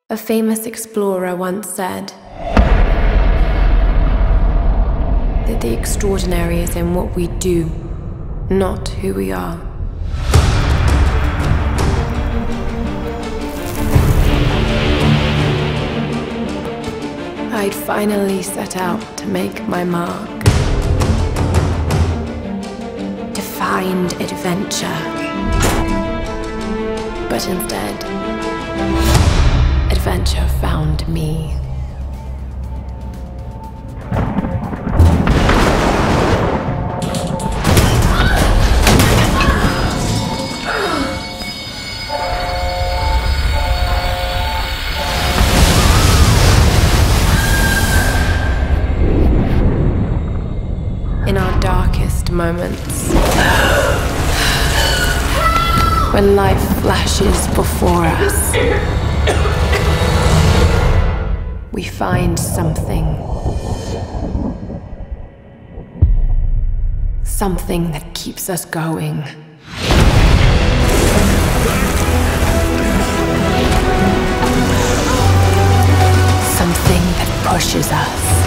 A famous explorer once said that the extraordinary is in what we do, not who we are. I'd finally set out to make my mark, to find adventure. But instead, adventure found me. In our darkest moments, when life flashes before us, we find something that keeps us going. Something that pushes us.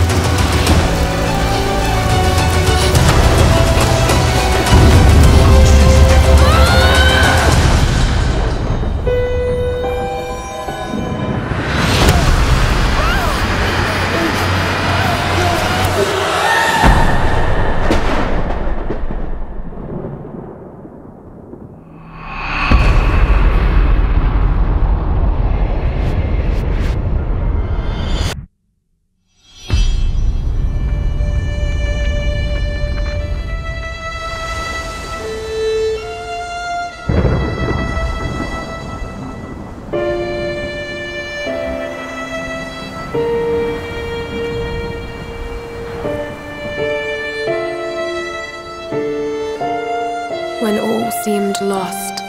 When all seemed lost,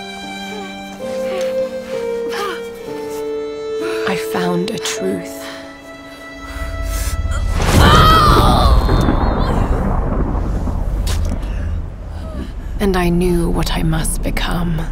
I found a truth. And I knew what I must become.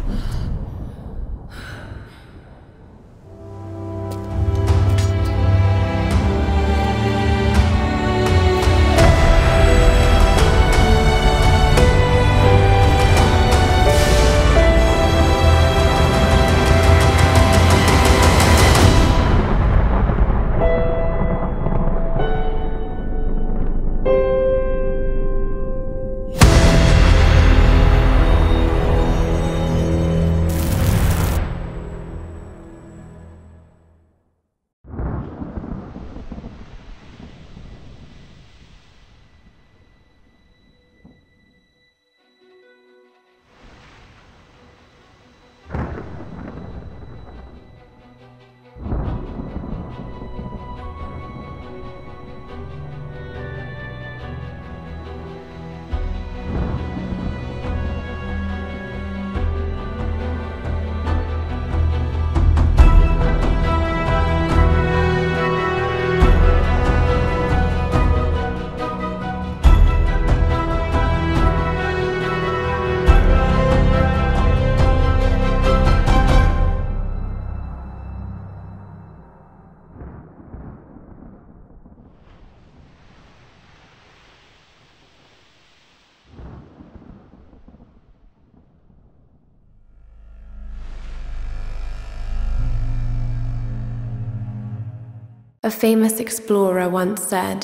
A famous explorer once said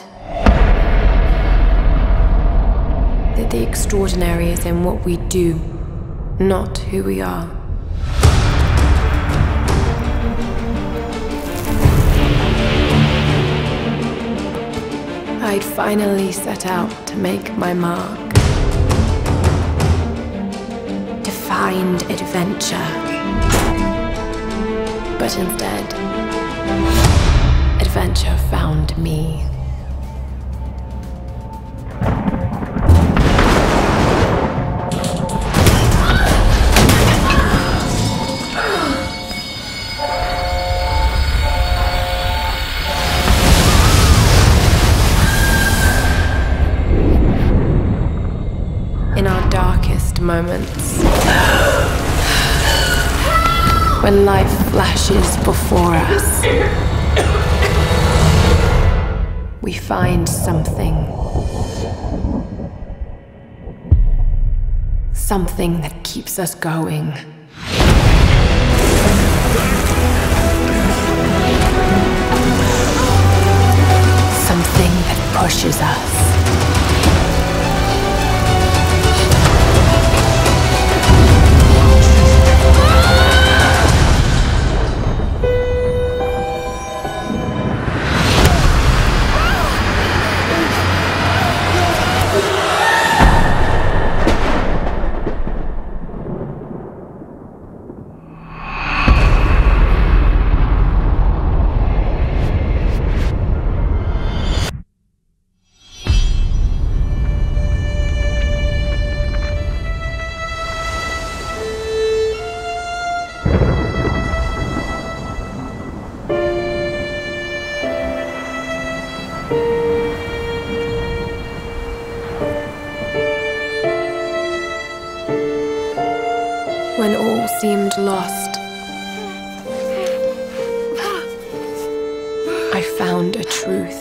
that the extraordinary is in what we do, not who we are. I'd finally set out to make my mark, to find adventure. But instead, adventure found me. In our darkest moments, When life flashes before us, we find something. Something that keeps us going. Something that pushes us. When all seemed lost, I found a truth.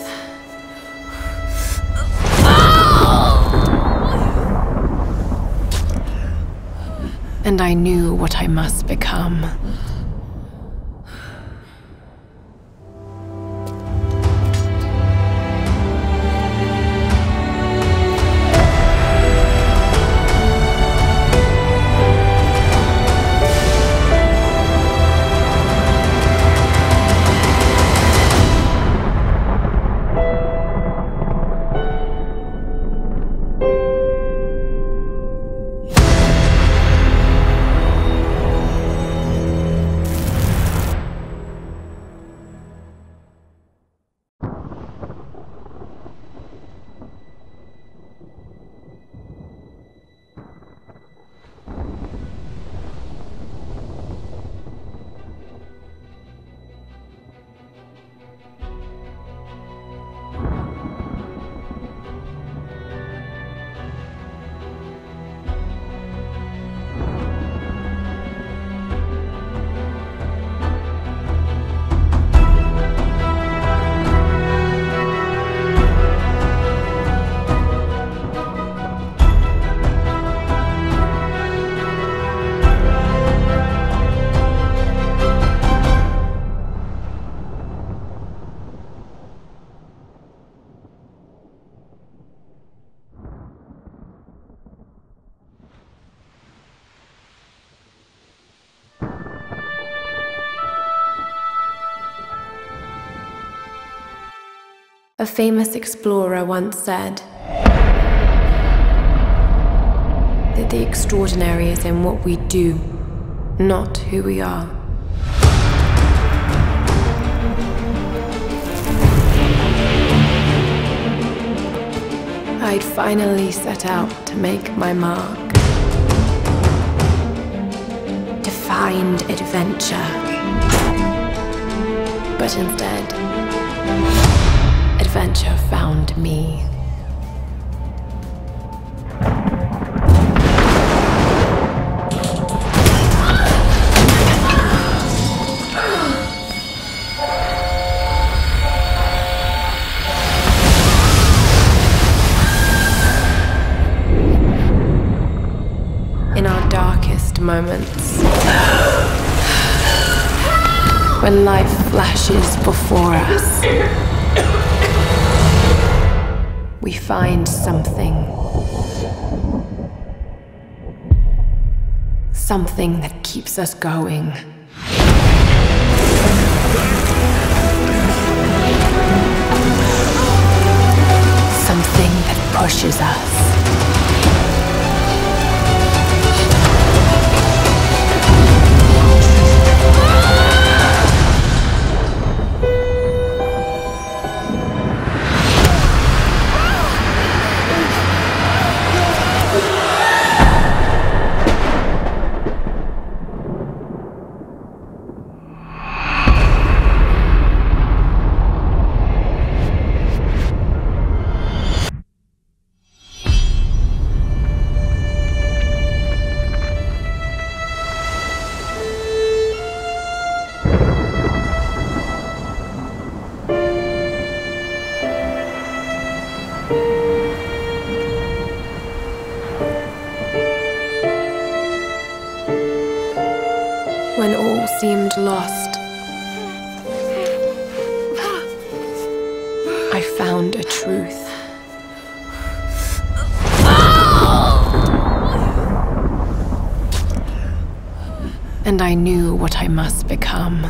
And I knew what I must become. A famous explorer once said that the extraordinary is in what we do, not who we are. I'd finally set out to make my mark, to find adventure. But instead, adventure found me. In our darkest moments, when life flashes before us, we find something. Something that keeps us going. Something that pushes us. seemed lost, I found a truth. And I knew what I must become.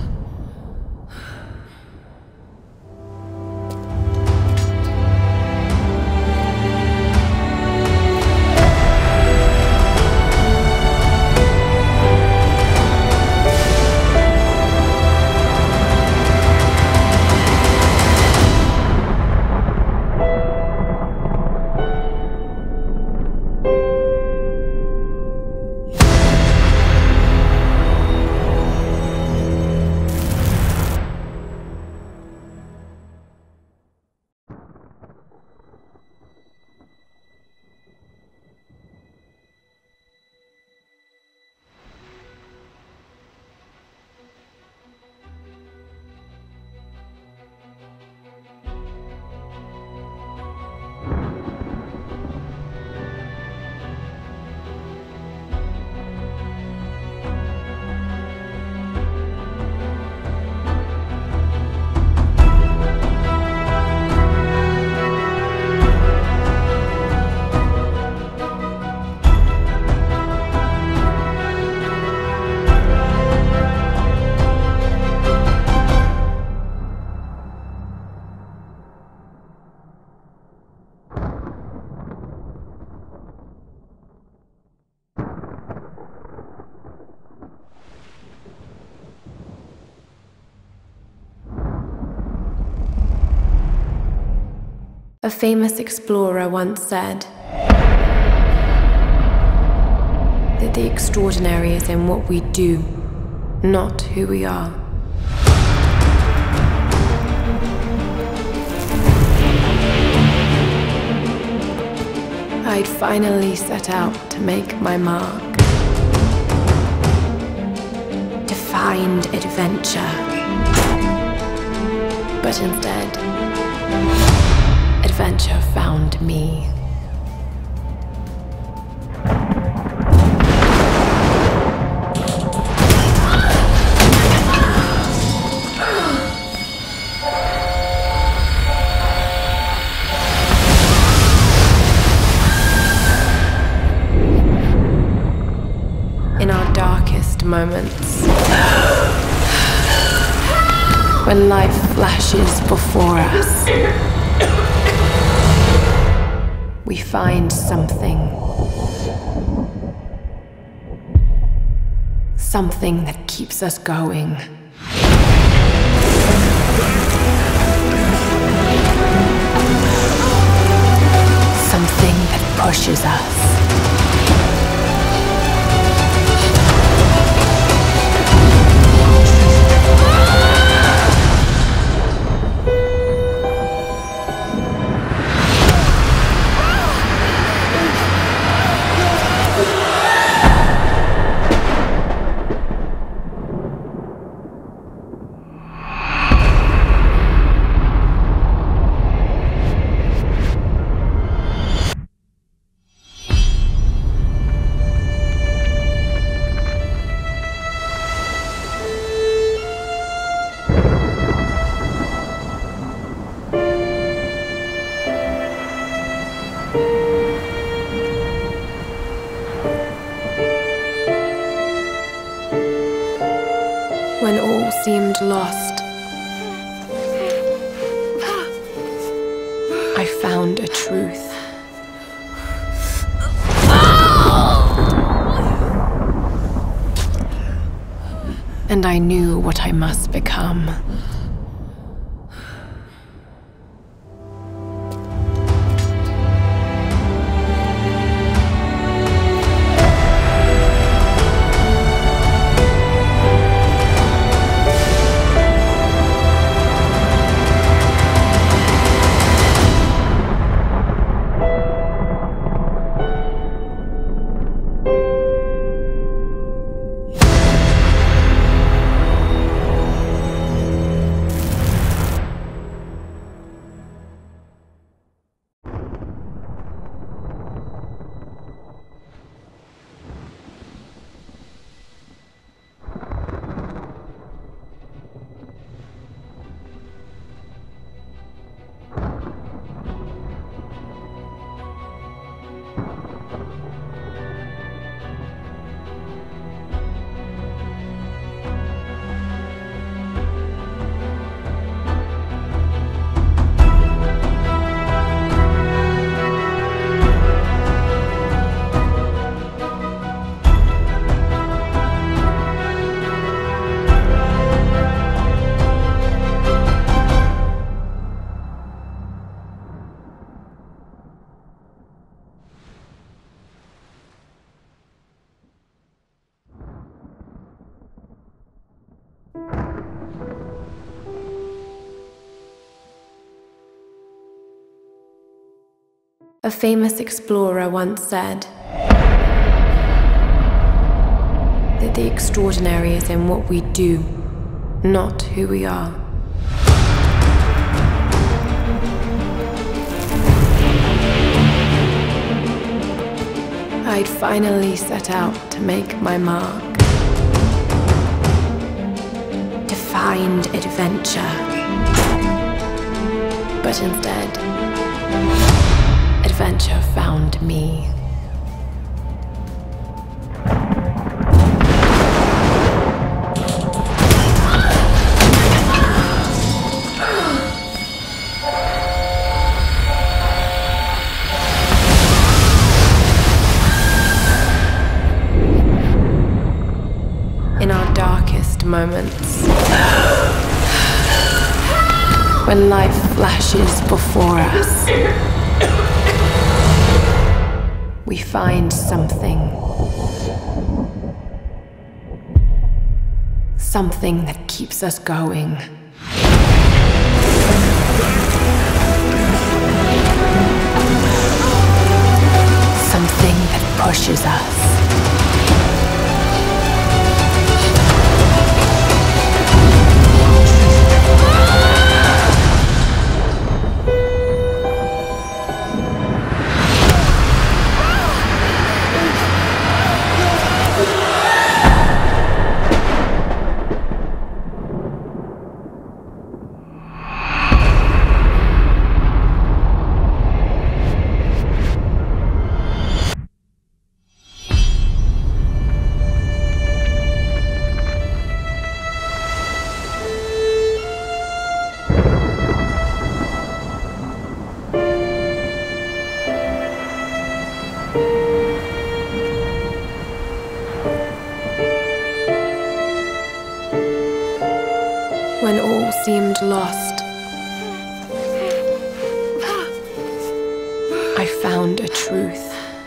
A famous explorer once said that the extraordinary is in what we do, not who we are. I'd finally set out to make my mark, to find adventure. But instead, adventure found me. In our darkest moments, when life flashes before us, we find something that keeps us going. Something that pushes us. When all seemed lost, I found a truth. And I knew what I must become. A famous explorer once said that the extraordinary is in what we do, not who we are. I'd finally set out to make my mark, to find adventure. But instead, adventure found me. In our darkest moments, when life flashes before us, we find something that keeps us going. Something that pushes us. When all seemed lost, I found a truth.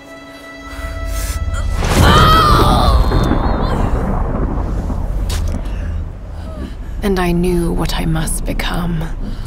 And I knew what I must become.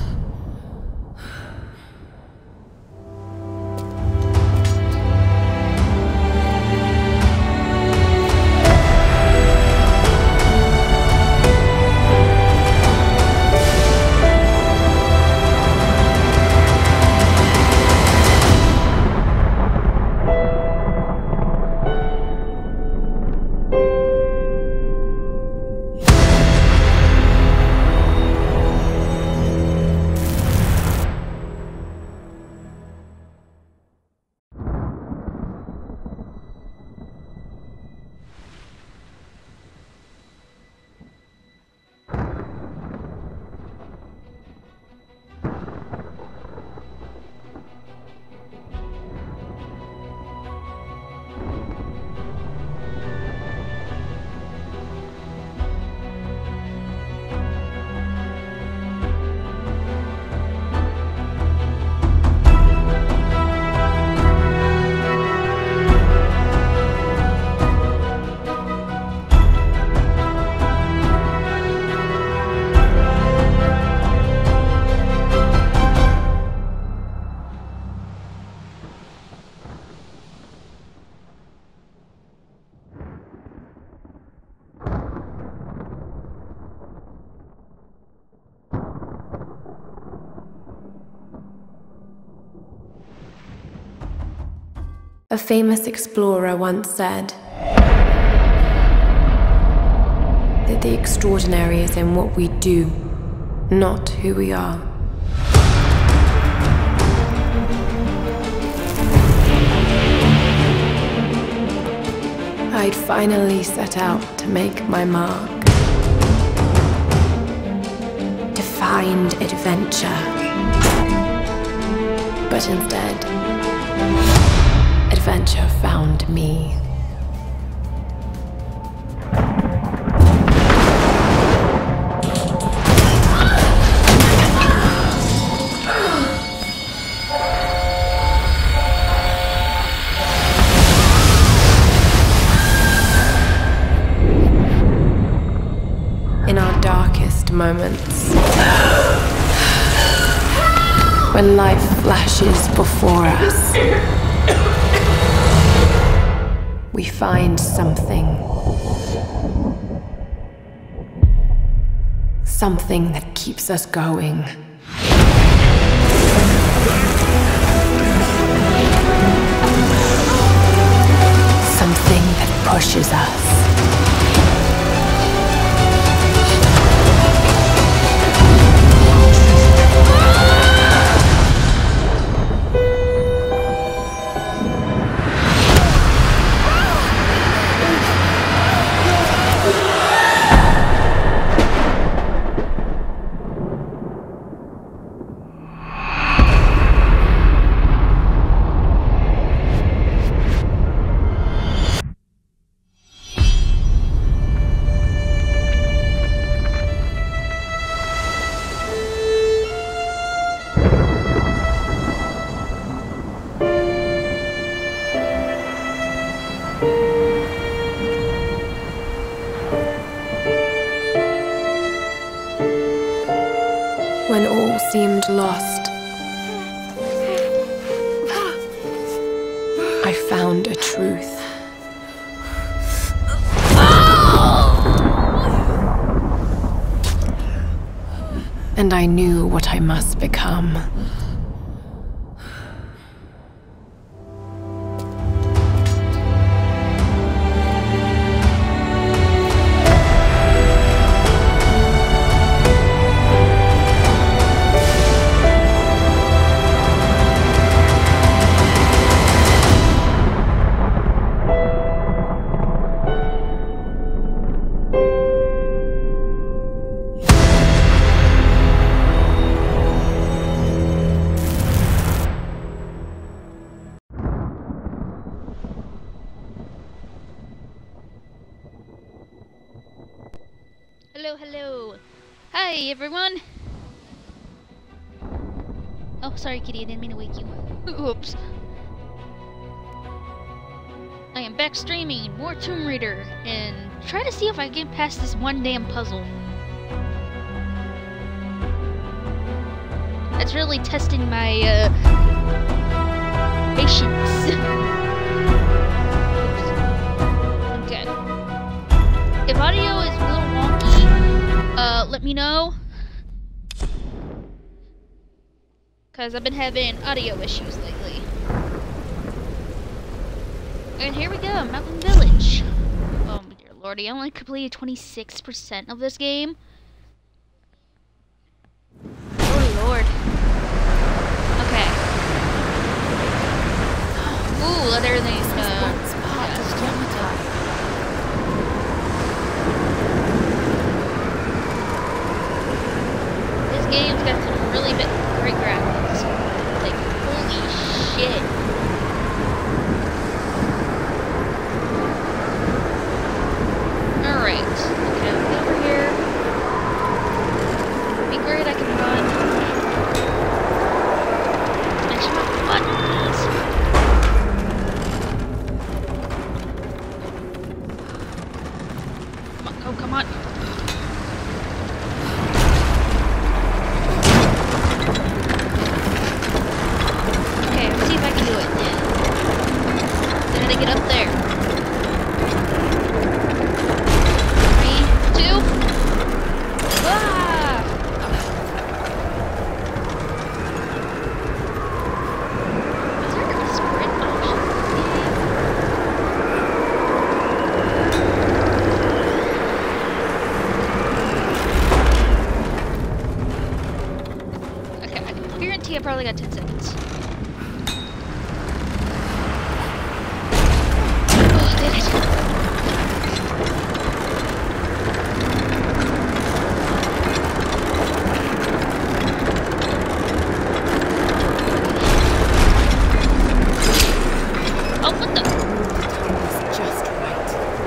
A famous explorer once said that the extraordinary is in what we do, not who we are. I'd finally set out to make my mark. To find adventure. But instead, adventure found me. In our darkest moments, when life flashes before us, we find something that keeps us going. Something that pushes us. When all seemed lost, I found a truth. And I knew what I must become. Hello. Hi, everyone. Oh, sorry, kitty. I didn't mean to wake you. Oops. I am back streaming more Tomb Raider and try to see if I can get past this one damn puzzle. That's really testing my patience. Okay. If audio is a little wonky, let me know. Because I've been having audio issues lately. And here we go, Mountain Village. Oh dear lordy, I only completed 26% of this game. Oh lord. Okay. Ooh, let everything This game's got some really great graphics. Like, holy shit. Alright, okay, I'll get over here. It'd be great, I can run. Smash my buttons! Come on, oh, come on. Okay, let's see if I can do it. Then I get up there. 3, 2. Ah! Is there a sprint option in this game? Okay, I guarantee I probably got 10 seconds. Oh, I did it. What the? The time is just right.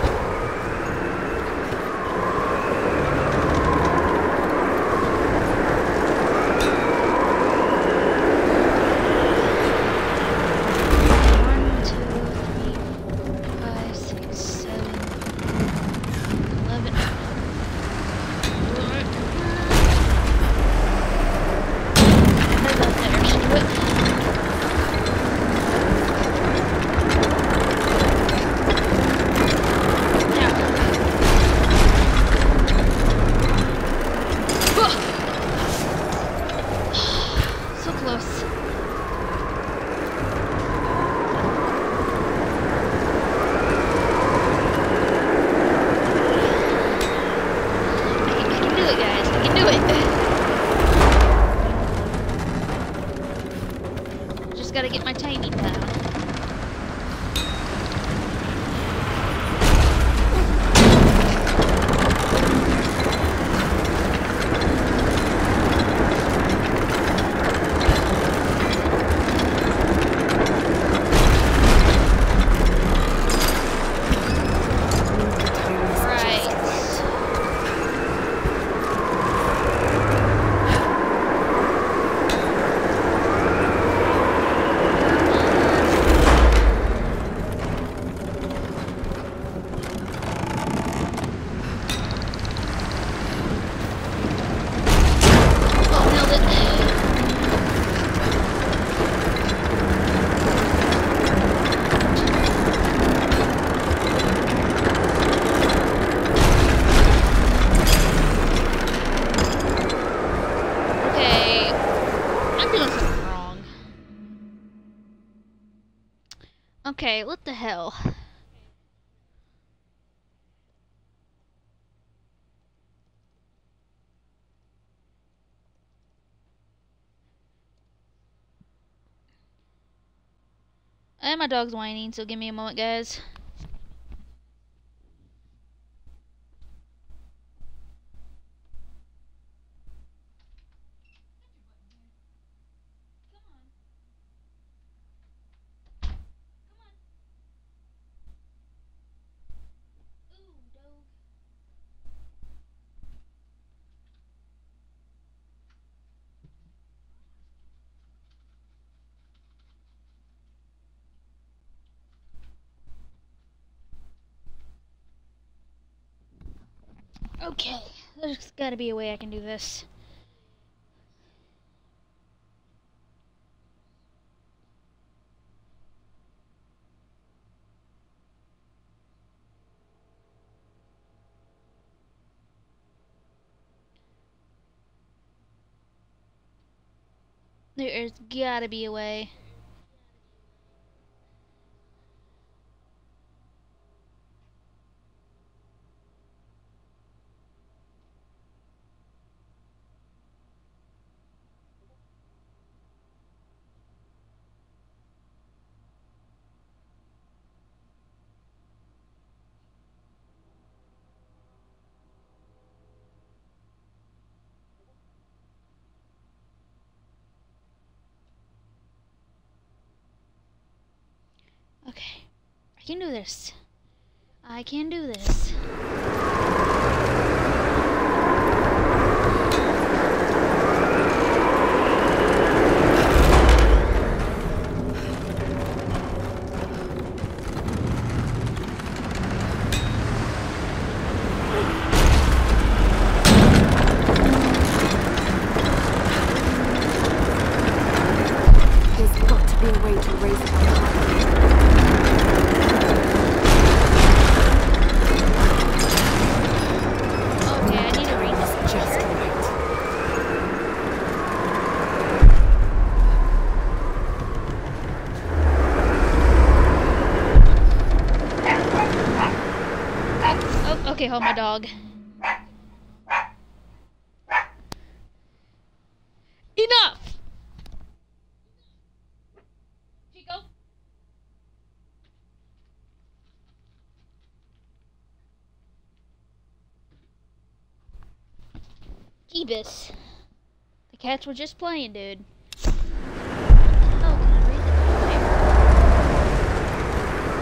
One, two, 3, 4, 5, 6, 7, 11. About there, should do it. So close. I can do it, guys. I can do it. Just gotta get my timing down. Okay, what the hell? And my dog's whining, so give me a moment, guys. Okay, there's gotta be a way I can do this. There's gotta be a way. Okay, I can do this. I can do this. There's got to be a way to raise it up. Okay, hold my dog. Enough! Chico? Jeebus. The cats were just playing, dude. Oh, can I read it?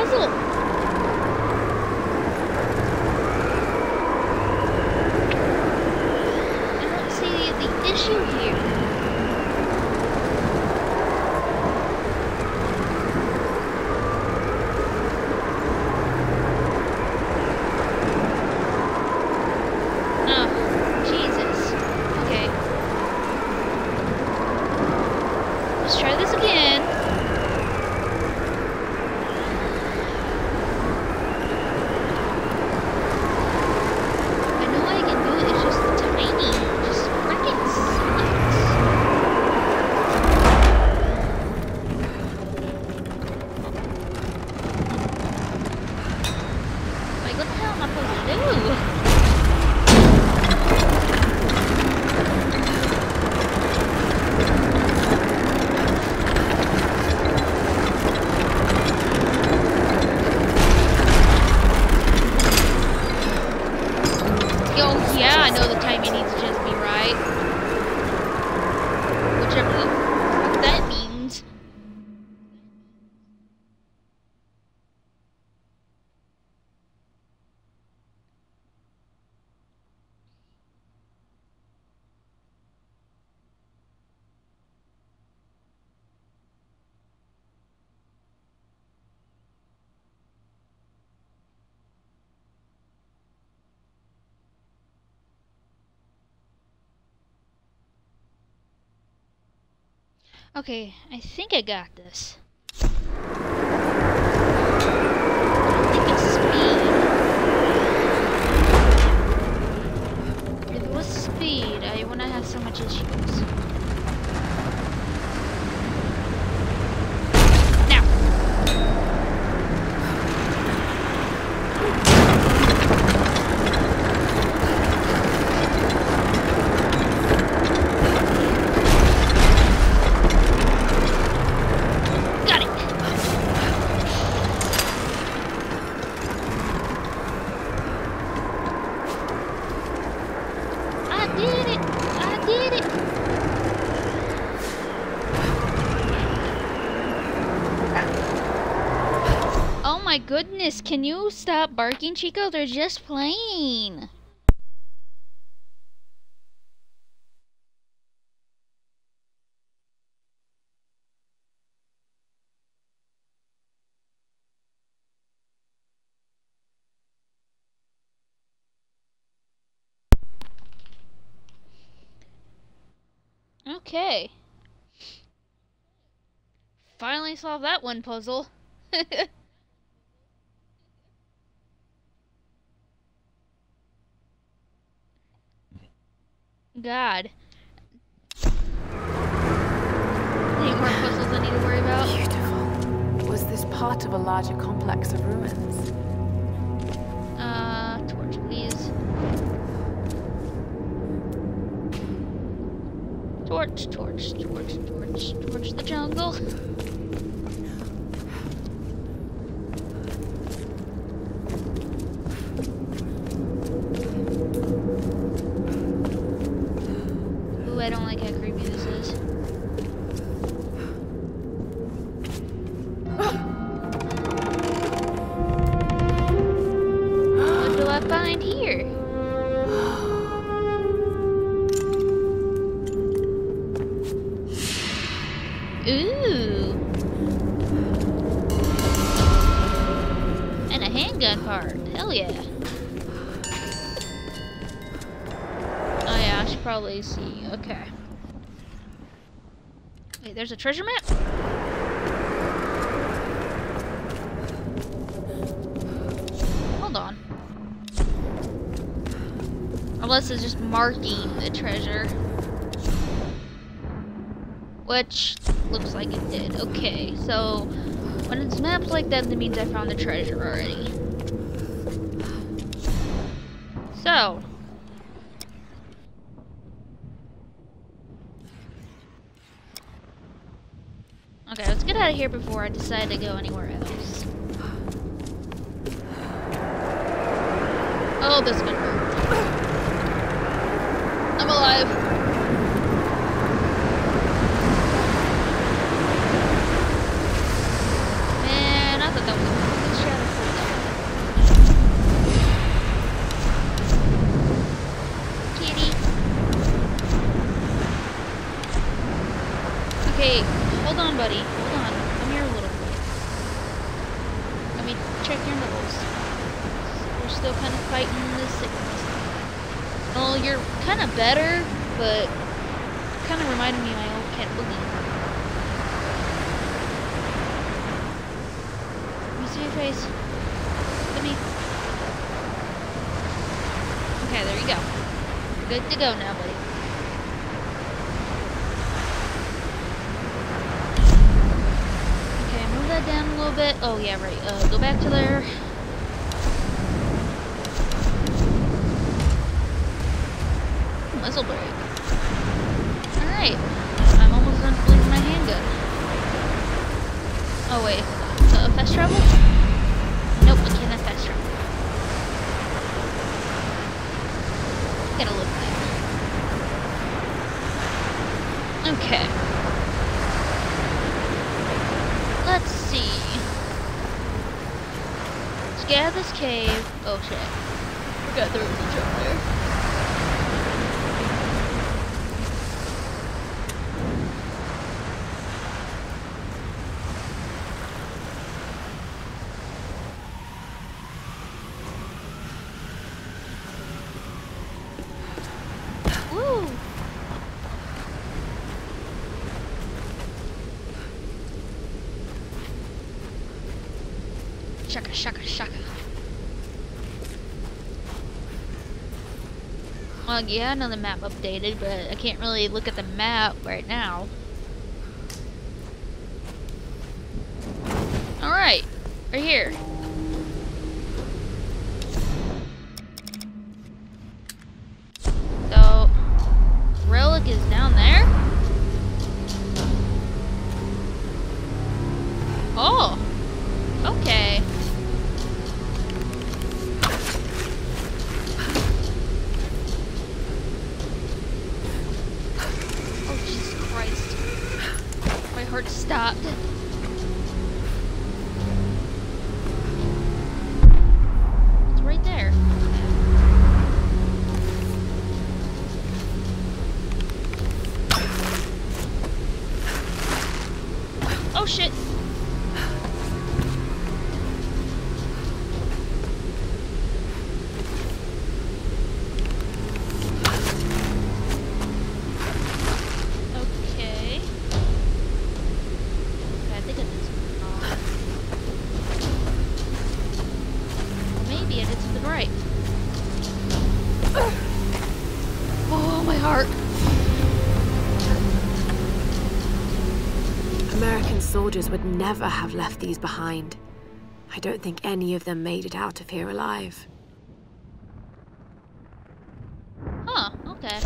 puzzle. I don't see the issue here. Okay, I think I got this. I think it's speed. If it was speed, I wouldn't have so much issues. Now! My goodness, can you stop barking, Chico? They're just playing. Okay. Finally solved that one puzzle. God. Any more puzzles I need to worry about? Beautiful. Was this part of a larger complex of ruins? Torch, please. Torch, torch, torch, torch, torch the jungle. I don't like how creepy this is. What do I find here? Ooh. And a handgun card. Hell yeah. Oh yeah, I should probably see. Okay. Wait, there's a treasure map? Hold on. Unless it's just marking the treasure. Which looks like it did. Okay, so when it's maps like that means I found the treasure already. So okay, let's get out of here before I decide to go anywhere else. Oh, this is gonna hurt. I'm alive. Man, I thought that was a check your levels. We're still kind of fighting this sickness. Well, you're kind of better, but kind of reminded me of my old cat Boogie. Let me see your face. Look at me. Okay, there you go. You're good to go now, buddy. Okay, move that down a little bit. Oh yeah, right. Go back to there. Muzzle brake. Alright. I'm almost done losing my handgun. Oh wait, fast travel? Nope, I cannot fast travel. Gotta look that. Okay. Let's see. Let's get out of this cave. Oh shit. Forgot there was a jump there. Shaka, shaka, shaka. Well, yeah, I know the map updated, but I can't really look at the map right now. Alright, right here. So, relic is down there? Oh! Okay. Heart stopped. It's right there. Oh shit. Oh, my heart. American soldiers would never have left these behind. I don't think any of them made it out of here alive. Huh, okay.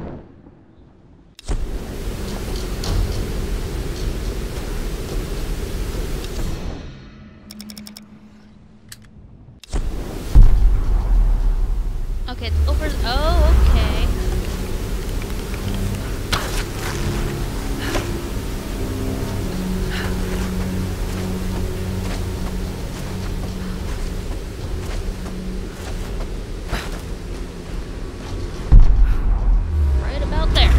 Okay, it's over. Oh, okay. Right about there.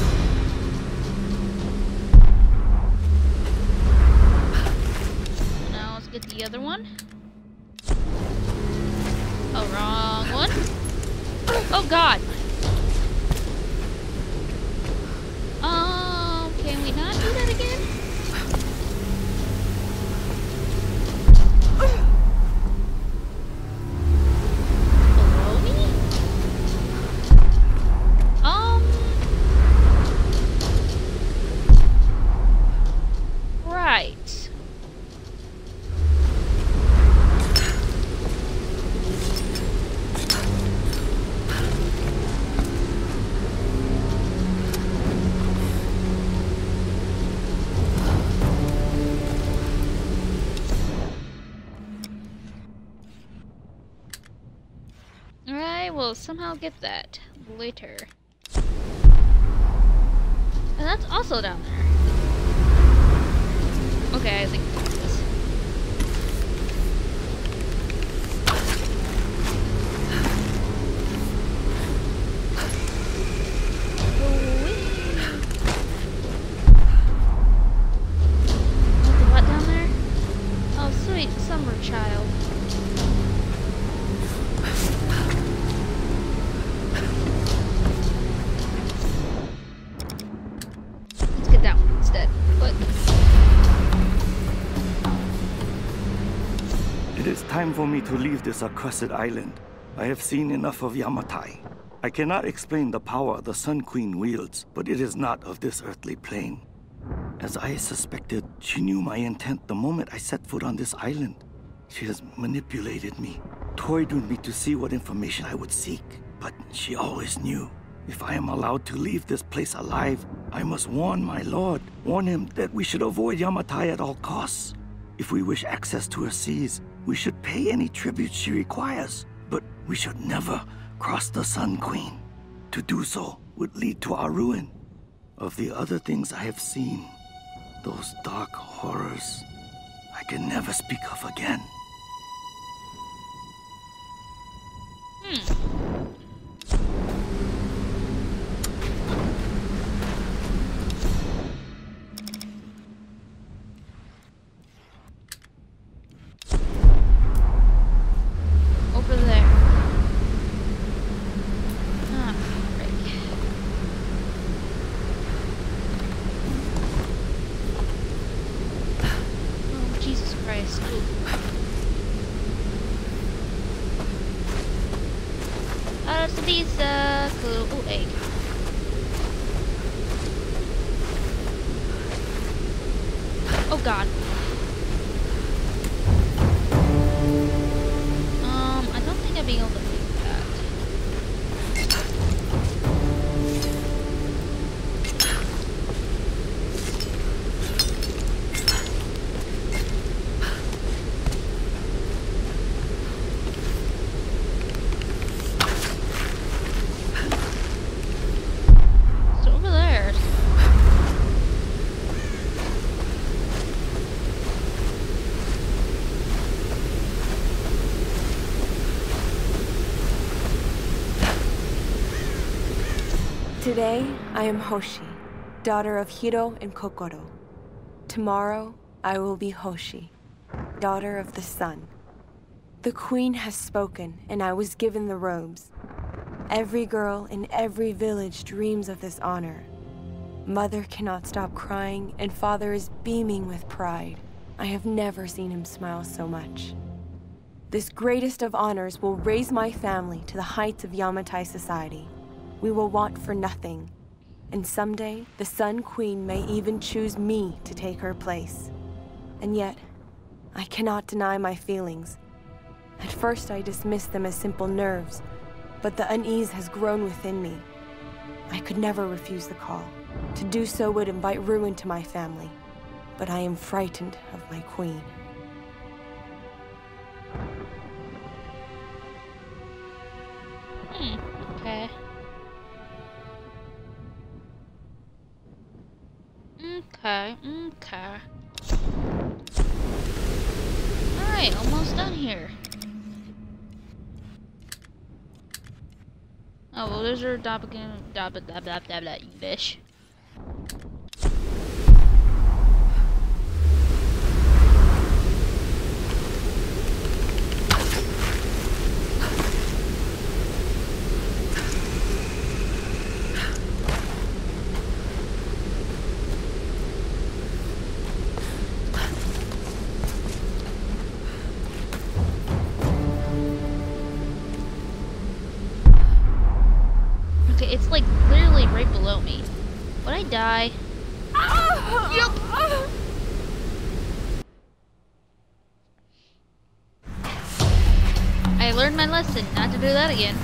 Now let's get the other one. Oh, wrong one. Oh God. Can we not do that again? Below me? Right. We'll somehow get that later. And that's also down there. Okay, I think this. What down there? Oh, sweet summer child. time for me to leave this accursed island. I have seen enough of Yamatai. I cannot explain the power the Sun Queen wields, but it is not of this earthly plane. As I suspected, she knew my intent the moment I set foot on this island. She has manipulated me, toyed with me to see what information I would seek. But she always knew. If I am allowed to leave this place alive, I must warn my lord, warn him that we should avoid Yamatai at all costs. If we wish access to her seas, we should pay any tribute she requires, but we should never cross the Sun Queen. To do so would lead to our ruin. Of the other things I have seen, those dark horrors, I can never speak of again. Over there. Ah, right. Oh, Jesus Christ. Ooh. That's a pizza. Cool. Ooh, egg. Oh God. I don't think I'd be able to do that. It's over there. Today, I am Hoshi, daughter of Hiro and Kokoro. Tomorrow, I will be Hoshi, daughter of the sun. The queen has spoken, and I was given the robes. Every girl in every village dreams of this honor. Mother cannot stop crying, and father is beaming with pride. I have never seen him smile so much. This greatest of honors will raise my family to the heights of Yamatai society. We will want for nothing. And someday, the Sun Queen may even choose me to take her place. And yet, I cannot deny my feelings. At first, I dismissed them as simple nerves, but the unease has grown within me. I could never refuse the call. To do so would invite ruin to my family. But I am frightened of my queen. Okay. Okay. Alright, almost done here. Oh, well, there's your English. It's like literally right below me. Would I die? Yep. I learned my lesson, not to do that again.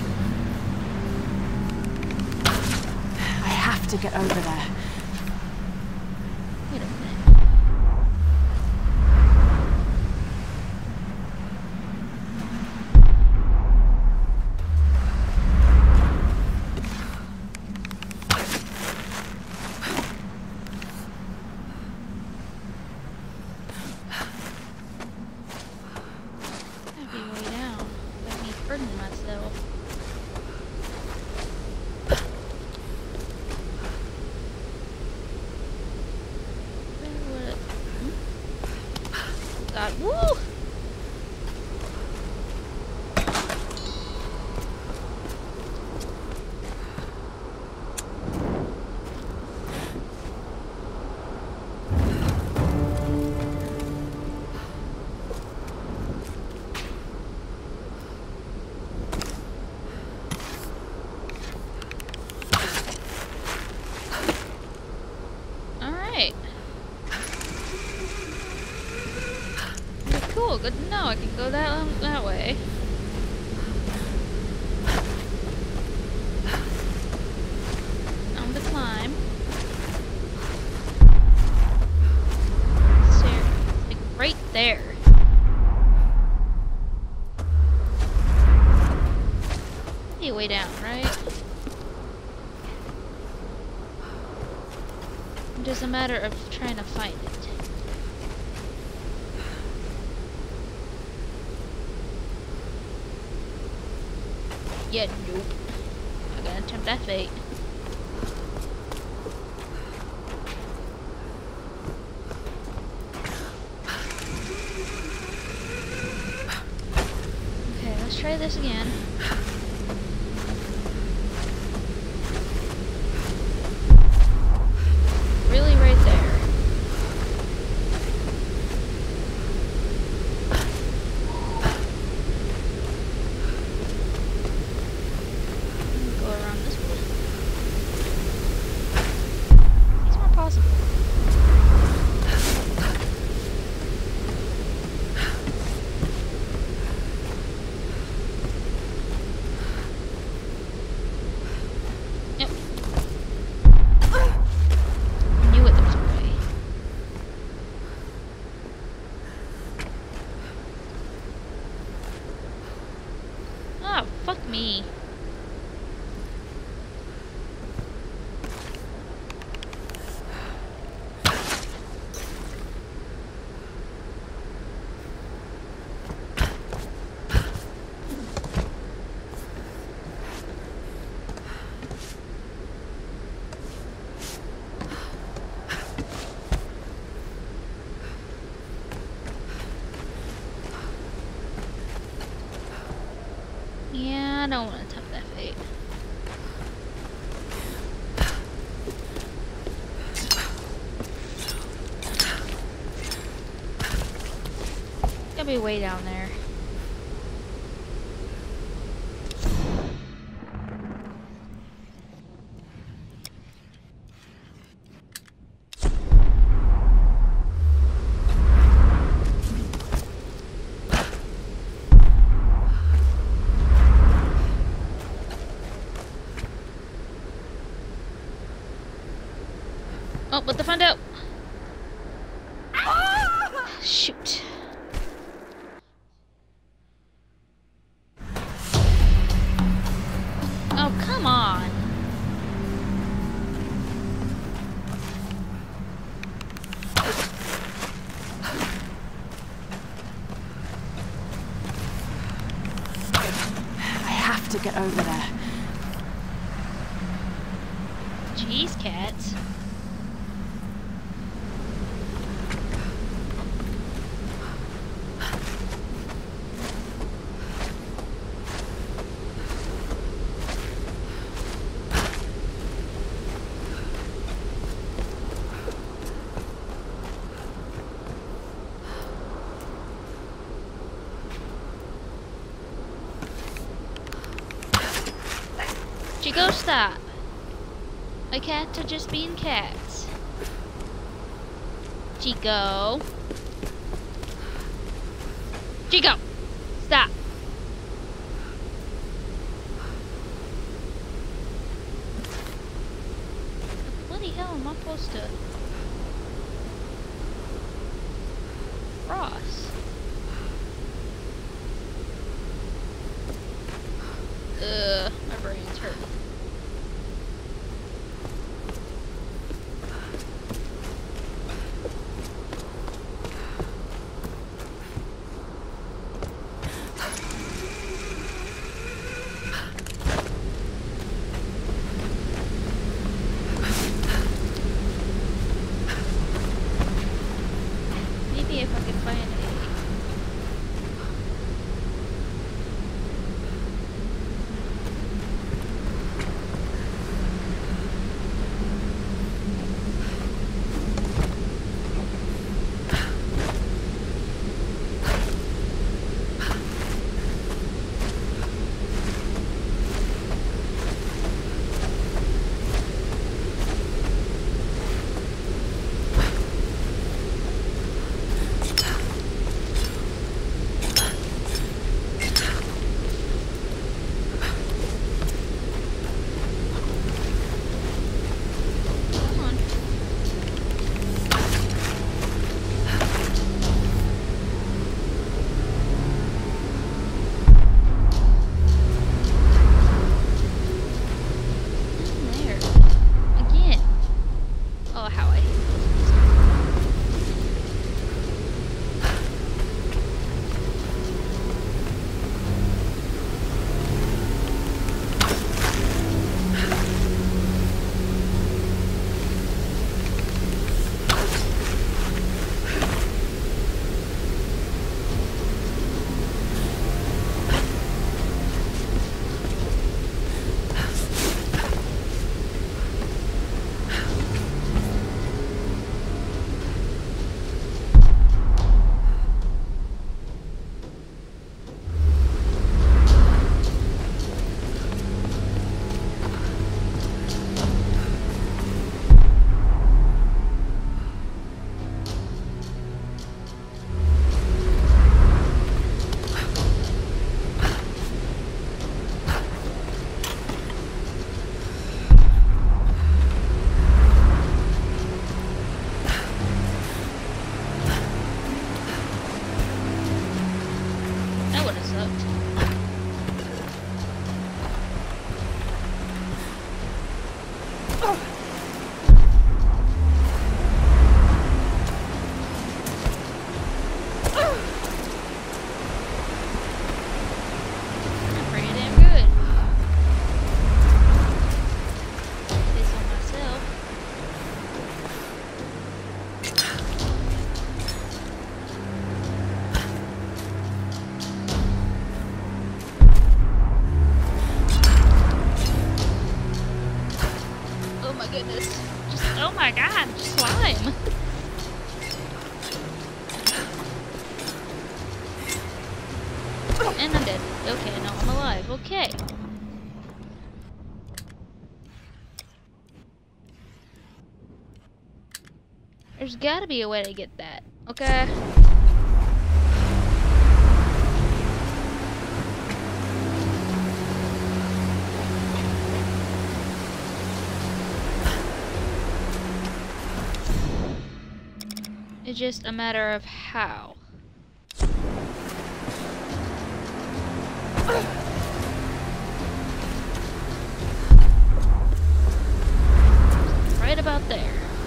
I have to get over there. Wait a minute. Go that way. On the climb. Like right there. Be way down, right? It's just a matter of trying to find it. Yeah, nope. I'm gonna attempt that fate. Okay, let's try this again. Really right there. Go around this way. It's more possible. Yep. Knew it, there was a way. Oh, fuck me. Yeah, I don't want to attempt that fate. Gotta be way down there. Oh, what the find out? Shoot. Oh, come on. I have to get over there. Jeez, cats. Chico, stop. My cats are just being cats. Chico. Chico! Stop. What the hell am I supposed to cross? My brain's hurting. Maybe if I could find a... sucked. And I'm dead. Okay, now I'm alive. Okay. There's gotta be a way to get that. Okay. It's just a matter of how. Right about there.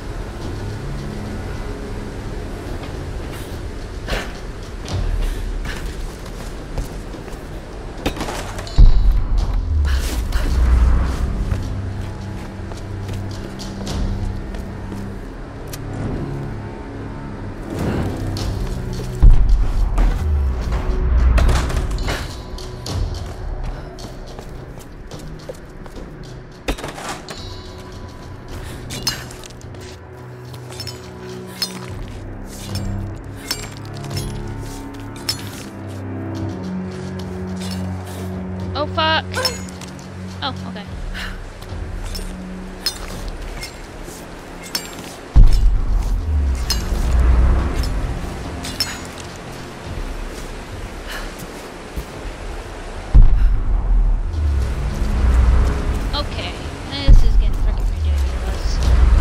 Oh, fuck. Oh, okay. Okay, this is getting freaking ridiculous.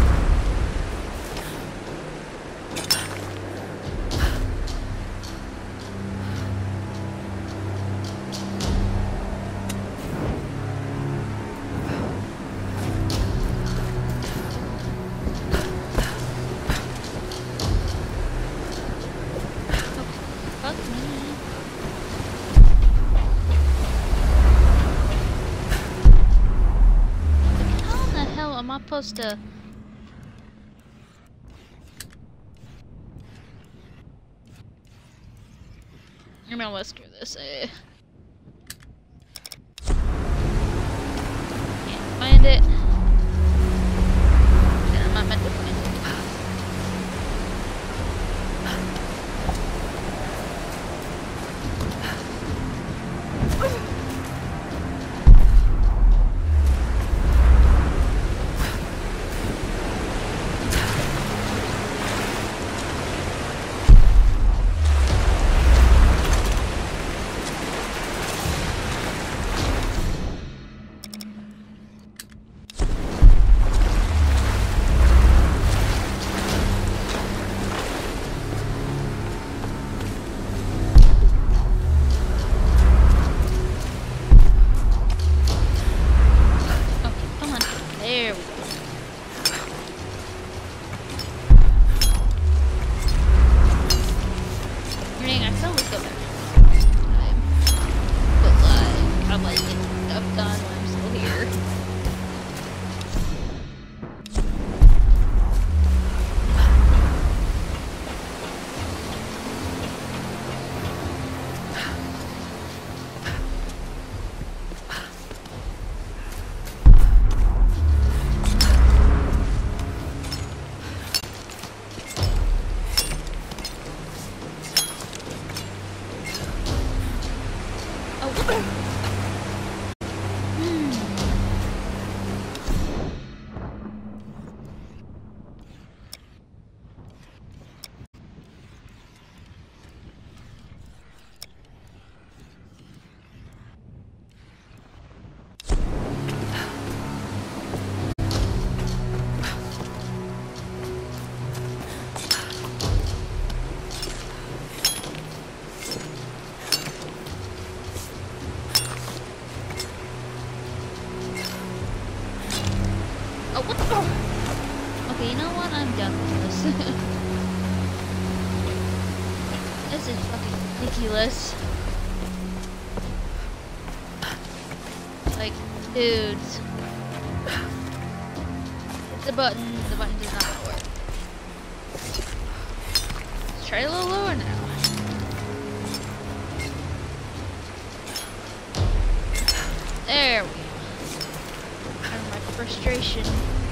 Fuck me. How in the hell am I supposed to... I'm gonna let's do this. Can't find it. And I'm not meant to find it. There we go. Dang, I can always go back next time. But like, I'm like getting stuff done while I'm still here. I'm done with this. This is fucking ridiculous. Like, dudes. Hit the button does not work. Let's try a little lower now. There we go. And my frustration.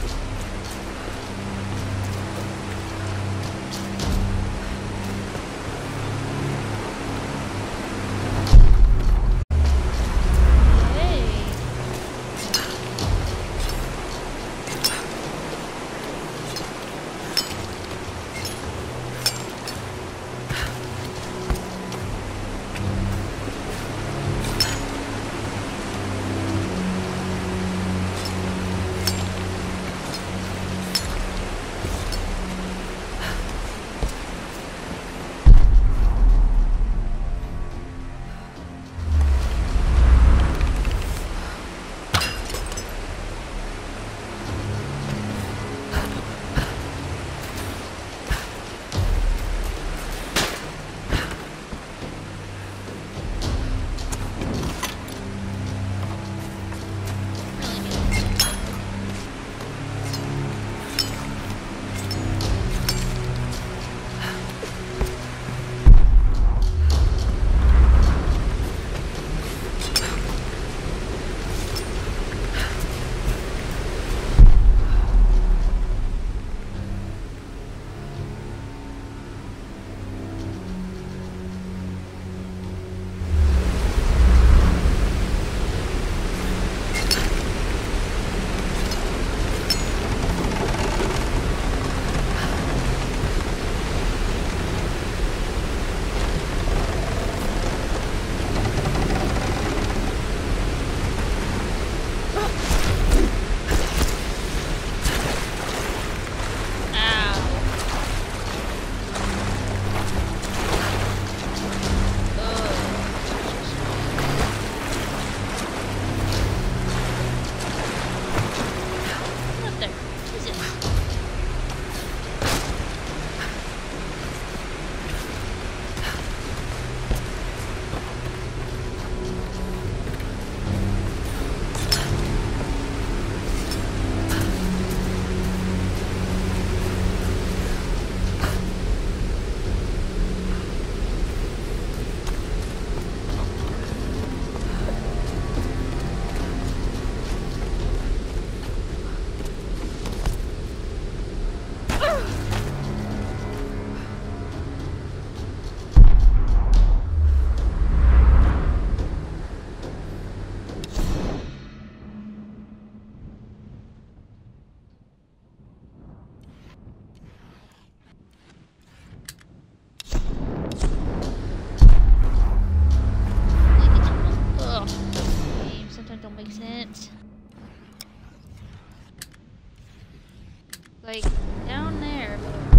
Like, down there.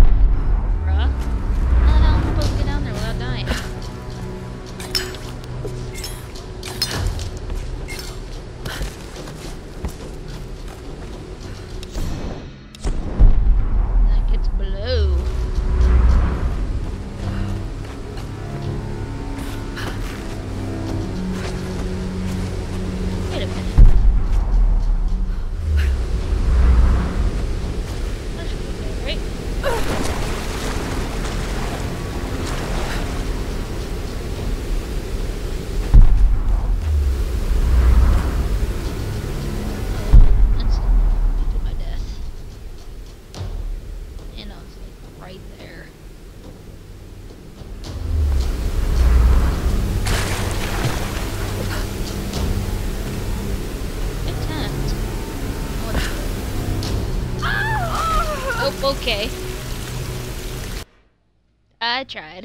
Bruh. How the hell am I supposed to get down there without dying? Like it's below. Wait a minute. Okay. I tried.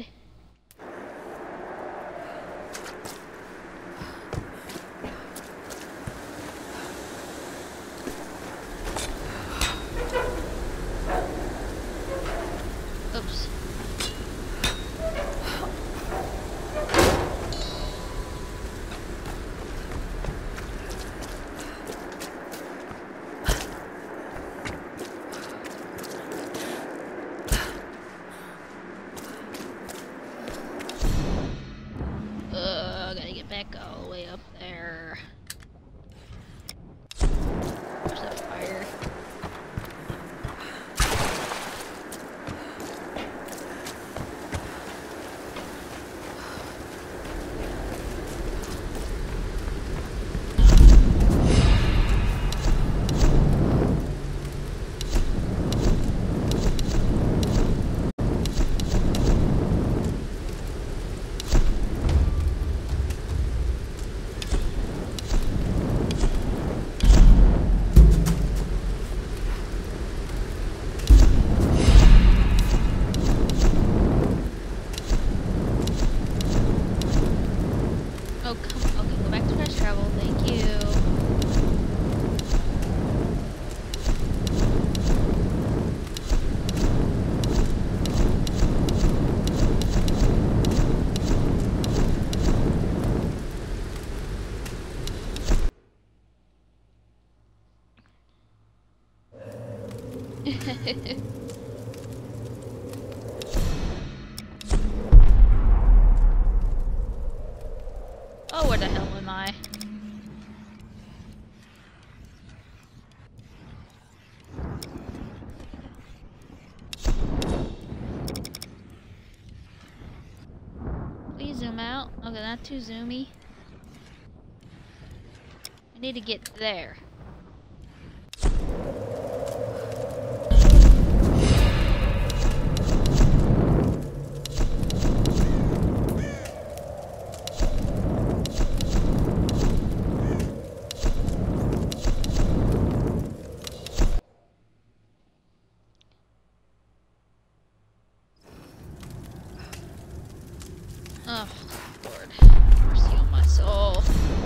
Oops. Okay, go back to fast travel. Thank you. Oh, where the hell am I? Please zoom out. Okay, not too zoomy. I need to get there. Oh, Lord. Mercy on my soul.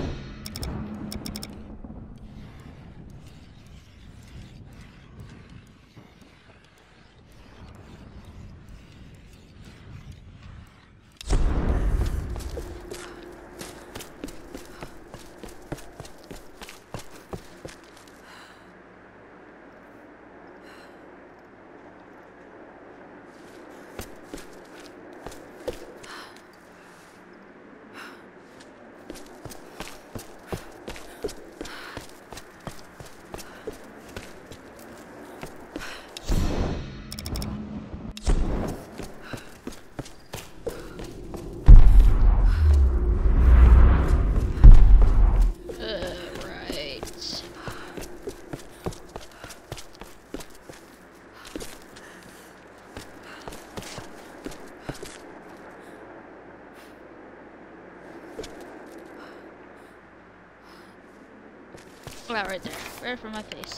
Wow, right there. Right from my face.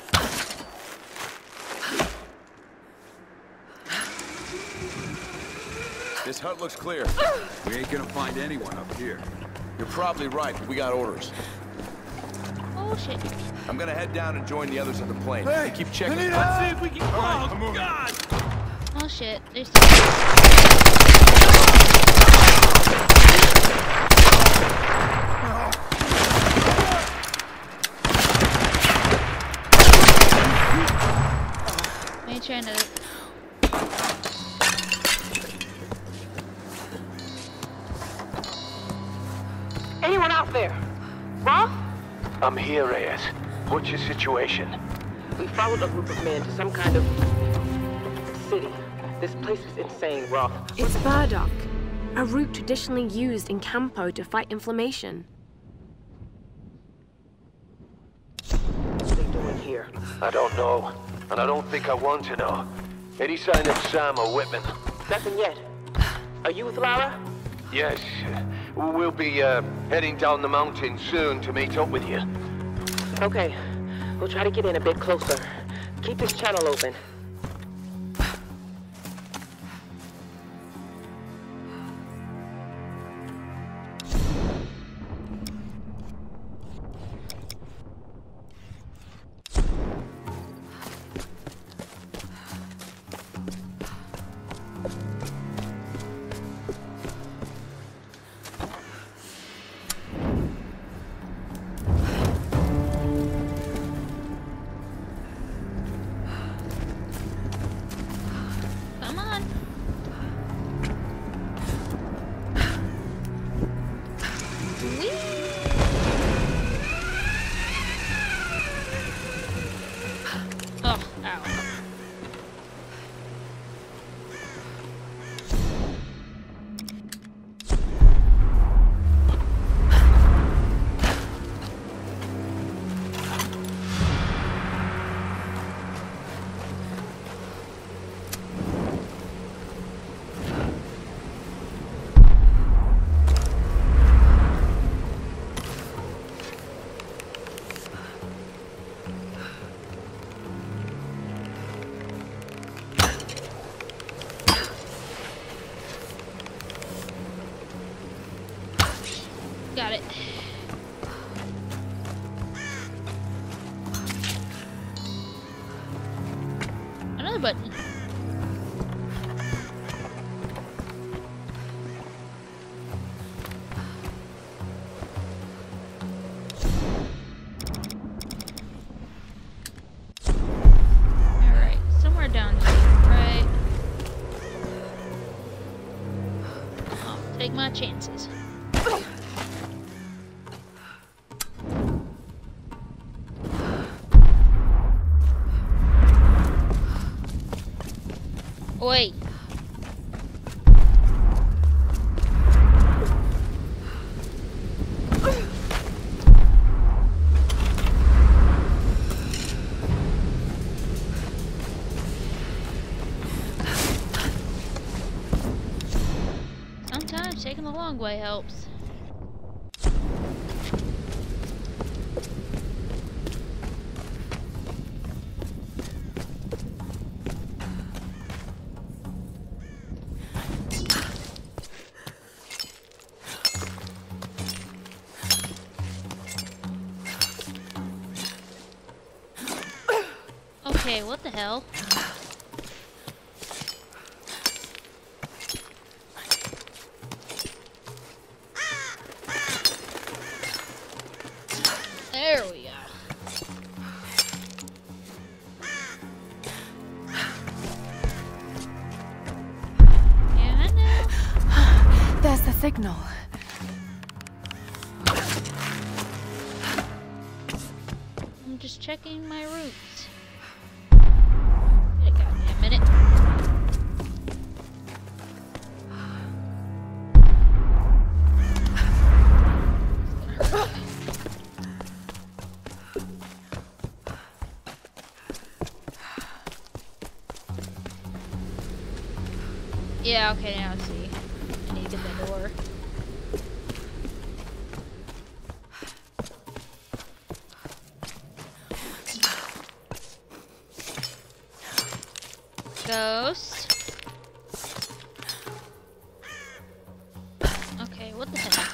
This hut looks clear. We ain't gonna find anyone up here. You're probably right, but we got orders. Oh, shit. I'm gonna head down and join the others at the plane. Hey, keep checking. let's see if we can. Oh, God! Oh, shit. There's... I'm trying to... Anyone out there? Roth? I'm here, Reyes. What's your situation? We followed a group of men to some kind of city. This place is insane, Roth. It's burdock, a root traditionally used in Campo to fight inflammation. What are they doing here? I don't know, and I don't think I want to know. Any sign of Sam or Whitman? Nothing yet. Are you with Lara? Yes. We'll be heading down the mountain soon to meet up with you. Okay. We'll try to get in a bit closer. Keep this channel open. Another button. Alright, somewhere down here, right? I'll take my chances. Wait. Sometimes taking the long way helps. Okay, what the hell? There we go. Yeah, I know. There's the signal. I'm just checking my routes. Wait a goddamn minute. Yeah, okay, now I see. I need to get that door. Ghost. Okay, what the heck?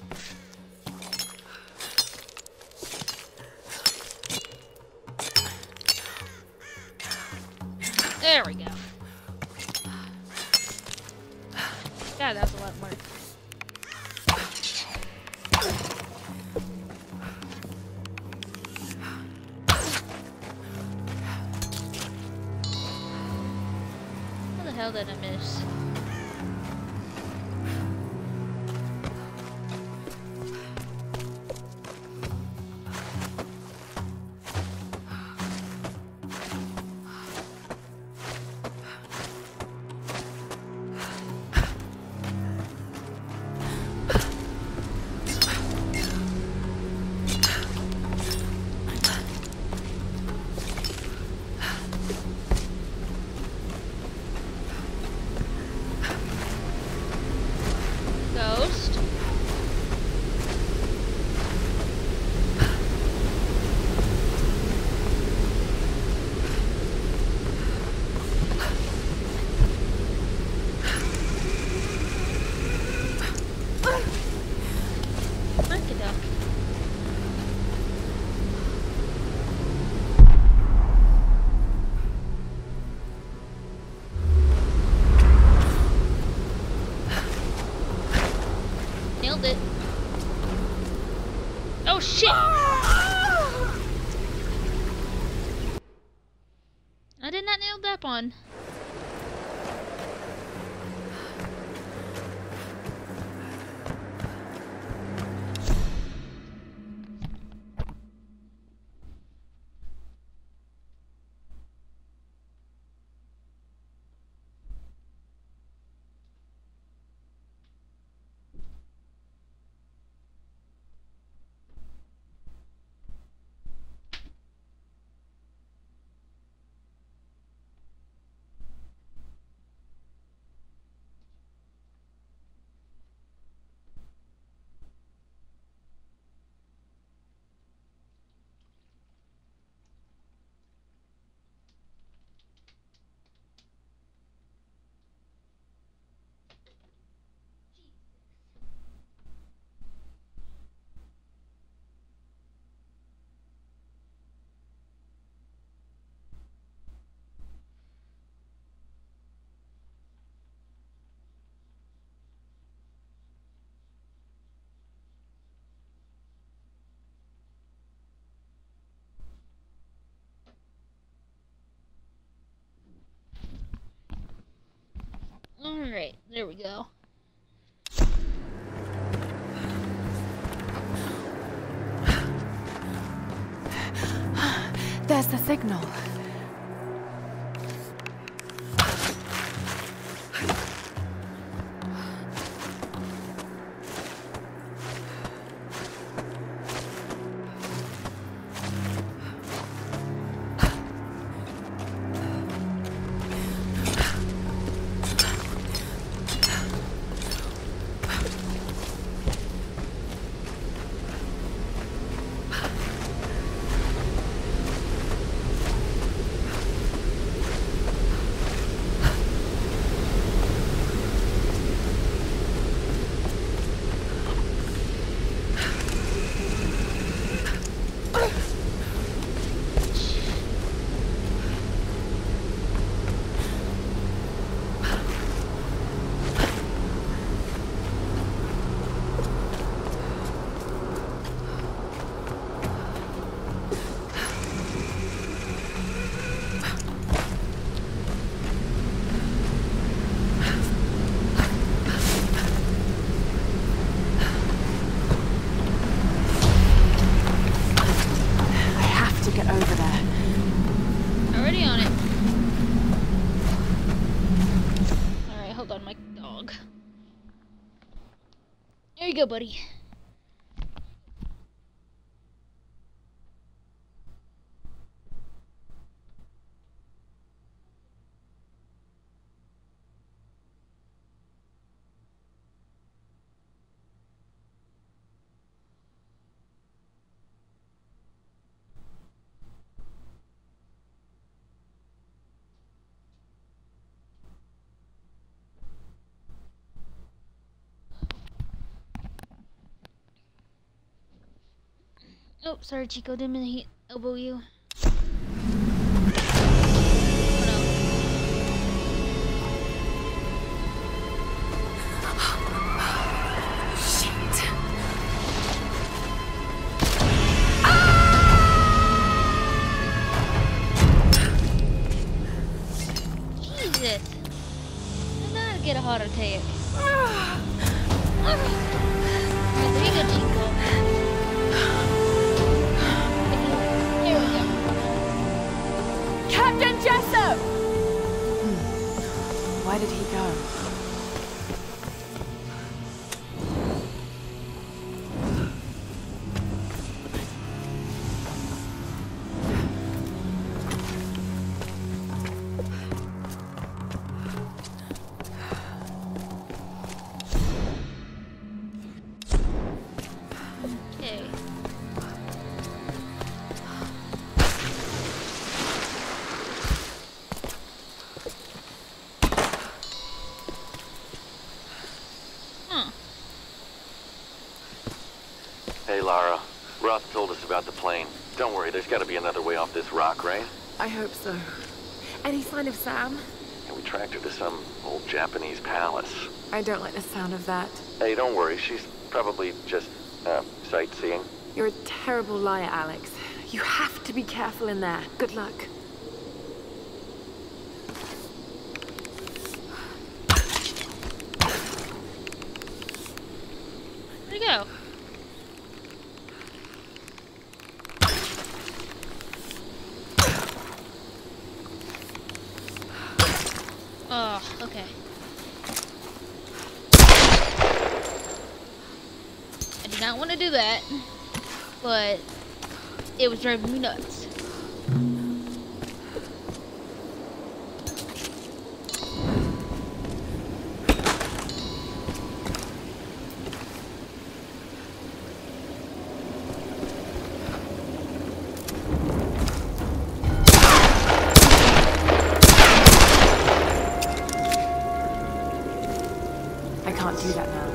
There we go. God, that was a lot more. How the hell did I miss? Ghost. Monkey duck. Nailed it. Oh shit! I did not nail that one. There we go. There's the signal. There you go, buddy. Oh, sorry, Chico. Didn't mean to elbow you. Jesus. I'm not gonna get a heart attack. There you go, Chico. There we go. Captain Jessup! Why did he go? Okay. Hey, Lara. Roth told us about the plane. Don't worry, there's gotta be another way off this rock, right? I hope so. Any sign of Sam? And we tracked her to some old Japanese palace. I don't like the sound of that. Hey, don't worry, she's probably just, sightseeing. You're a terrible liar, Alex. You have to be careful in there. Good luck. Where'd he go? Oh, okay. I did not want to do that, but it was driving me nuts. I can't do that now.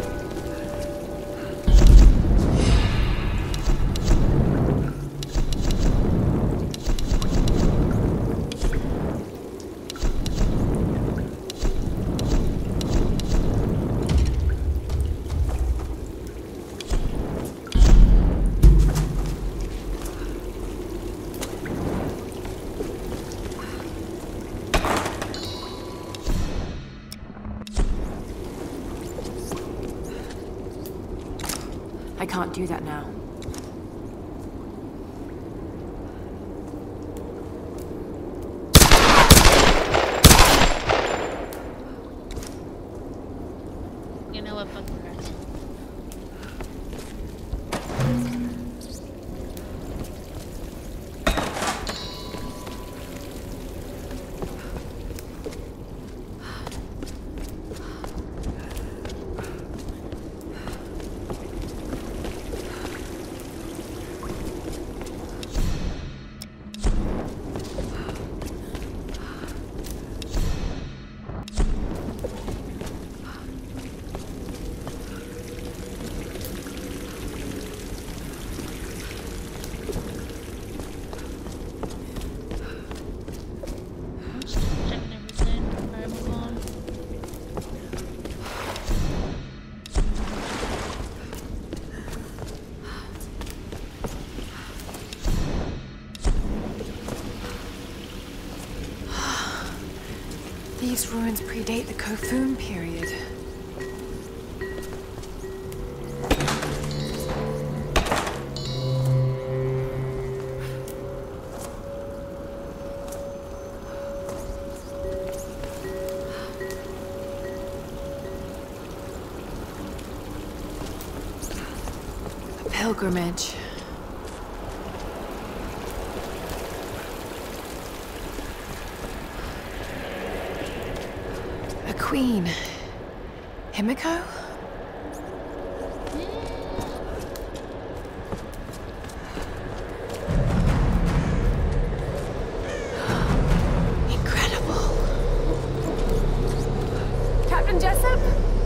can't do that now. You know what? Fuck the rats. These ruins predate the Kofun period. A pilgrimage. Queen. Himiko? Incredible. Captain Jessup?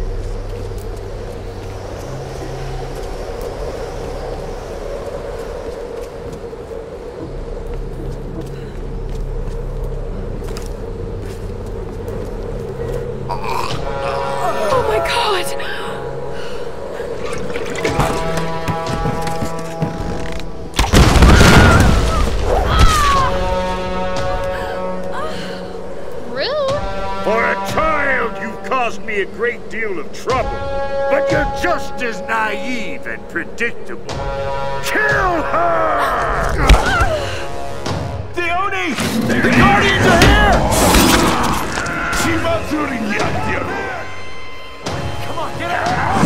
A great deal of trouble, but you're just as naive and predictable. Kill her! Dione! The Guardians are here! Come on, get out!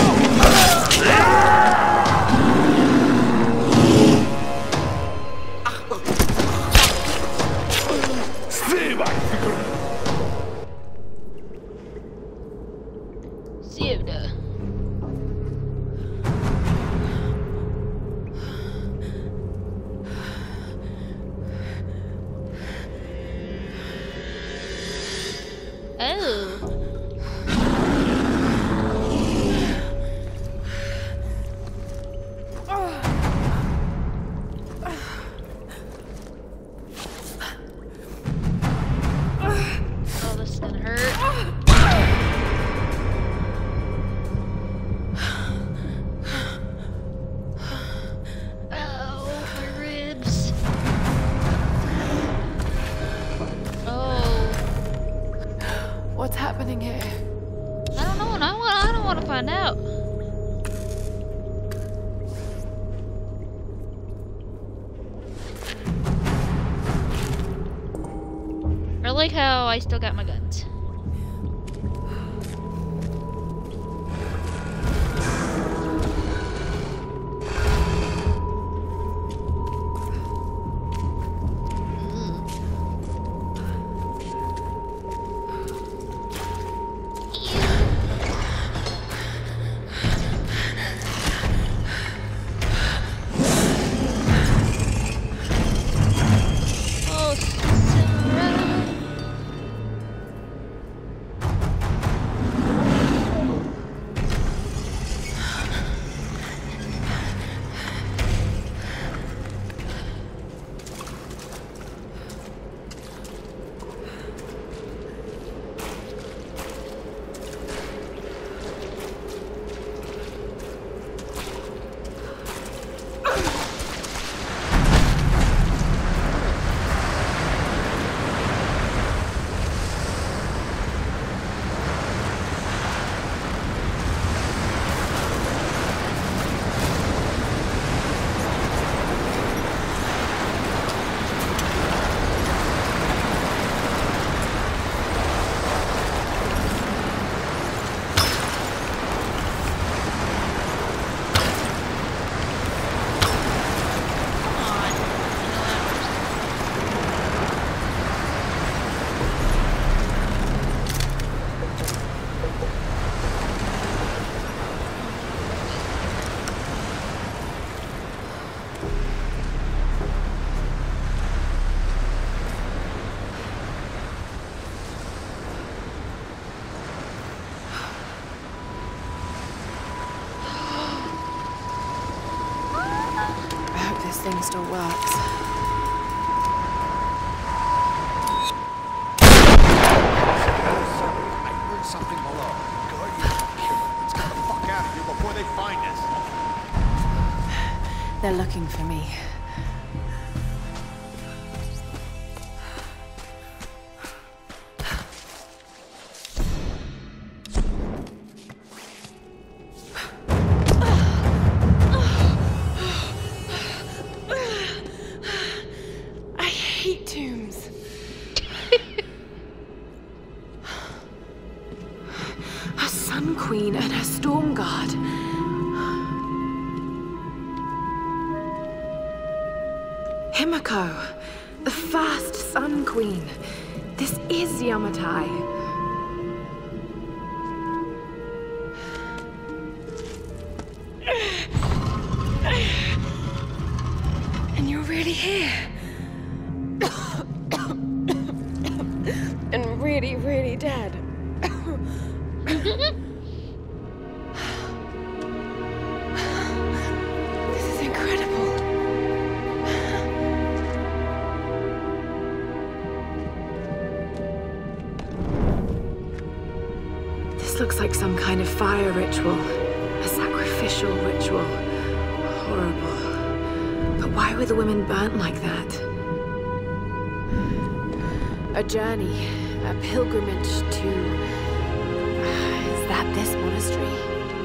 I like how I still got my guns. thing still works. I heard something below. Let's get the fuck out of here before they find us. They're looking for me. Queen and her storm guard. Himiko, the first Sun Queen. This is Yamatai. And you're really here. And really, really dead. Looks like some kind of fire ritual. A sacrificial ritual. Horrible. But why were the women burnt like that? A journey. A pilgrimage to... Is that this monastery?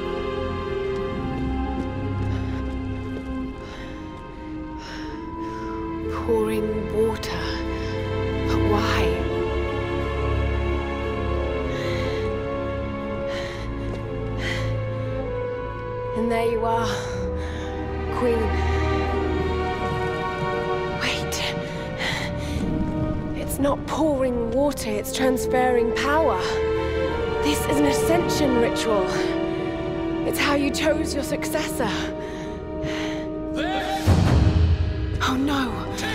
Pouring water. But why? And there you are, Queen. Wait. It's not pouring water, it's transferring power. This is an ascension ritual. It's how you chose your successor. Oh no.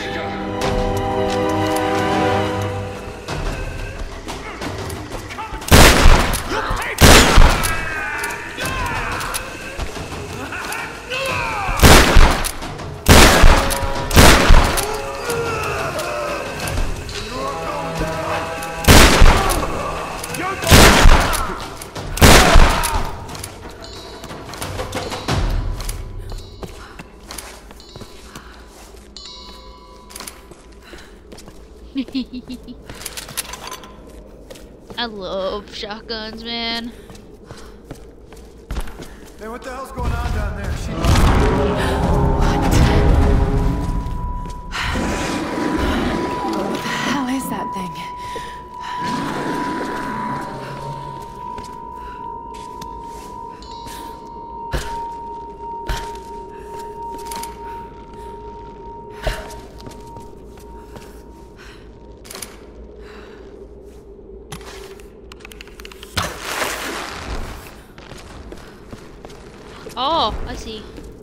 I love shotguns, man. Hey, what the hell's going on down there? What the hell is that thing? Oh, I see.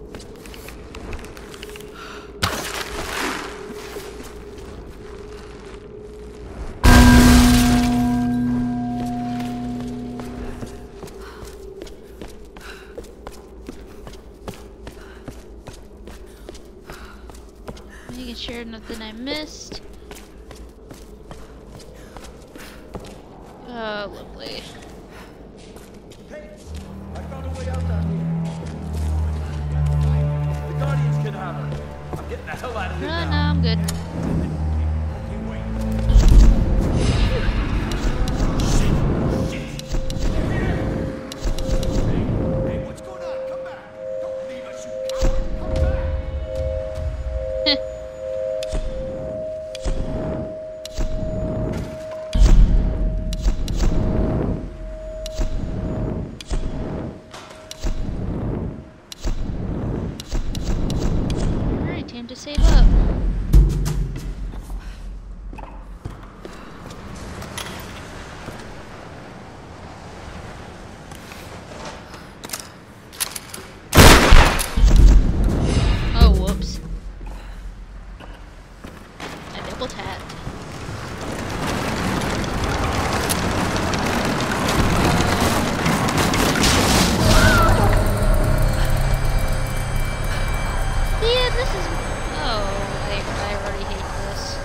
Making sure nothing I missed. Oh, lovely. Hey, I found a way out down here. The Guardians can have her. I'm getting the hell out of here now. No, I'm good. Hey, what's going on? Come back. Don't leave us, you coward. Come back. Alright, time to save up. Oh, whoops. I double tapped. Yeah, this is I already hate this.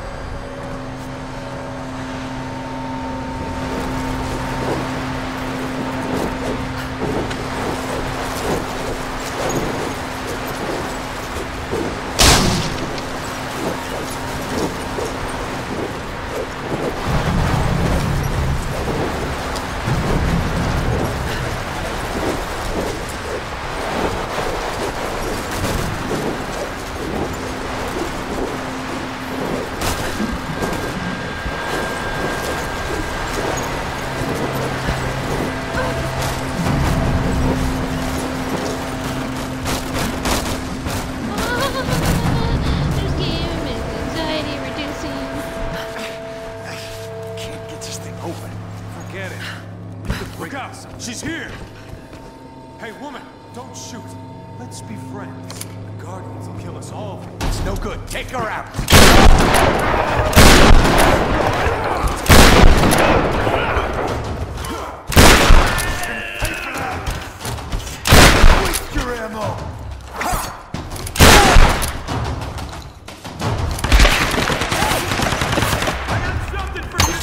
She's here! Hey, woman, don't shoot. Let's be friends. The Guardians will kill us all. It's no good. Take her out! Waste your ammo! I got something for you!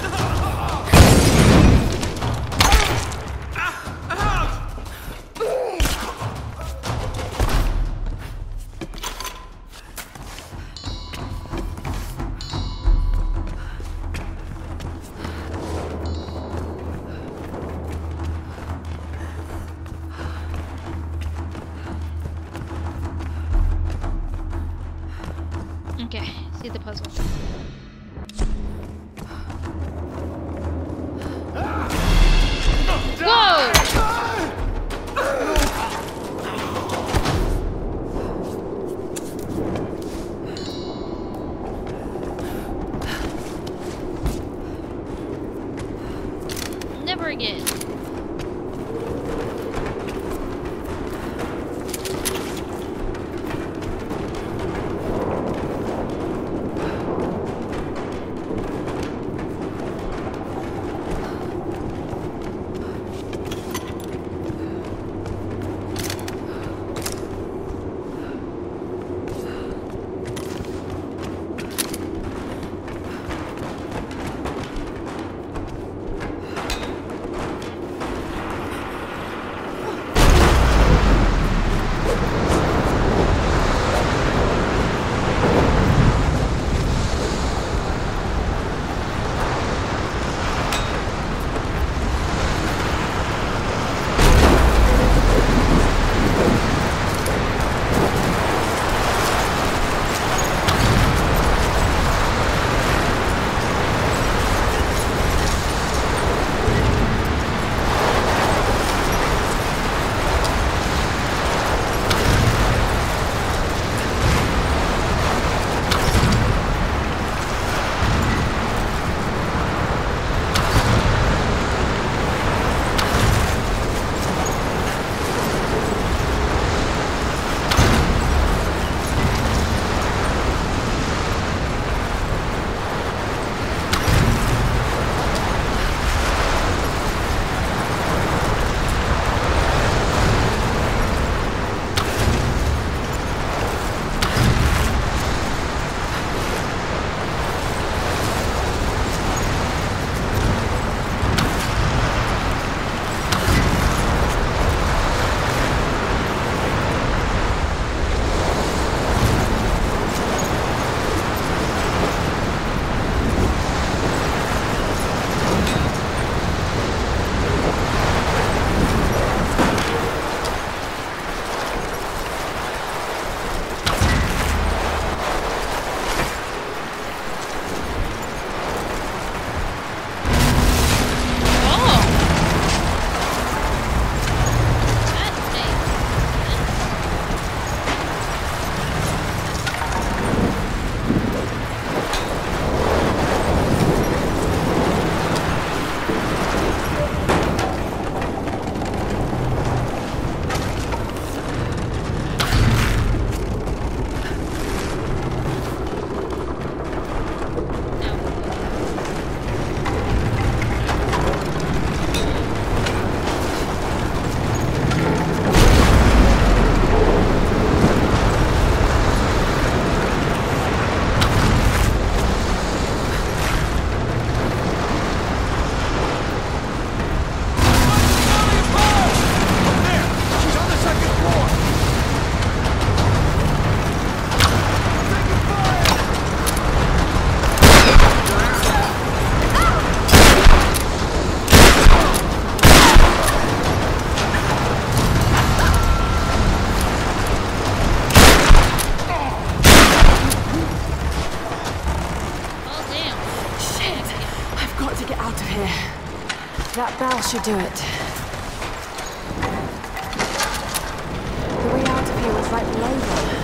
Okay, see the puzzle. Whoa! Never again. That bell should do it. The way out of here was right below there.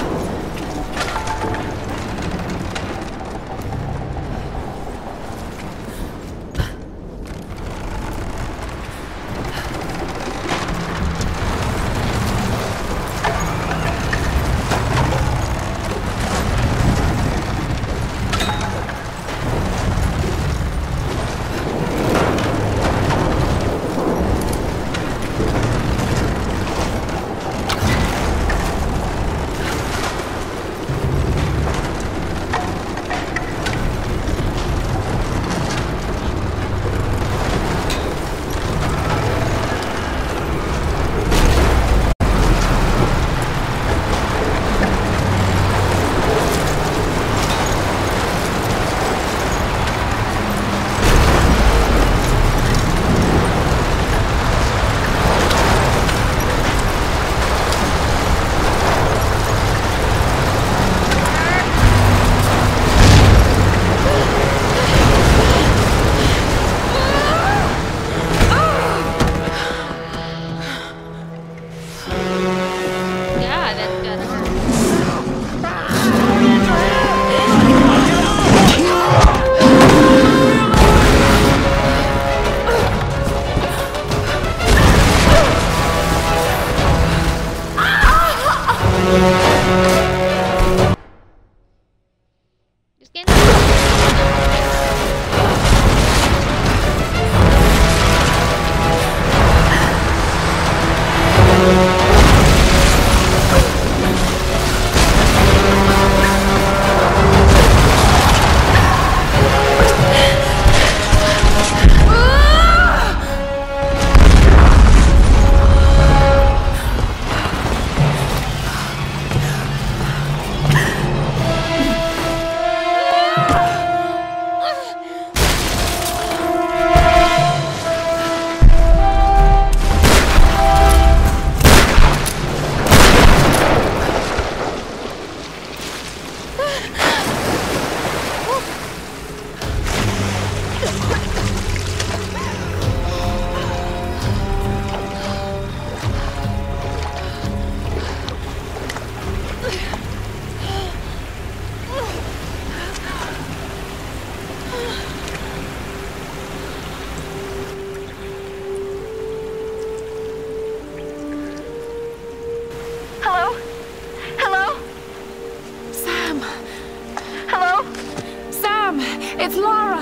It's Lara!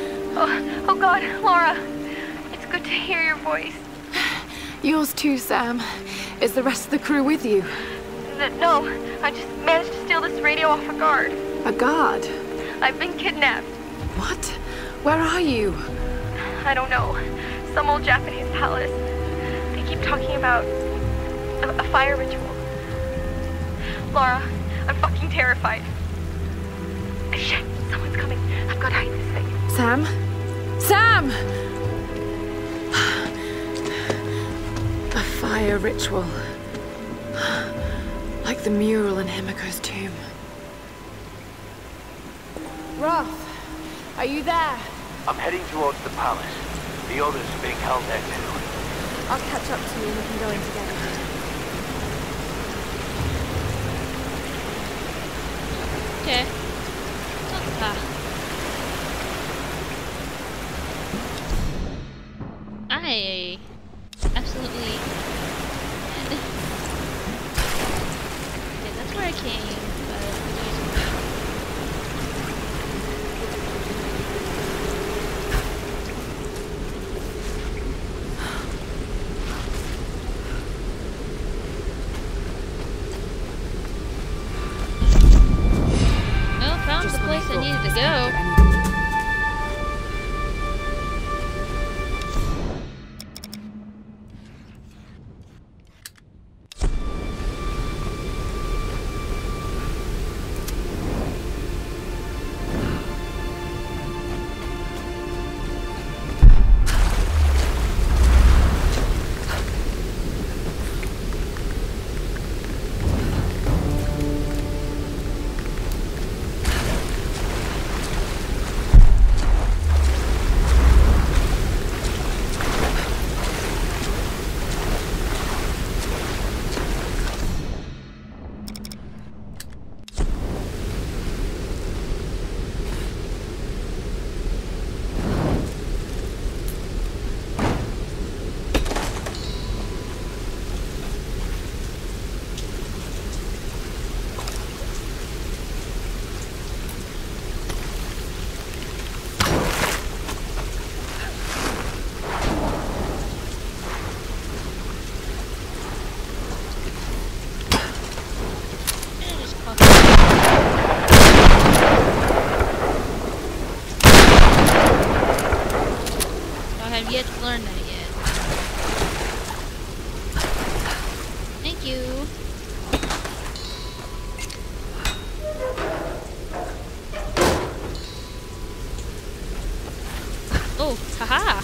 Oh God, Lara. It's good to hear your voice. Yours too, Sam. Is the rest of the crew with you? No, I just managed to steal this radio off a guard. A guard? I've been kidnapped. What? Where are you? I don't know. Some old Japanese palace. They keep talking about a fire ritual. Lara, I'm fucking terrified. Shit, someone's coming. I've got to hide this thing. Sam? Sam! A fire ritual. Like the mural in Himiko's tomb. Roth, are you there? I'm heading towards the palace. The others are being held there too. I'll catch up to you and we can go in together. Okay. I absolutely. Okay, that's where I came. Well, found the place I needed to go. learned that yet. Thank you. Oh, haha.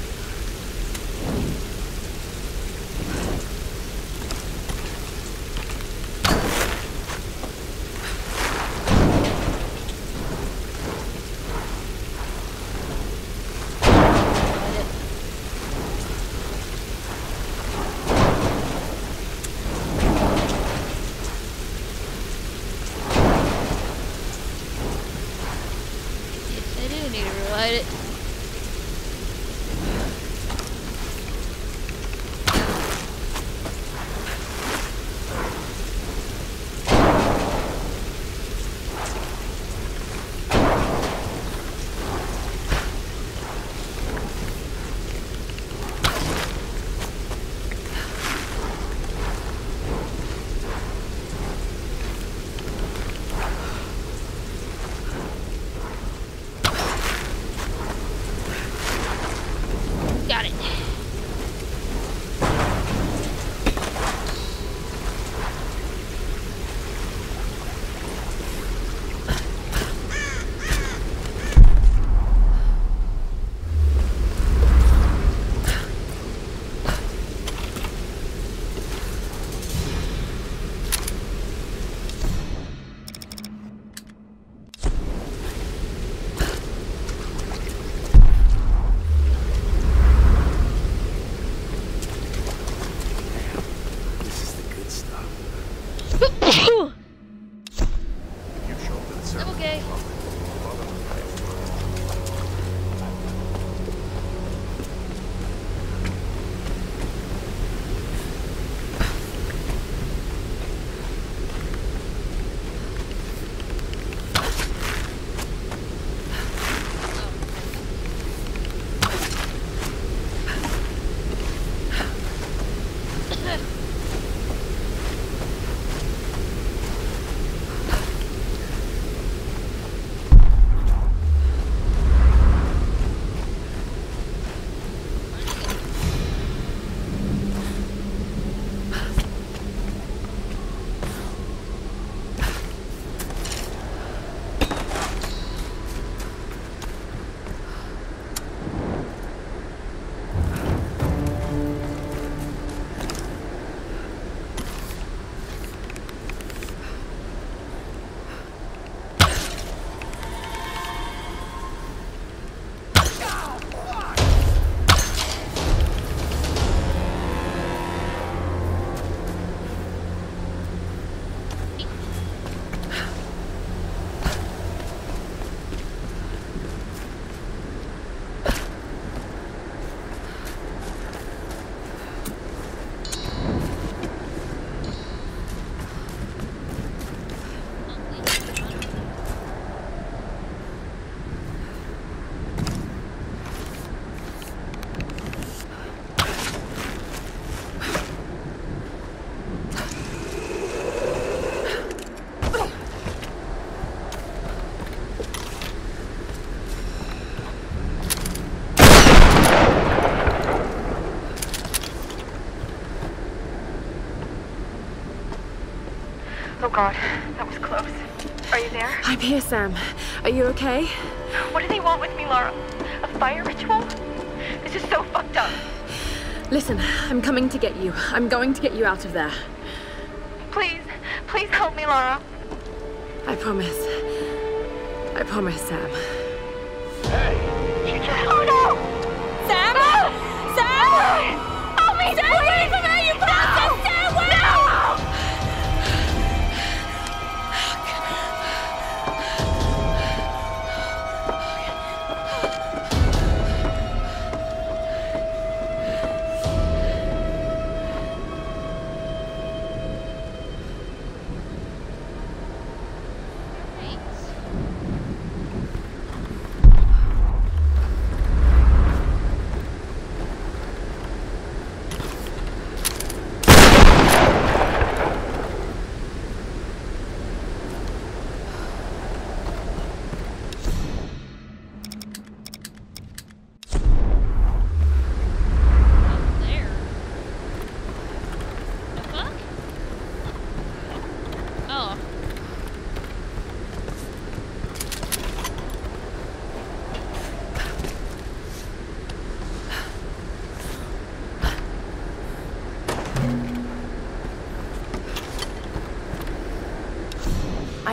Oh God, that was close. Are you there? I'm here, Sam. Are you okay? What do they want with me, Lara? A fire ritual? This is so fucked up. Listen, I'm coming to get you. I'm going to get you out of there. Please, please help me, Lara. I promise. I promise, Sam. Hey, she just... Oh no! Sam? No! Sam! Help me, Stay away from her, you bastard! Stay away!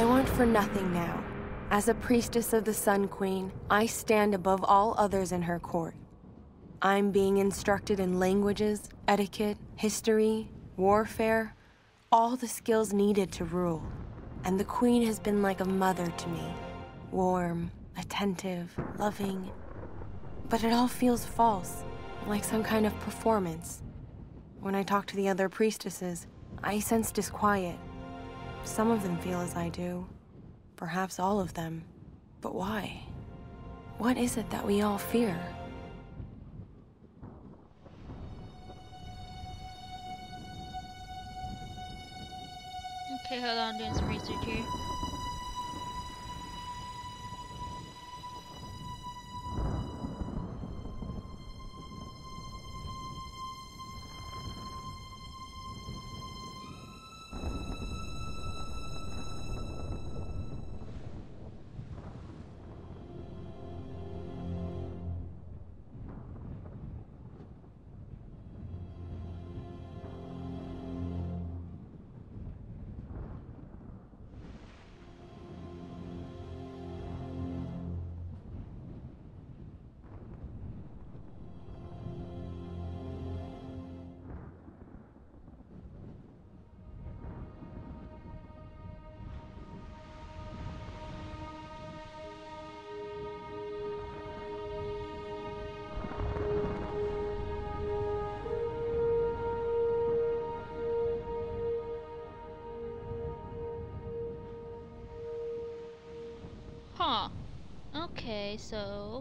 want for nothing now. As a priestess of the Sun Queen, I stand above all others in her court. I'm being instructed in languages, etiquette, history, warfare, all the skills needed to rule. And the Queen has been like a mother to me. Warm, attentive, loving. But it all feels false, like some kind of performance. When I talk to the other priestesses, I sense disquiet. Some of them feel as I do. Perhaps all of them. But why? What is it that we all fear? Okay, hold on, I'm doing some research here. Huh. Okay, so...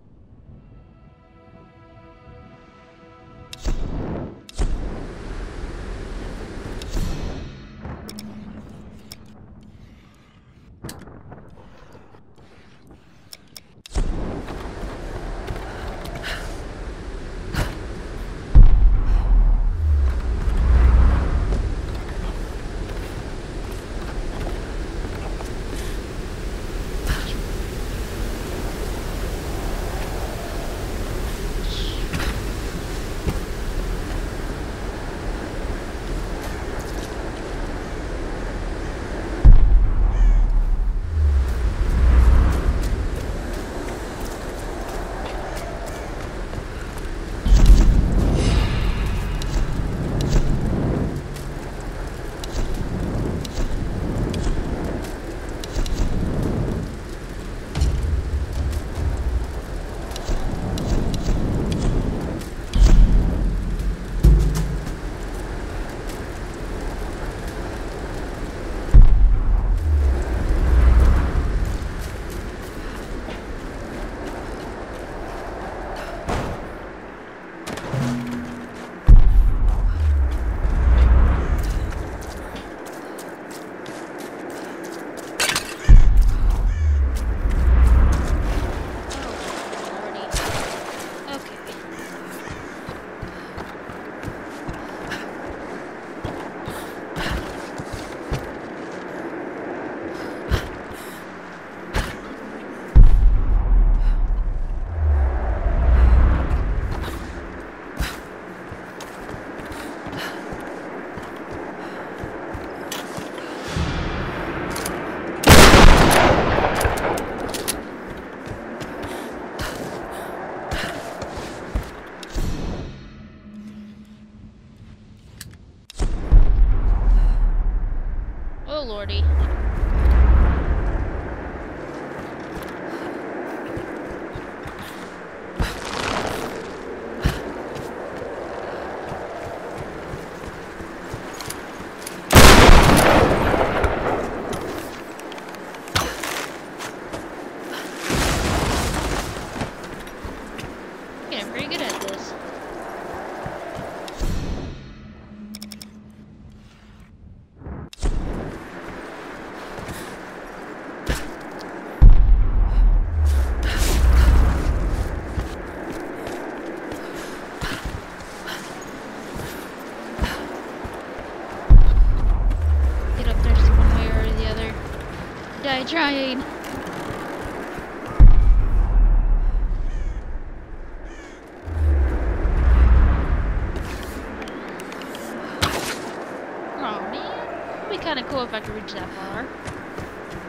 Oh lordy. Getting pretty good at this. Die trying. Oh man, it'd be kind of cool if I could reach that far.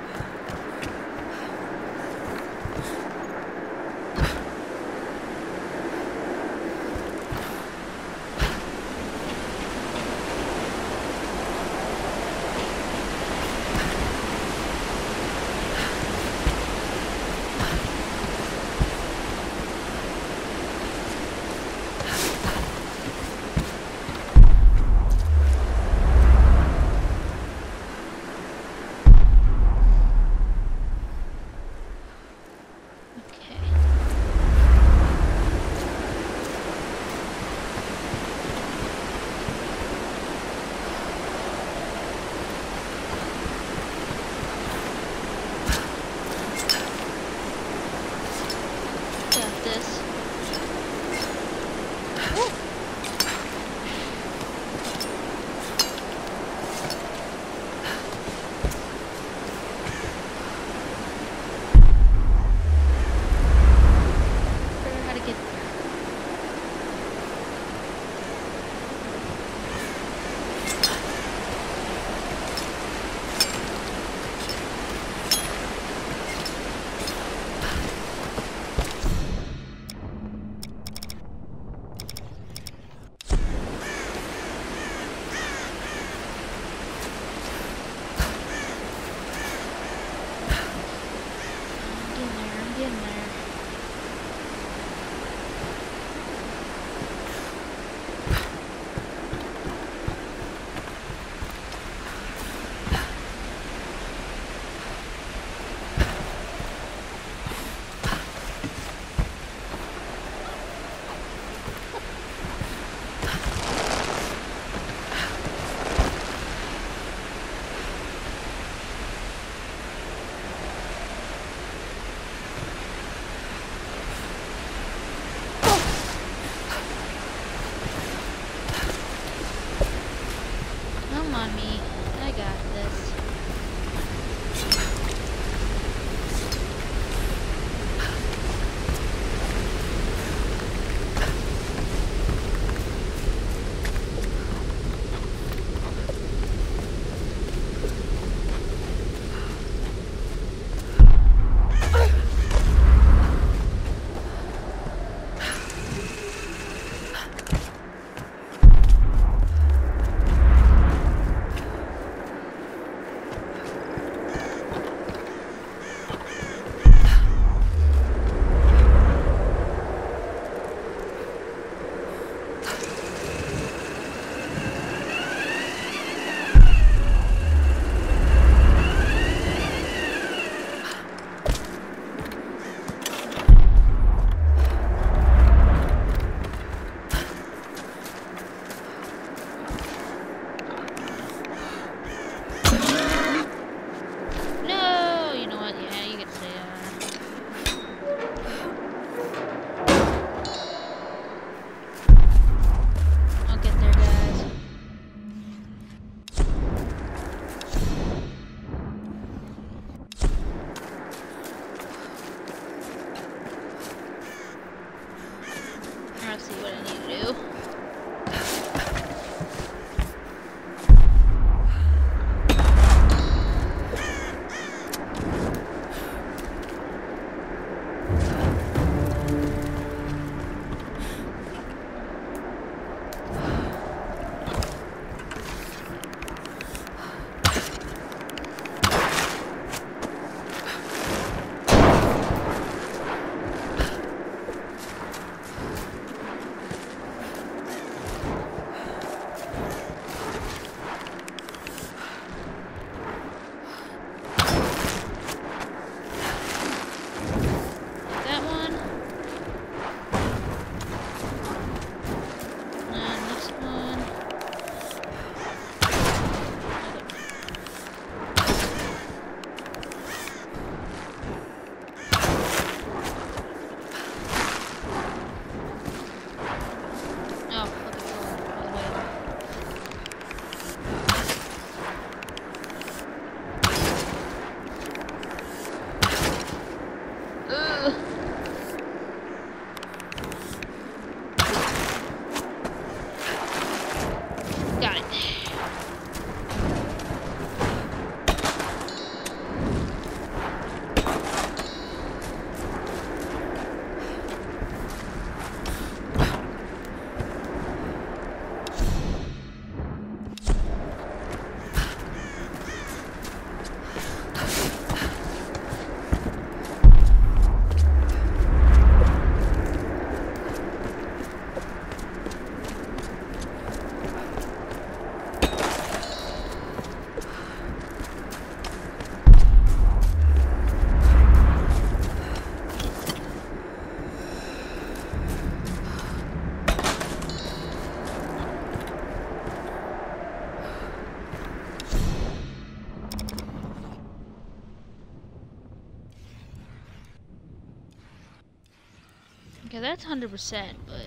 Okay, that's 100%, but...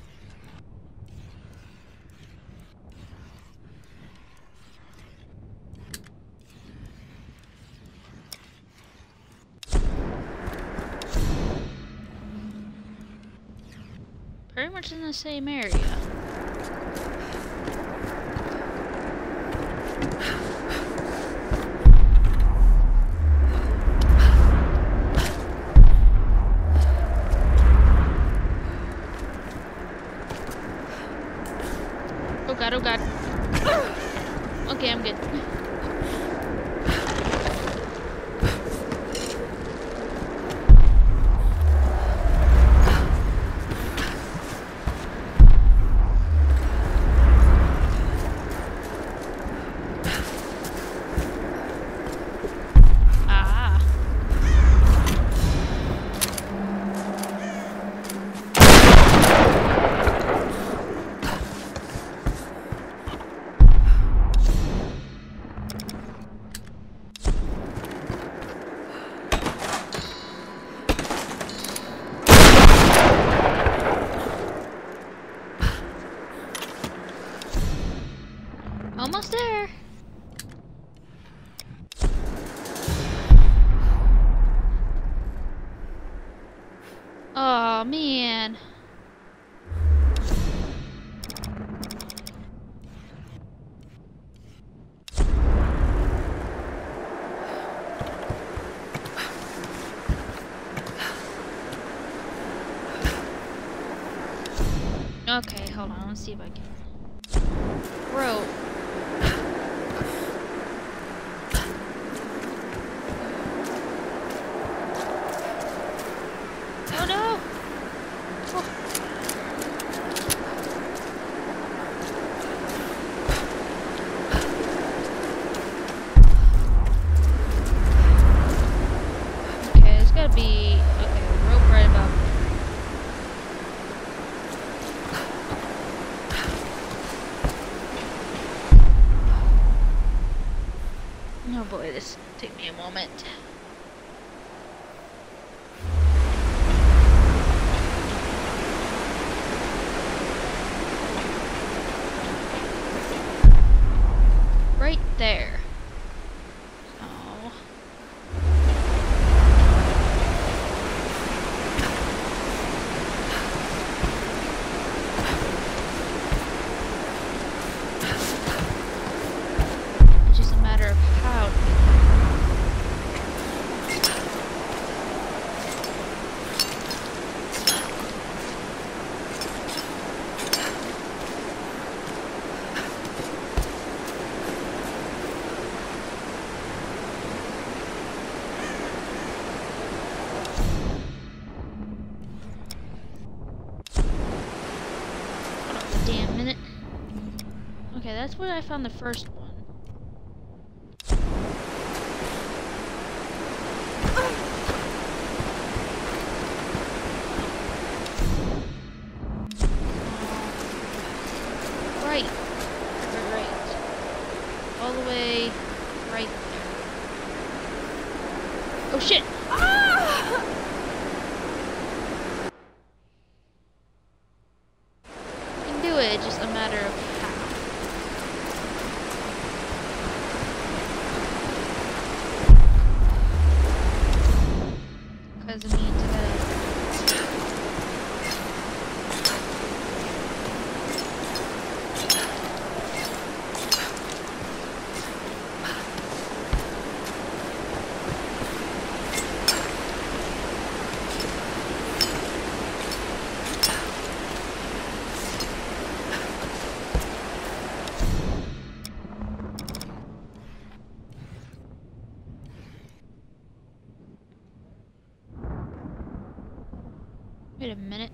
Very much in the same area. Oh god, oh god. Okay, I'm good. Almost there. Oh man. Okay, hold on. Let's see if I can. Bro. Oh no! Oh. Okay, there's gotta be a rope right above me. Oh boy, this will take me a moment. Right there. It's just a matter of how. Damn minute. Okay, that's where I found the first one. Right. Right. All the way right there. Oh shit! It's just a matter of how. Because it means wait a minute.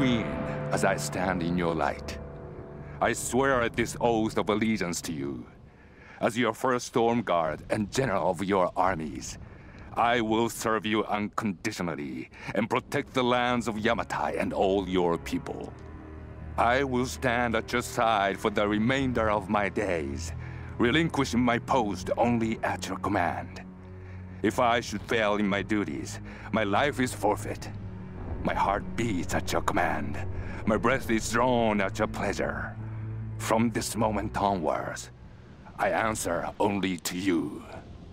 Queen, as I stand in your light, I swear this oath of allegiance to you. As your first storm guard and general of your armies, I will serve you unconditionally and protect the lands of Yamatai and all your people. I will stand at your side for the remainder of my days, relinquishing my post only at your command. If I should fail in my duties, my life is forfeit. My heart beats at your command. My breath is drawn at your pleasure. From this moment onwards, I answer only to you.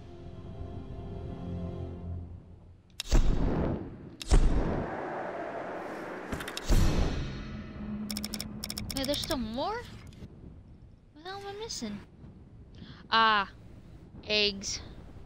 Wait, there's still more? What the hell am I missing? Ah, eggs.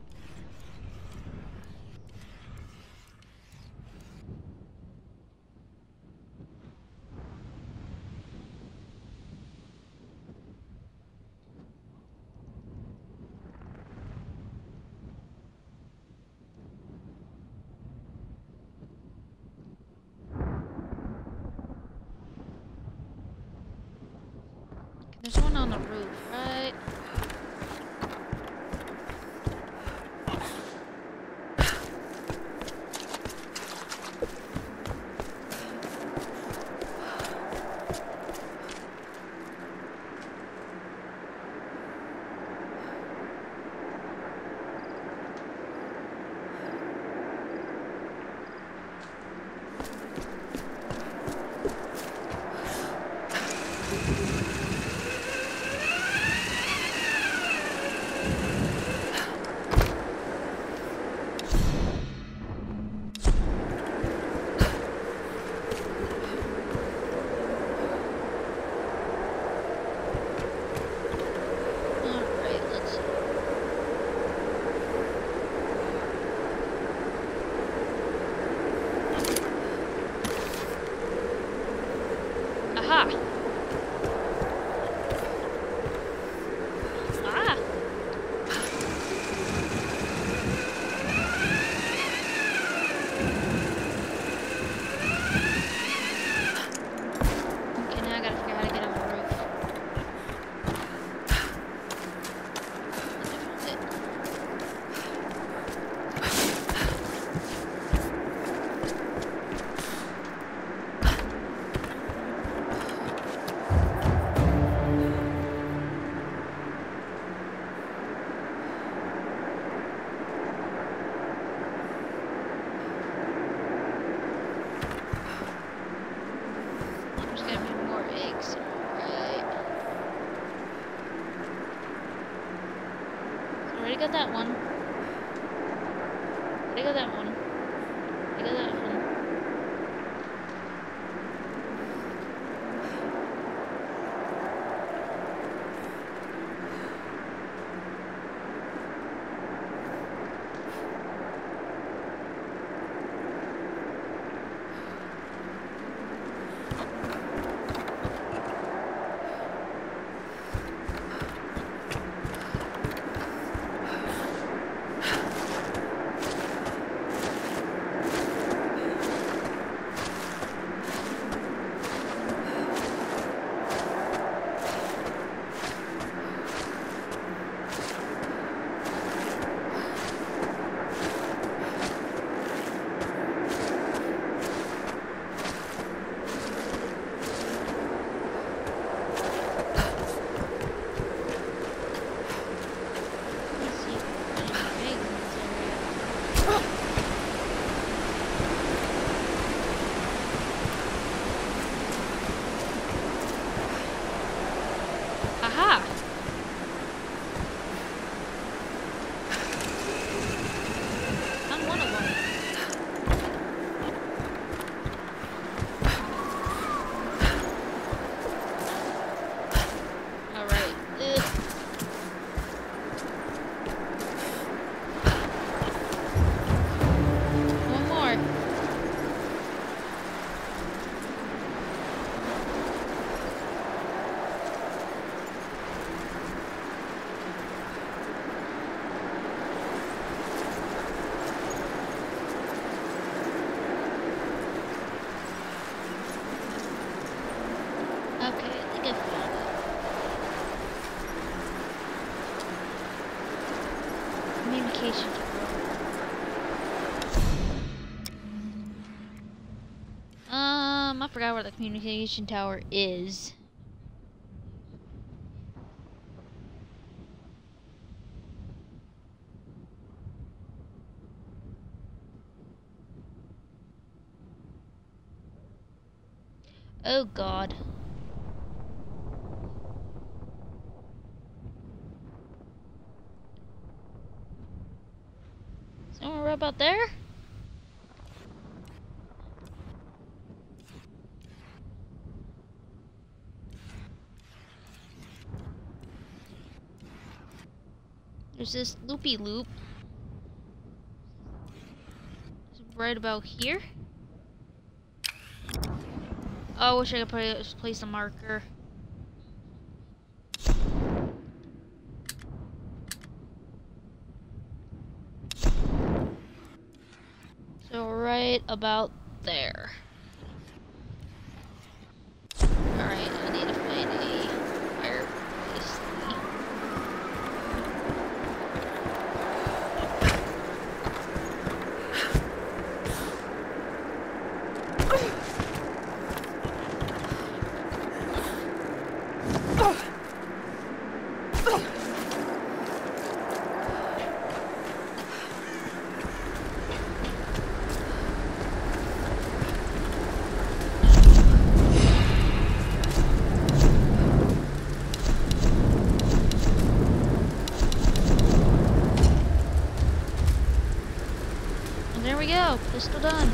There's one on the roof, right? Already got that one. Already got that one. Already got that one. communication tower. I forgot where the communication tower is. Oh God. Somewhere right about there? There's this loopy loop. It's right about here. Oh, I wish I could place a marker. So right about there. Alright, I need to find a fireplace thingy. Pistol done.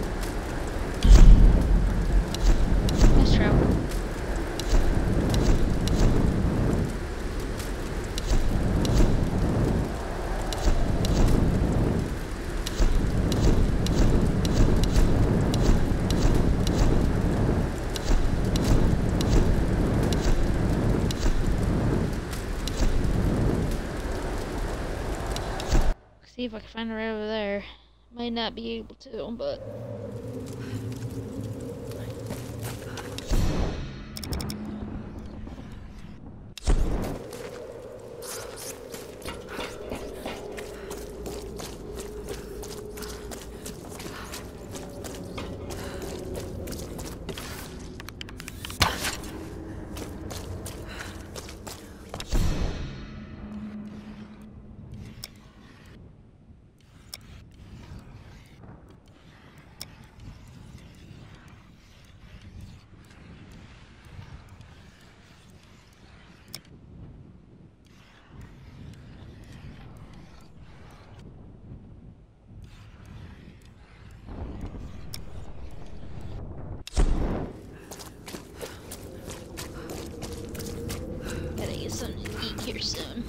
Nice travel. See if I can find her over there. Might not be able to, but... something to eat here soon.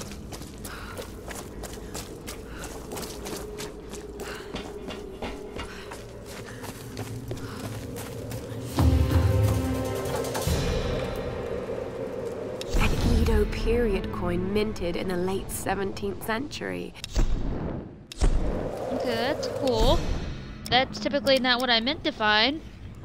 An Edo period coin minted in the late 17th century. Okay, that's cool. That's typically not what I meant to find.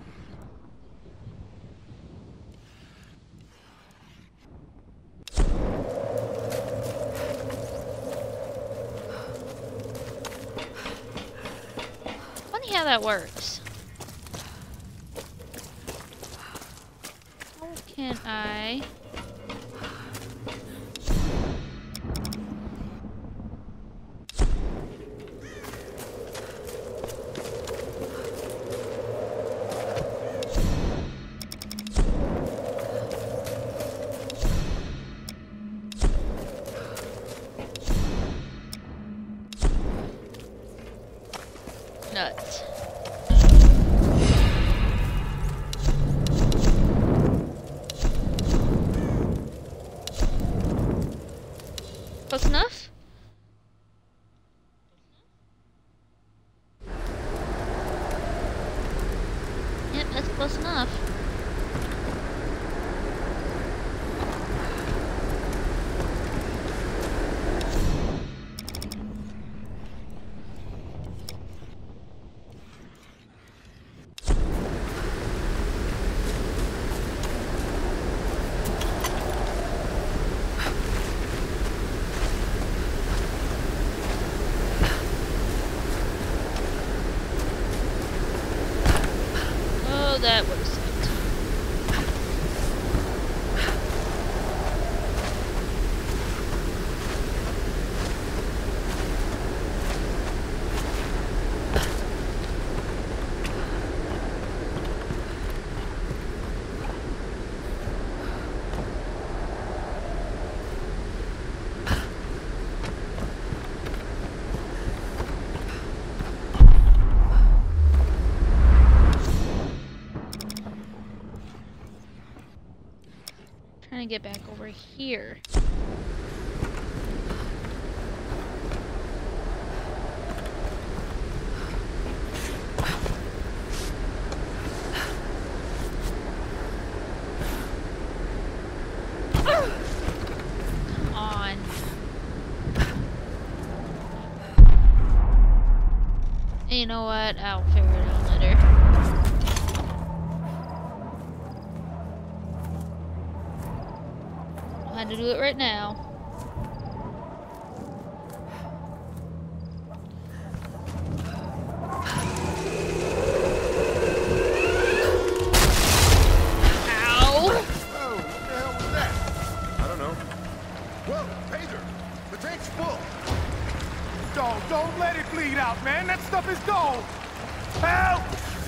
Funny how that works. How can I... nuts. Close enough? Yep, that's close enough. that would have sucked. Trying to get back over here. Come on. You know what? I'll figure it out later. Had to do it right now. Ow! Whoa, what the hell was that? I don't know. Whoa, Pedro, the tank's full. Don't let it bleed out, man. That stuff is gold. Help!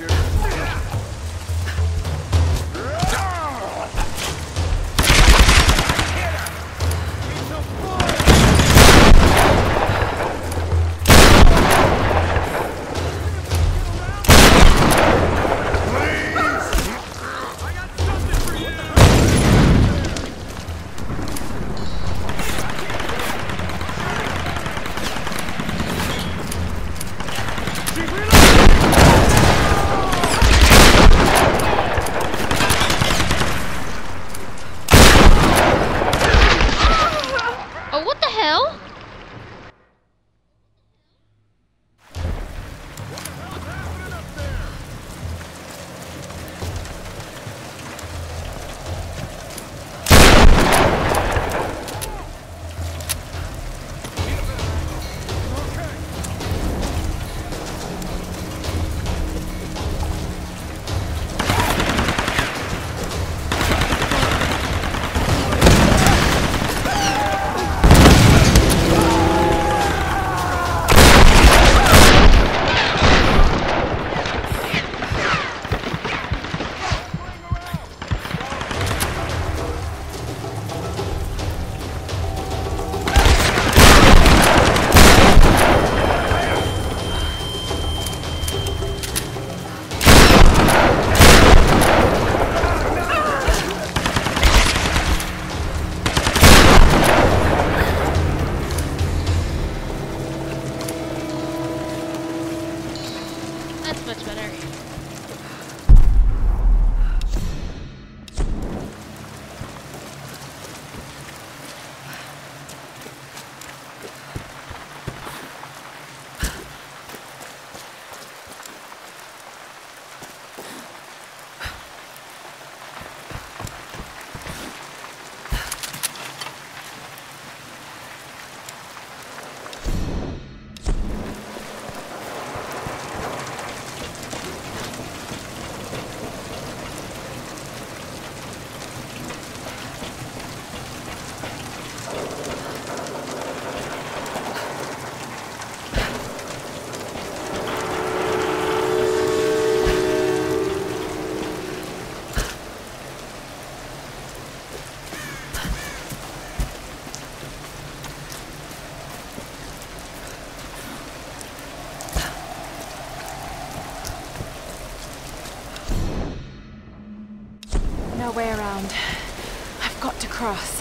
No way around. I've got to cross.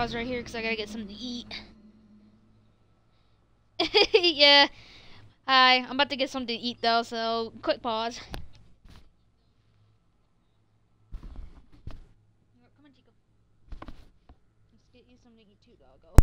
pause right here because I gotta get something to eat. Yeah. Hi, I'm about to get something to eat though, so quick pause. Come on, Chico. Let's get you something to eat too, doggo.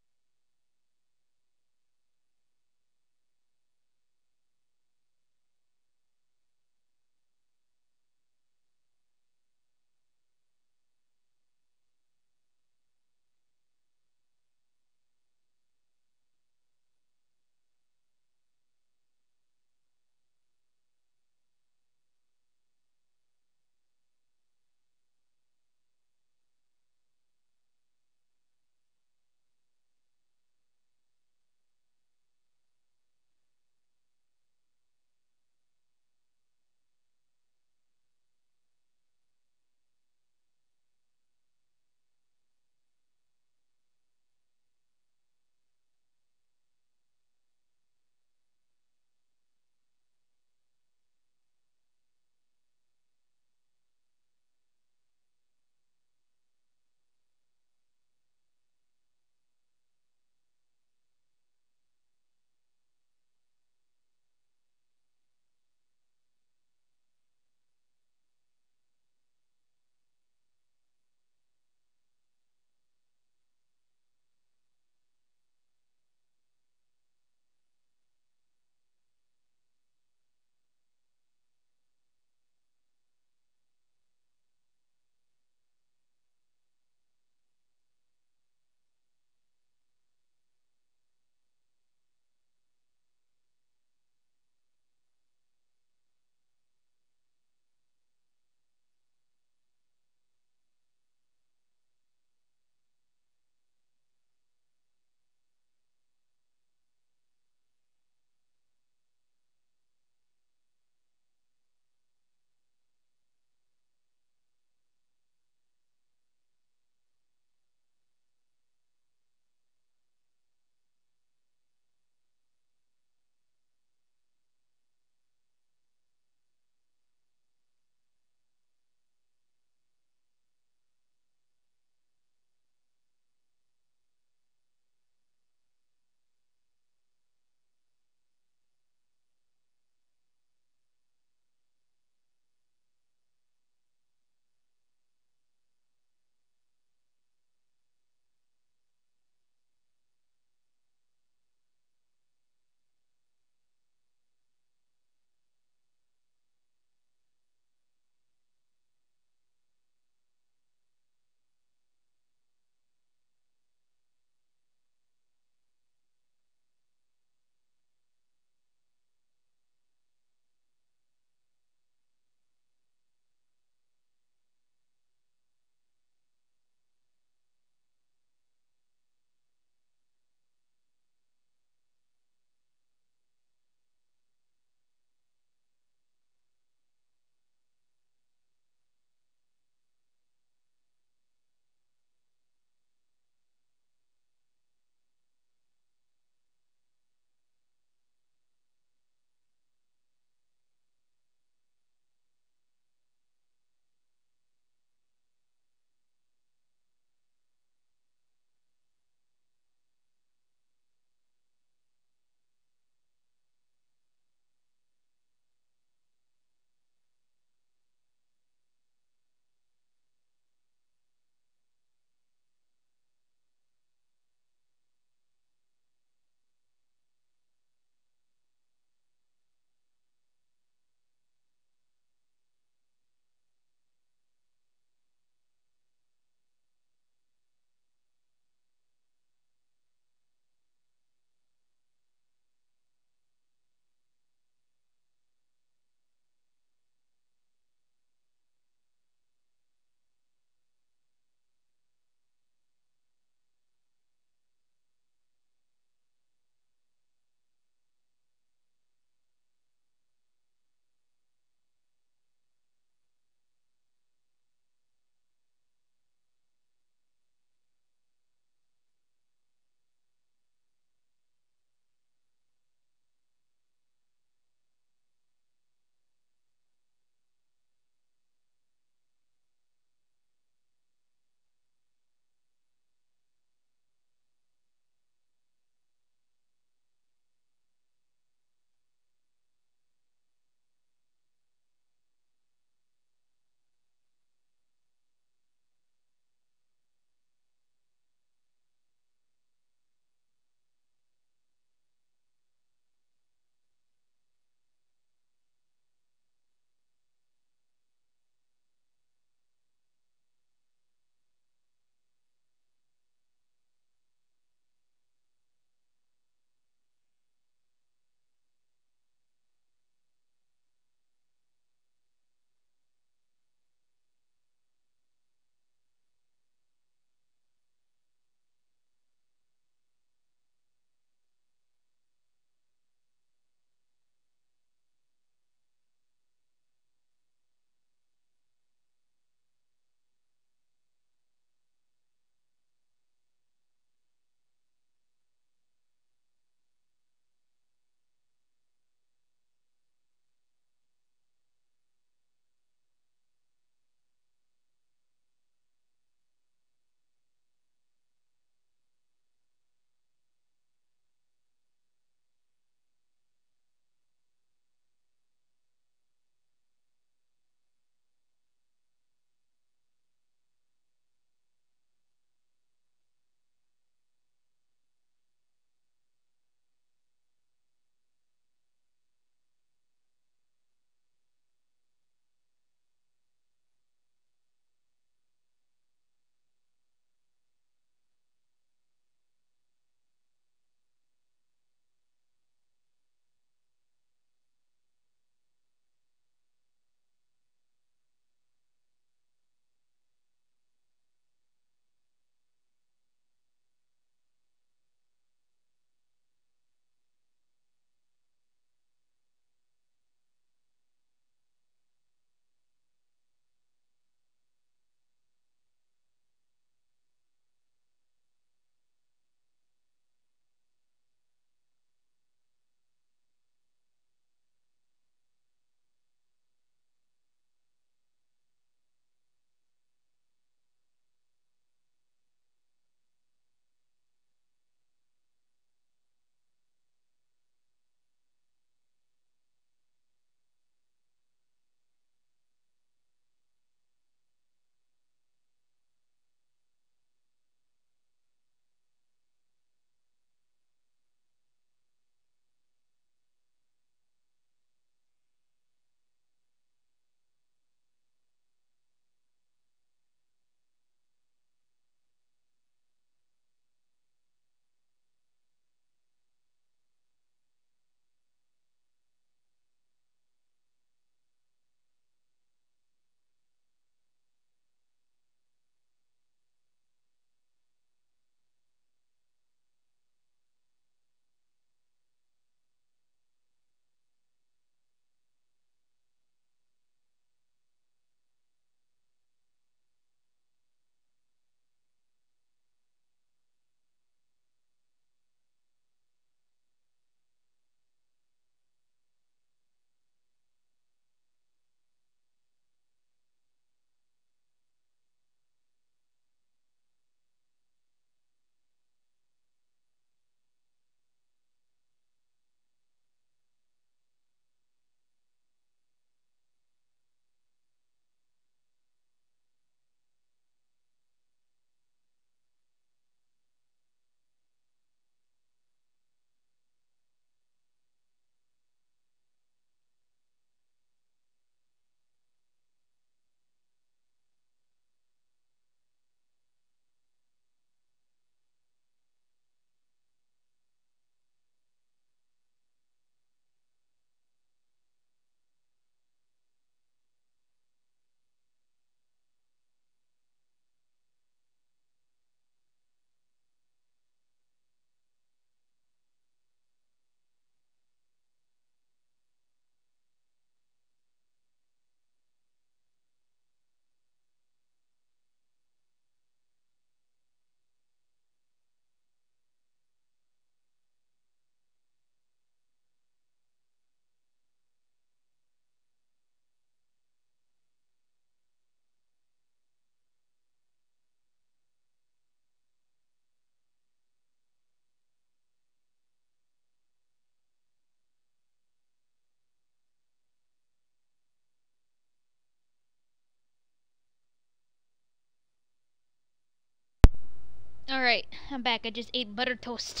Alright, I'm back. I just ate butter toast.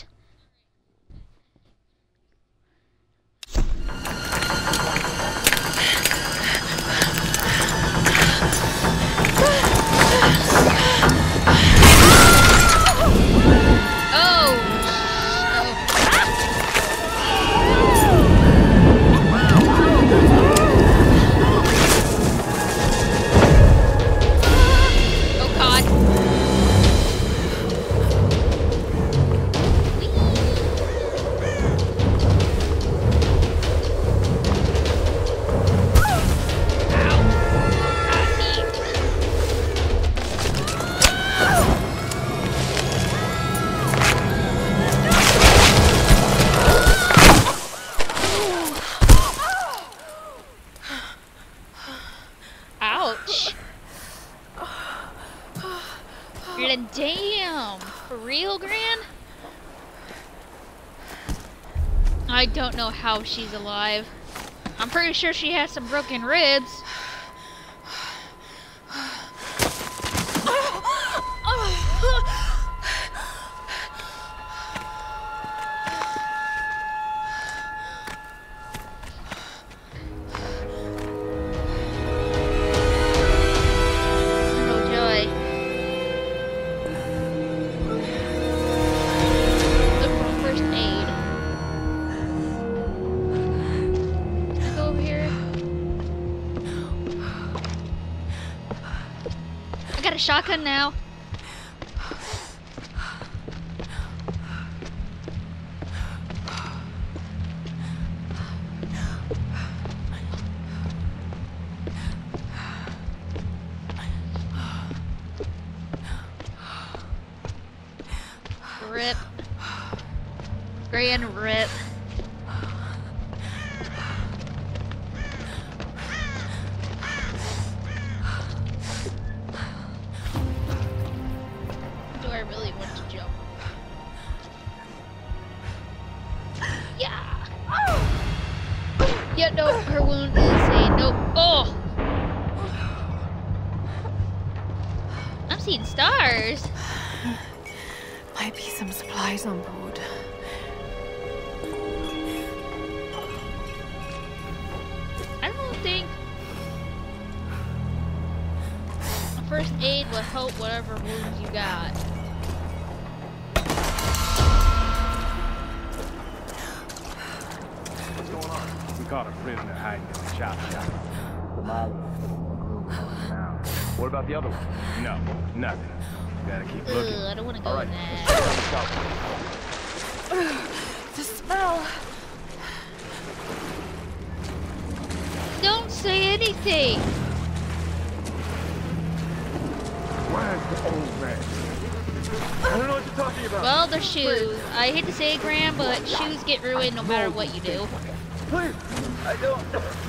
Damn! For real, Gran? I don't know how she's alive. I'm pretty sure she has some broken ribs. Shotgun now. Rip. Grand rip. Yeah, no, her wound is a nope. Oh! I'm seeing stars. Might be some supplies on board. I don't think a first aid will help whatever wounds you got. Caught a prisoner hiding in the chop shop. What about the other one? No, nothing. Gotta keep looking. I don't want to go in there. The smell. Don't say anything. Where's the old man? I don't know what you're talking about. Well, they're shoes. I hate to say it, Graham, but shoes get ruined no matter what you do. Please, I don't.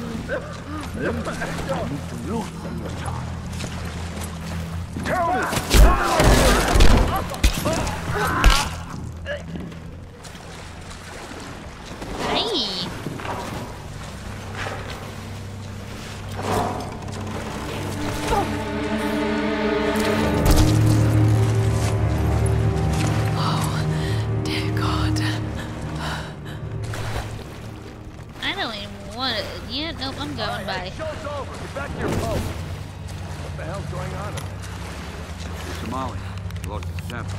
Tell me. Hey. Nope, I'm going by. Show's over. Get back to your post. What the hell's going on? Somali. Lost his temper.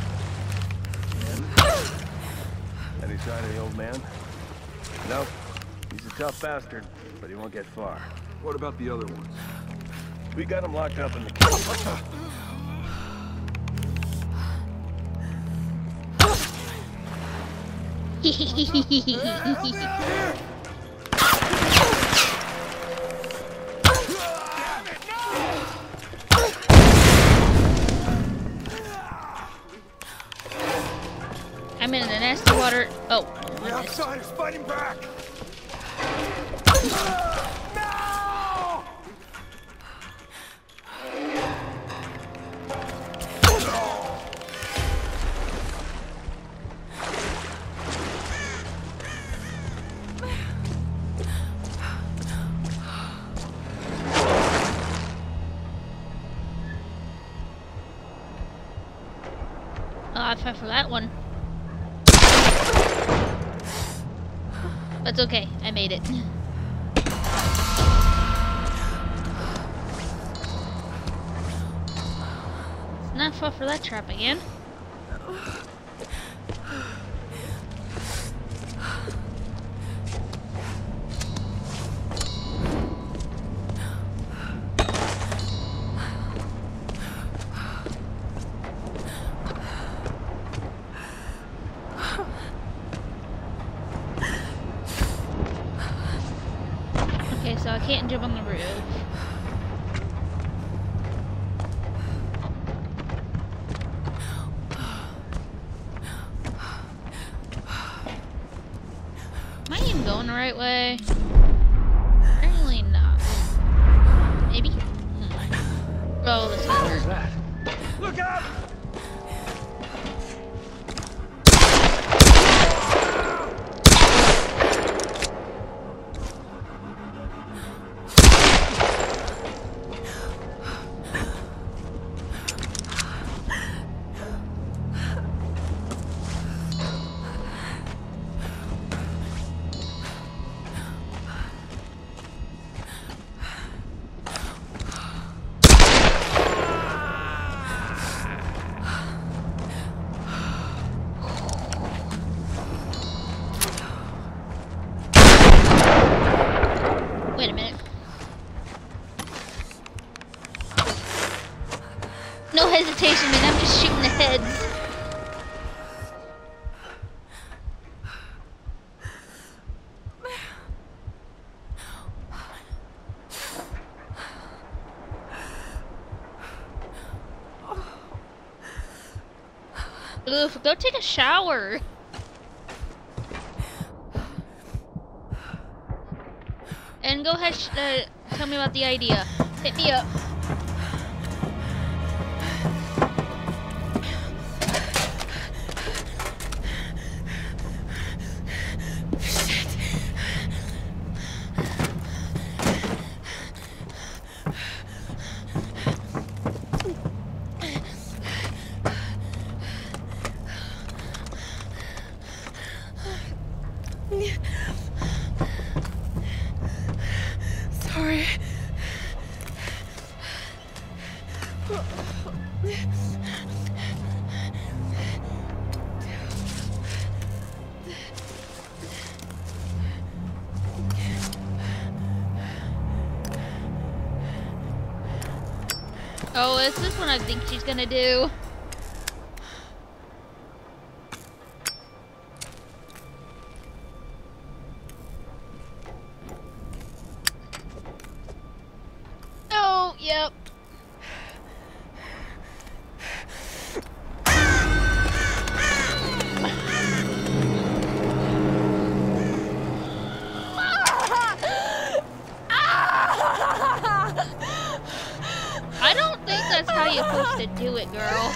Any sign of the old man? Nope. He's a tough bastard, but he won't get far. What about the other ones? We got him locked up in the cave. I'm in the nasty water. Oh. The outside is fighting back. No! Oh, I fell for that one. That's okay. I made it. Let's not fall for that trap again. Okay, so I can't jump on the roof. Am I even going the right way? Apparently not. Maybe? Oh, this is that? Look out! Wait a minute. No hesitation, man. I'm just shooting the heads. Oof, go take a shower. And go ahead, tell me about the idea. Hit me up. Sorry. Oh, is this what I think she's gonna do? Oh, yep. I don't think that's how you're supposed to do it, girl.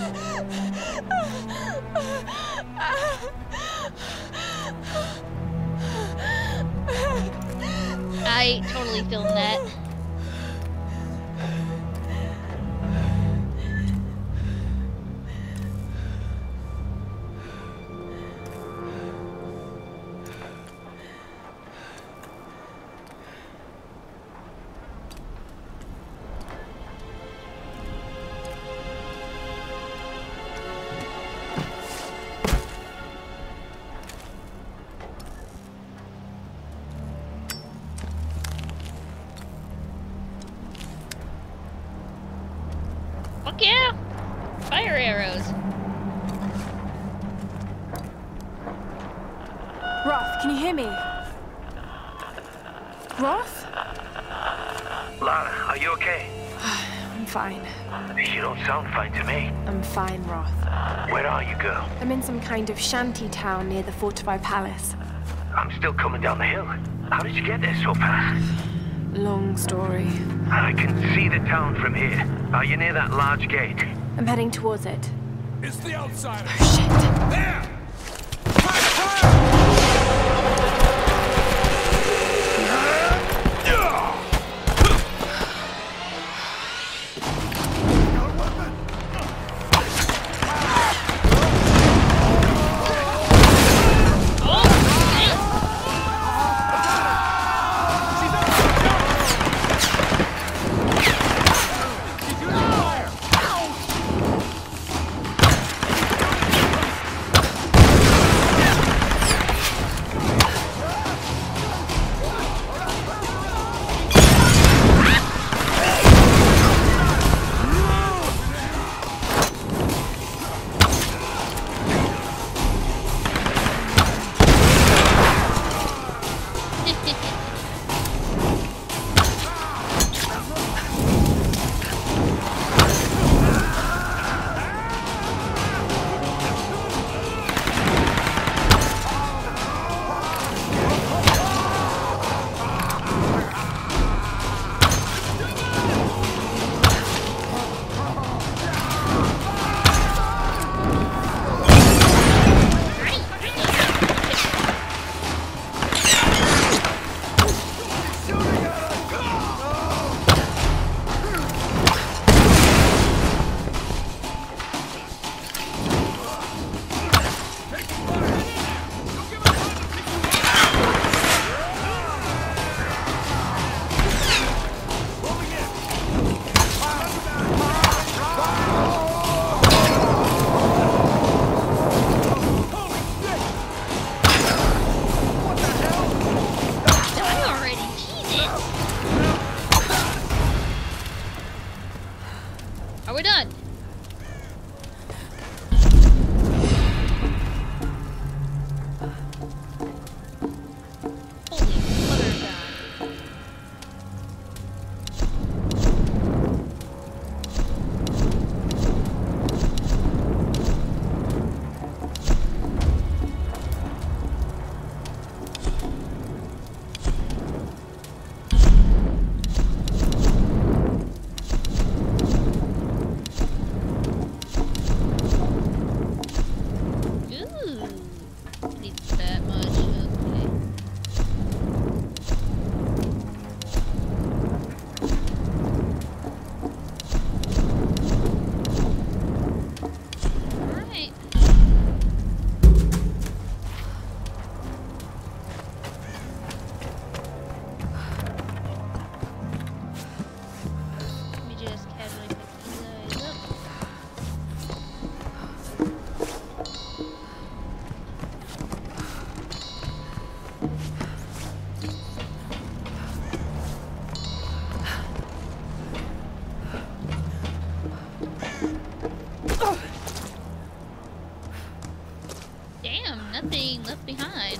I totally feel that. Fuck yeah! Fire arrows. Roth, can you hear me? Roth? Lara, are you okay? I'm fine. You don't sound fine to me. I'm fine, Roth. Where are you, girl? I'm in some kind of shanty town near the fortified palace. I'm still coming down the hill. How did you get there so fast? Long story. I can see the town from here. Are you near that large gate? I'm heading towards it. It's the outsider. Oh, shit. There! being left behind.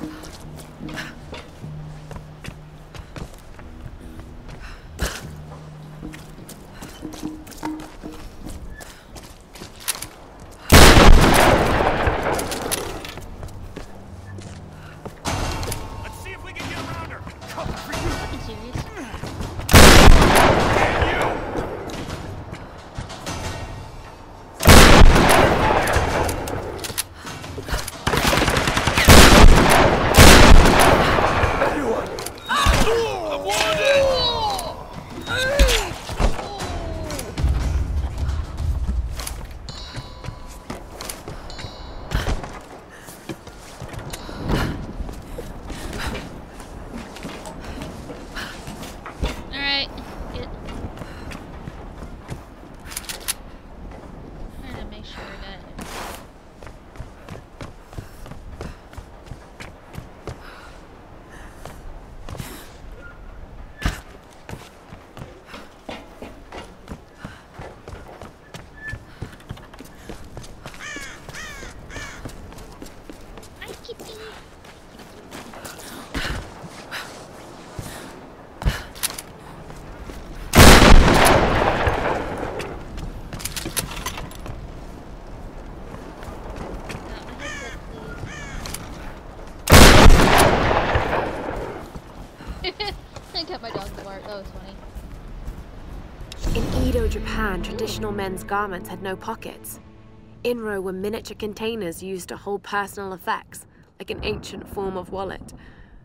I got my dog to bark. That was funny. In Edo, Japan, traditional men's garments had no pockets. Inro were miniature containers used to hold personal effects, like an ancient form of wallet.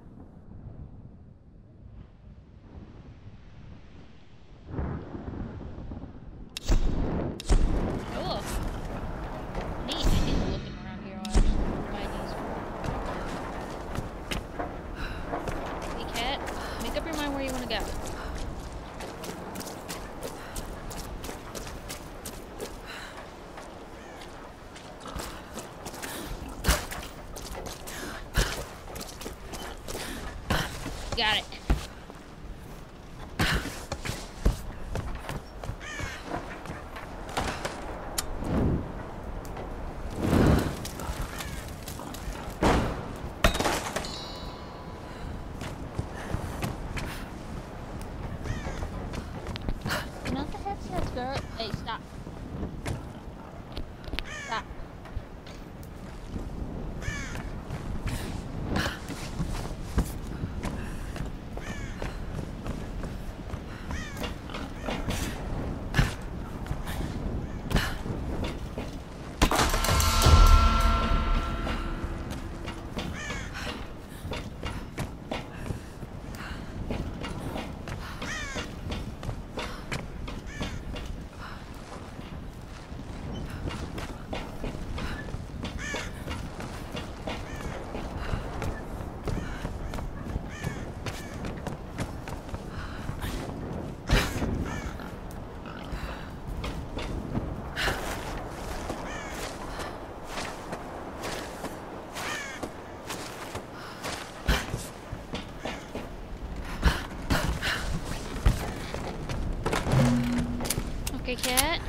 Oh, neat. I need to look around here while I buy these. Hey, cat, make up your mind where you want to go. Got it. Not the headsets, girl. Hey, stop. Stop. Okay, cat.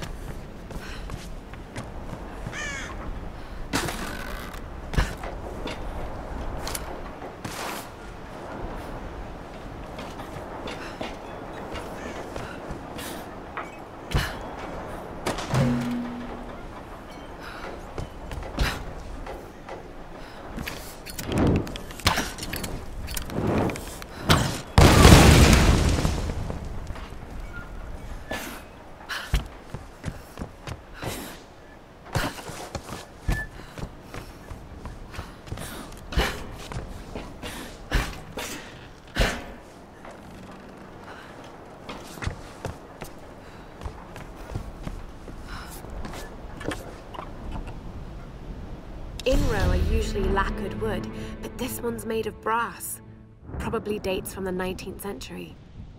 Inro are usually lacquered wood, but this one's made of brass. Probably dates from the 19th century.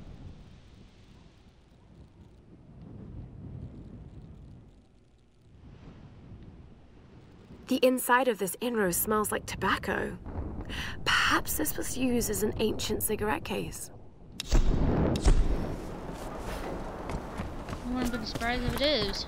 The inside of this Inro smells like tobacco. Perhaps this was used as an ancient cigarette case. I wouldn't be surprised if it is.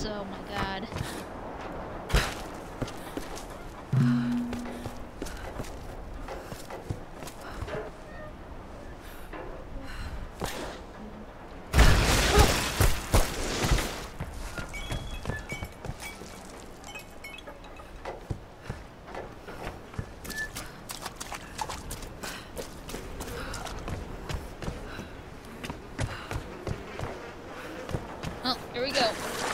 this. Oh my god. Oh, here we go.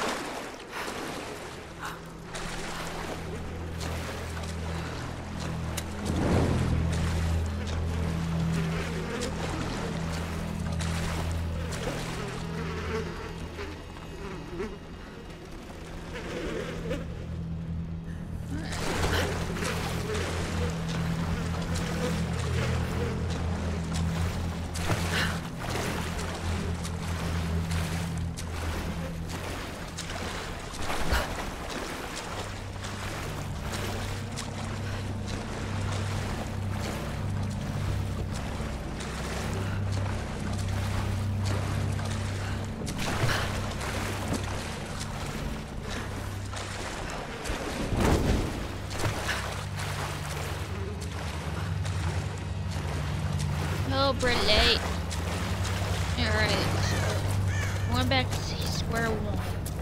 Oh, pretty late. Alright, so going back to square one.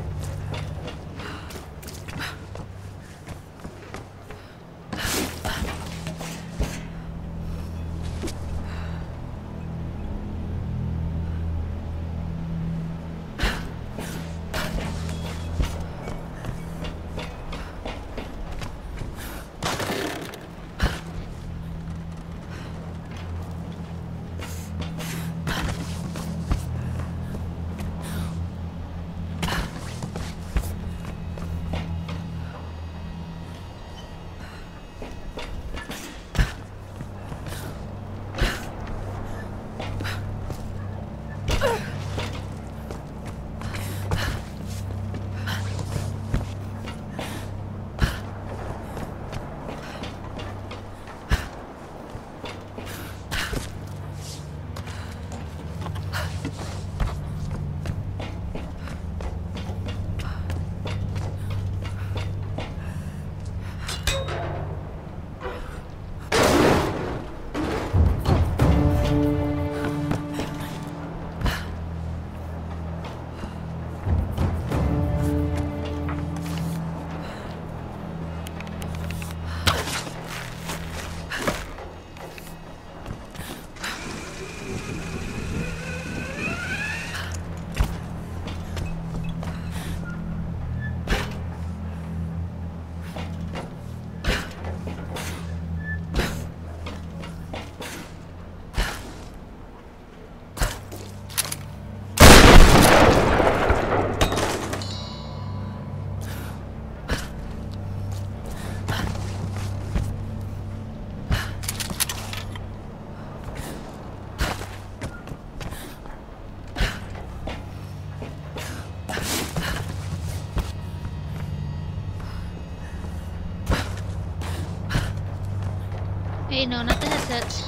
Hey, no, not the headsets.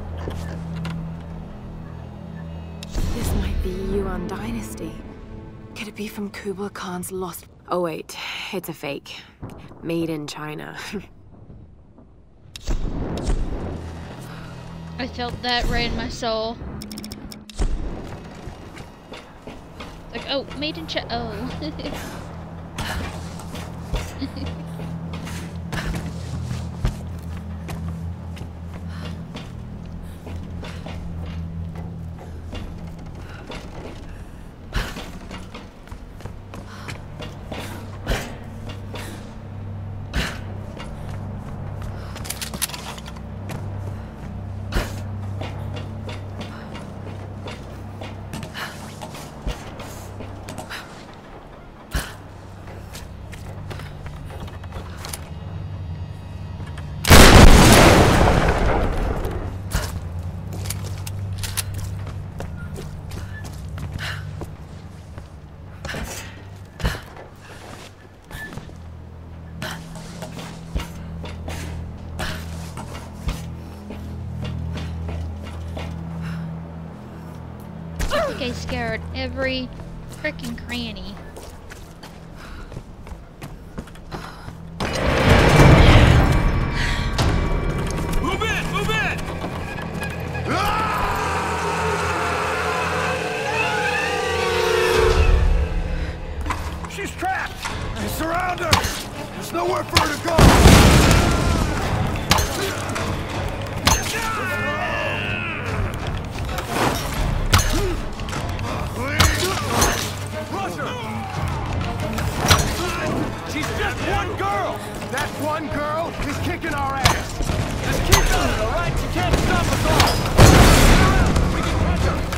Dynasty. Could it be from Kublai Khan's lost... Oh wait, it's a fake. Made in China. I felt that right in my soul. Like, oh, made in China. Oh. I scared every frickin' cranny. Move in! Move in! She's trapped! They surround her! There's nowhere for her to go! She's just one girl! That one girl is kicking our ass! Just keep going, alright? She can't stop us all! We can catch her!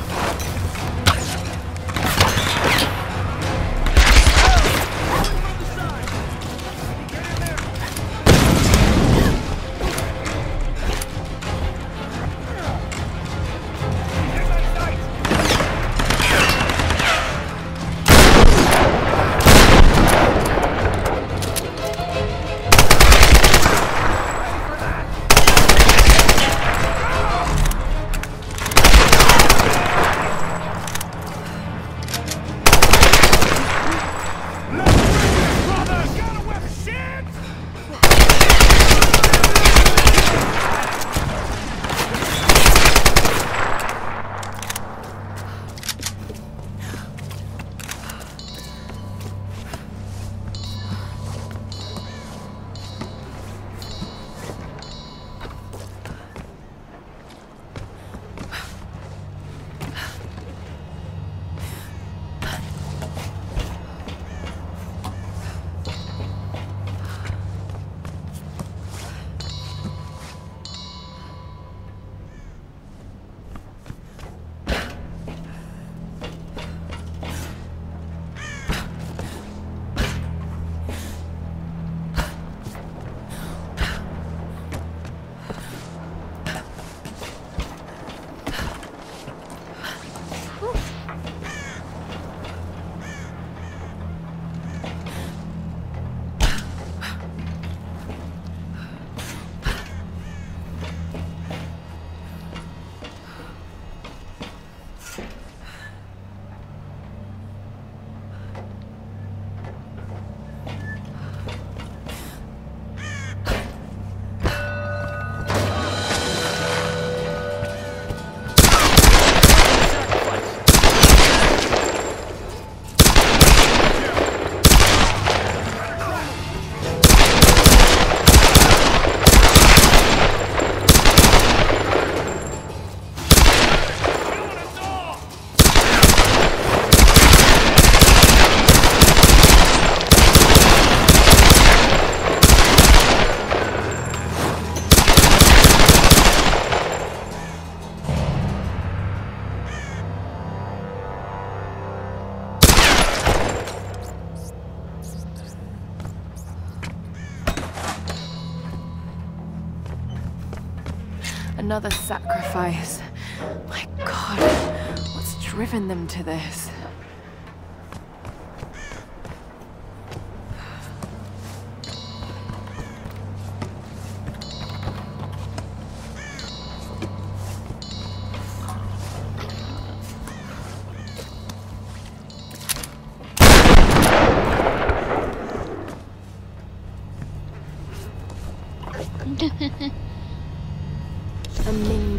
Another sacrifice. My God, what's driven them to this?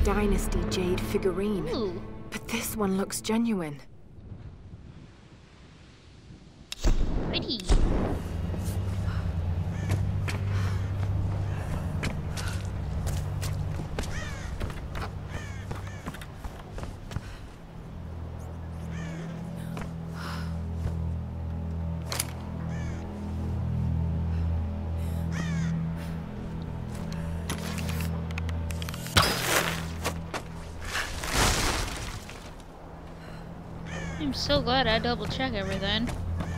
Dynasty jade figurine. Ooh. But this one looks genuine. Pretty. I'm so glad I double check everything.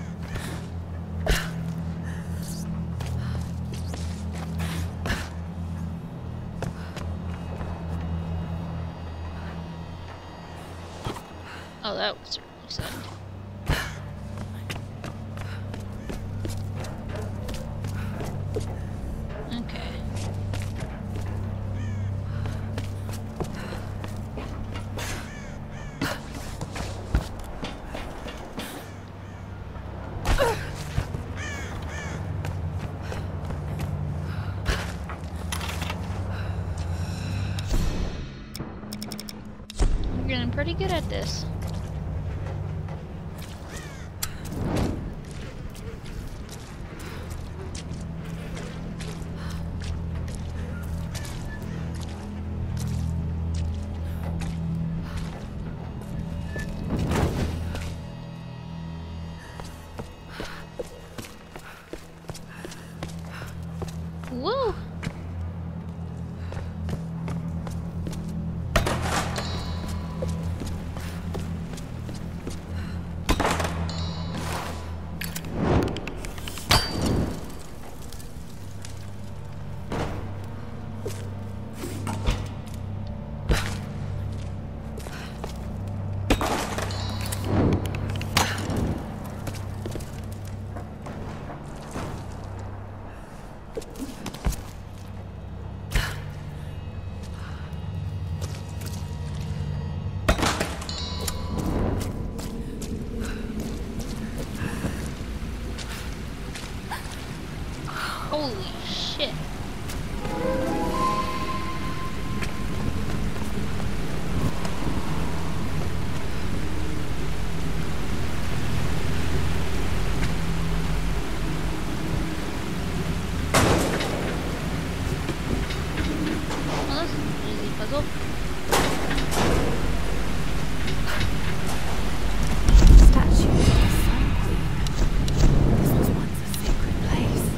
Oh, that was certainly sudden. Okay. I'm getting pretty good at this. Woo! Holy shit. Well, this is an easy puzzle. Statue of the Sun Queen. This was once a sacred place.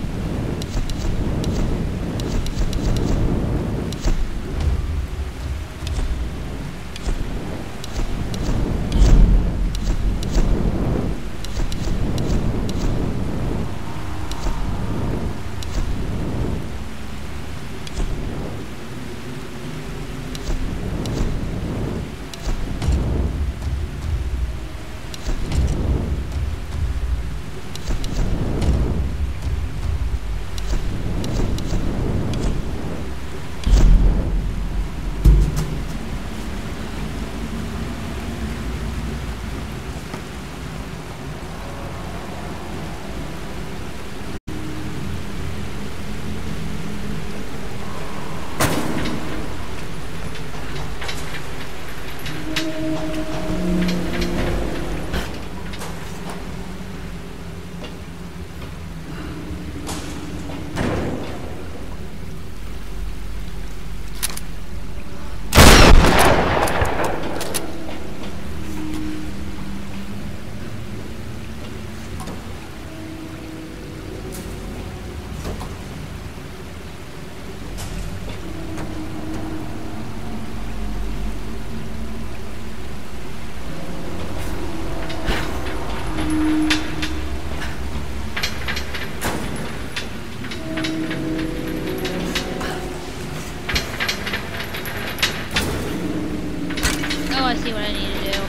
Oh, I see what I need to do.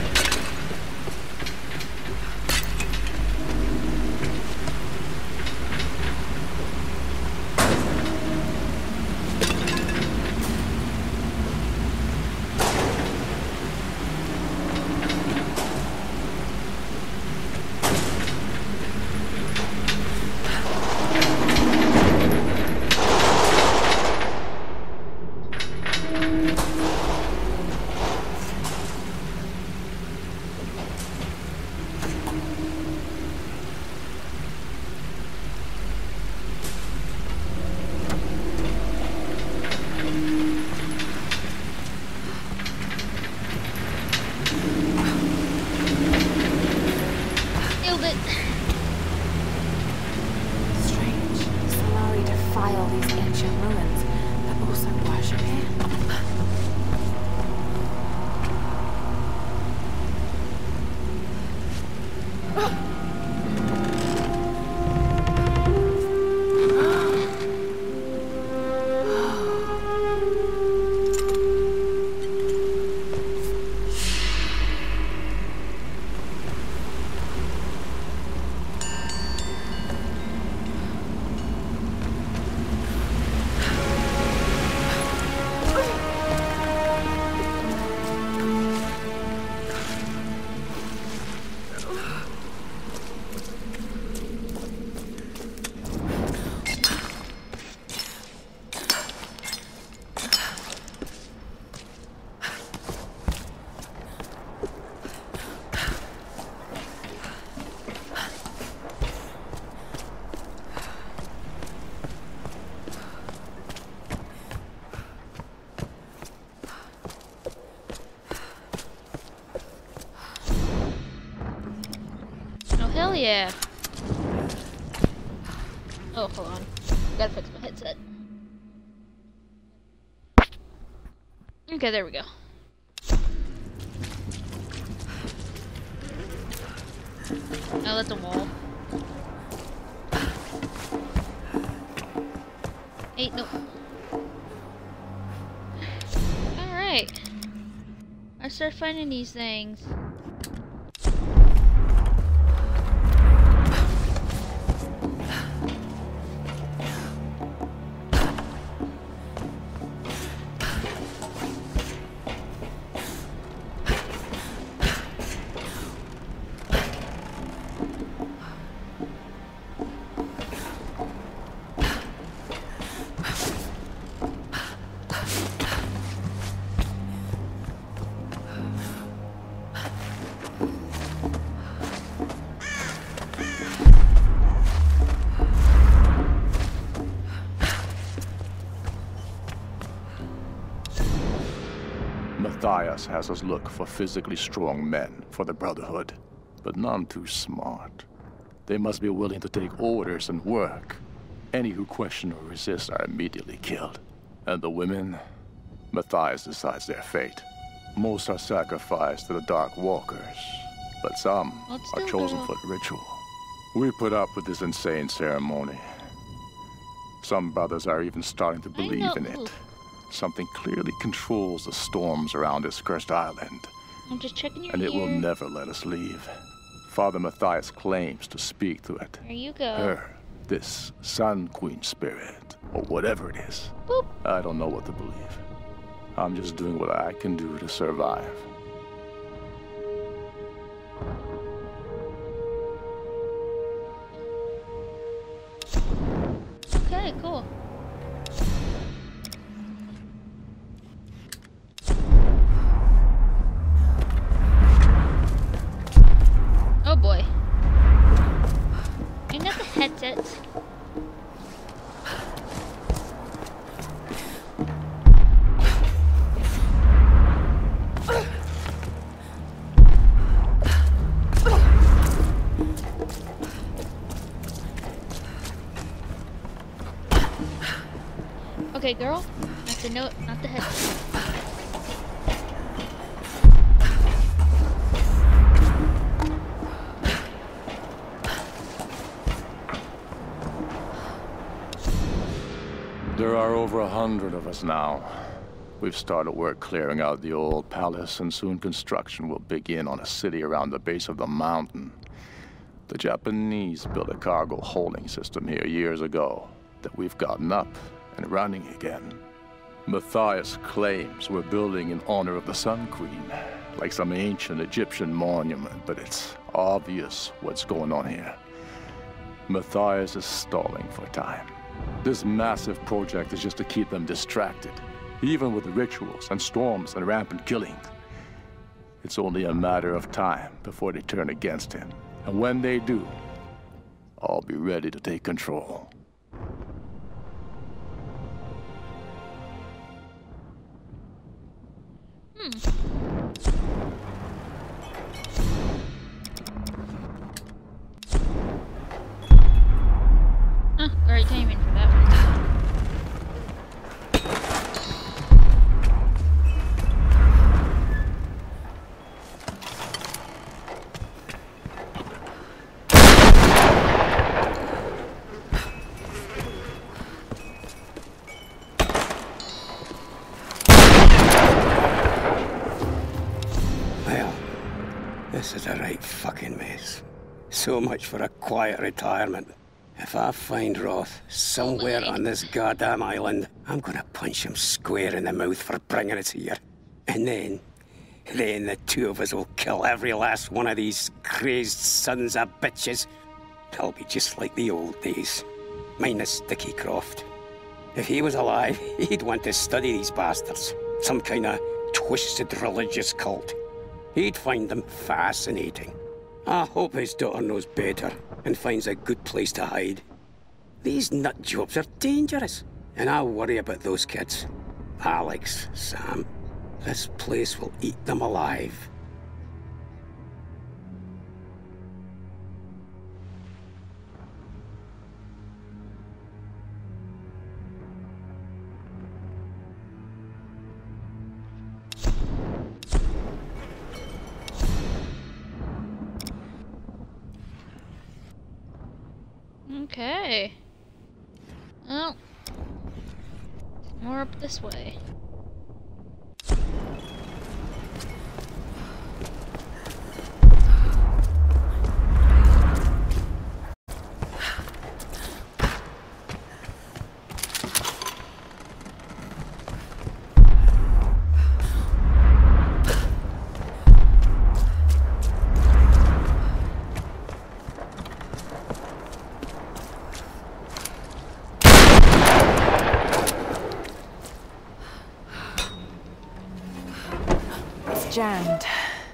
yeah. Oh, hold on. Gotta fix my headset. Okay, there we go. Oh, that's a wall. Hey, no. Alright. I start finding these things. Matthias has us look for physically strong men for the Brotherhood, but none too smart. They must be willing to take orders and work. Any who question or resist are immediately killed. And the women? Matthias decides their fate. Most are sacrificed to the Dark Walkers, but some are chosen for the ritual. We put up with this insane ceremony. Some brothers are even starting to believe in it. Something clearly controls the storms around this cursed island. I'm just checking your And it will ear. never let us leave. Father Matthias claims to speak to it. There you go. Her, this Sun Queen spirit, or whatever it is. Boop. I don't know what to believe. I'm just doing what I can do to survive. Okay, cool. Oh boy. Ain't that the headsets? Okay, girl. That's the note, not the headset. There are over 100 of us now. We've started work clearing out the old palace, and soon construction will begin on a city around the base of the mountain. The Japanese built a cargo holding system here years ago that we've gotten up and running again. Matthias claims we're building in honor of the Sun Queen, like some ancient Egyptian monument, but it's obvious what's going on here. Matthias is stalling for time. This massive project is just to keep them distracted, even with the rituals and storms and rampant killing. It's only a matter of time before they turn against him. And when they do, I'll be ready to take control. Great timing for that one. Well, this is a right fucking mess. So much for a quiet retirement. If I find Roth somewhere on this goddamn island, I'm gonna punch him square in the mouth for bringing us here. And then the two of us will kill every last one of these crazed sons of bitches. It'll be just like the old days, minus Dickie Croft. If he was alive, he'd want to study these bastards. Some kind of twisted religious cult. He'd find them fascinating. I hope his daughter knows better and finds a good place to hide. These nut jobs are dangerous, and I worry about those kids. Alex, Sam, this place will eat them alive. Okay. Well, more up this way. Jammed.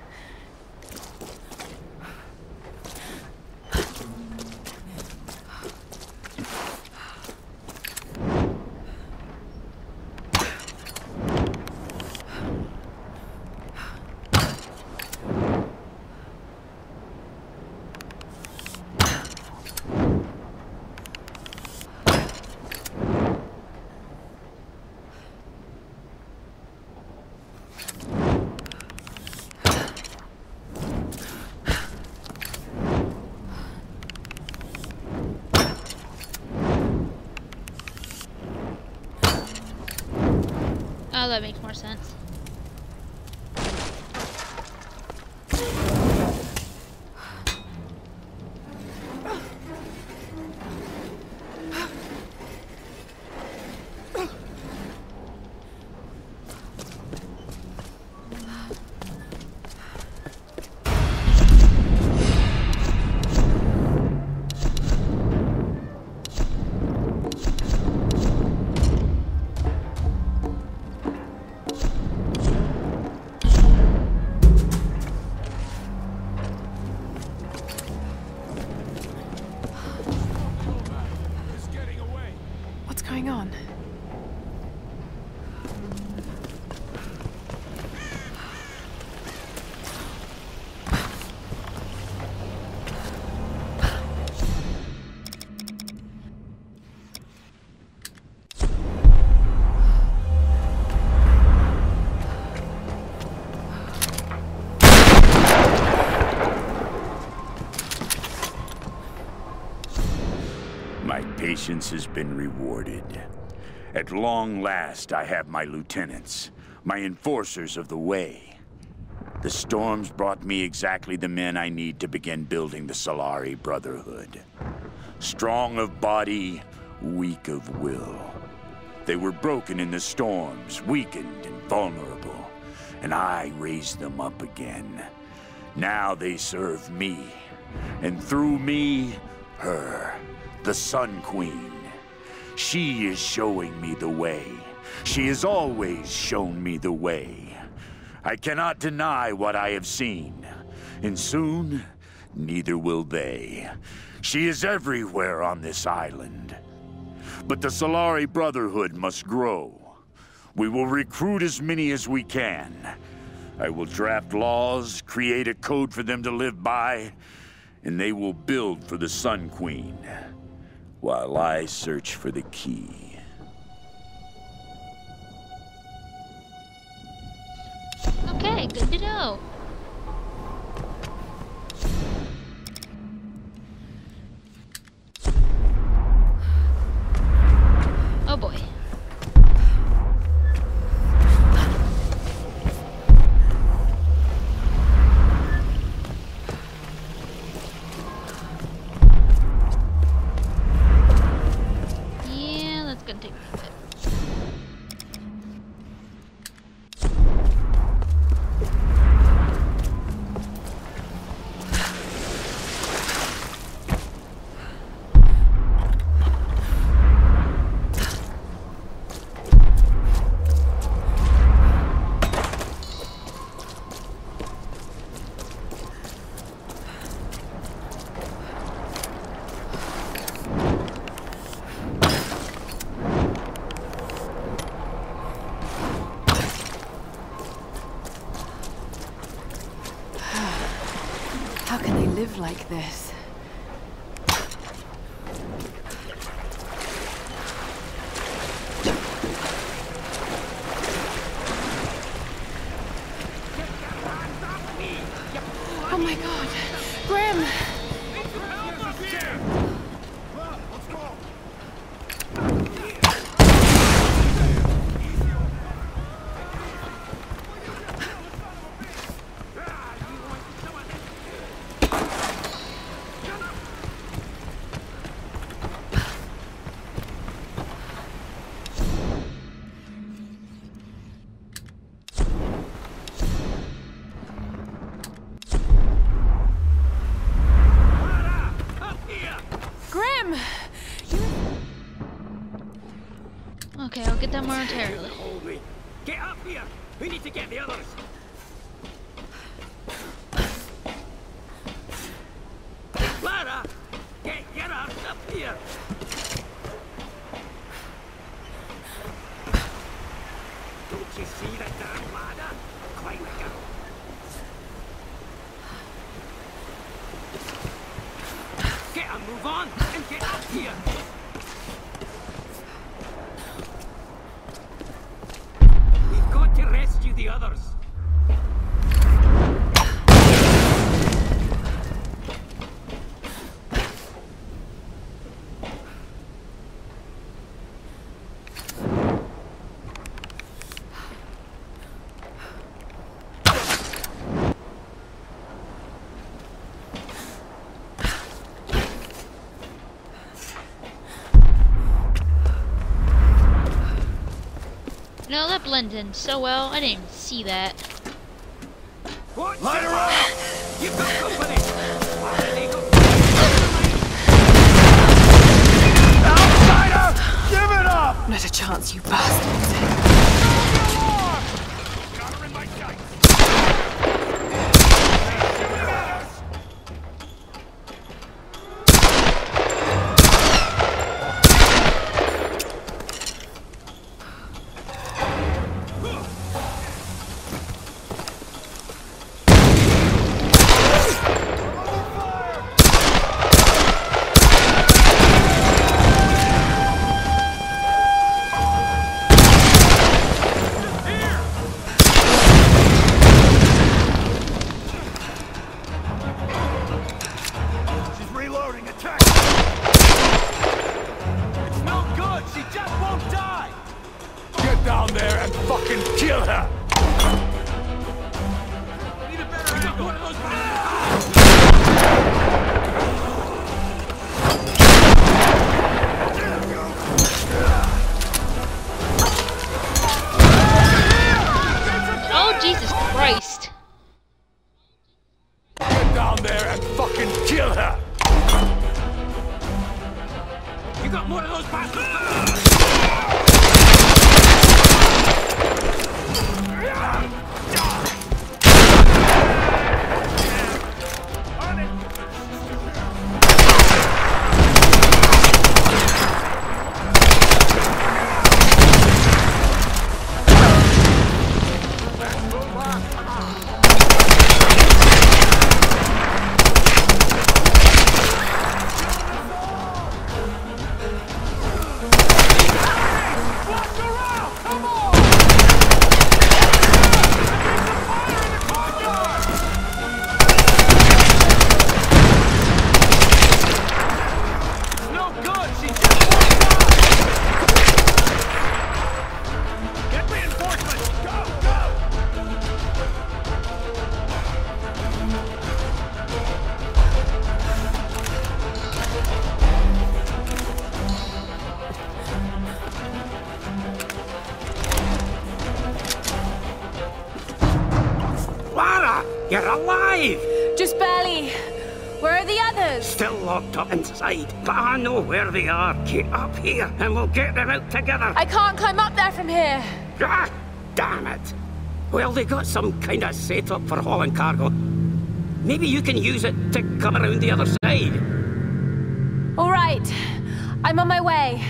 Oh, that makes more sense. What's going on? My patience has been rewarded. At long last, I have my lieutenants, my enforcers of the way. The storms brought me exactly the men I need to begin building the Solari Brotherhood. Strong of body, weak of will. They were broken in the storms, weakened and vulnerable, and I raised them up again. Now they serve me, and through me, her. The Sun Queen. She is showing me the way. She has always shown me the way. I cannot deny what I have seen, and soon, neither will they. She is everywhere on this island. But the Solari Brotherhood must grow. We will recruit as many as we can. I will draft laws, create a code for them to live by, and they will build for the Sun Queen. While I search for the key. Okay, good to know. Oh boy. Gonna take a bit. How can they live like this? Oh my god! Grim! get that momentarily. Hold me. Get up here! We need to get the others! Lara! Get your ass up here! Don't you see the damn ladder? Climb it, girl. Get a move on and get up here! We've got to rescue the others. No, that blended in so well, I didn't even see that. Light her up! You've got company! Outsider! Give it up! Not a chance, you bastards. Got her in my sights! You're alive! Just barely. Where are the others? Still locked up inside, but I know where they are. Get up here and we'll get them out together. I can't climb up there from here. Ah, damn it. Well, they got some kind of setup for hauling cargo. Maybe you can use it to come around the other side. All right. I'm on my way.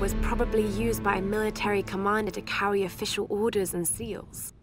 was probably used by a military commander to carry official orders and seals.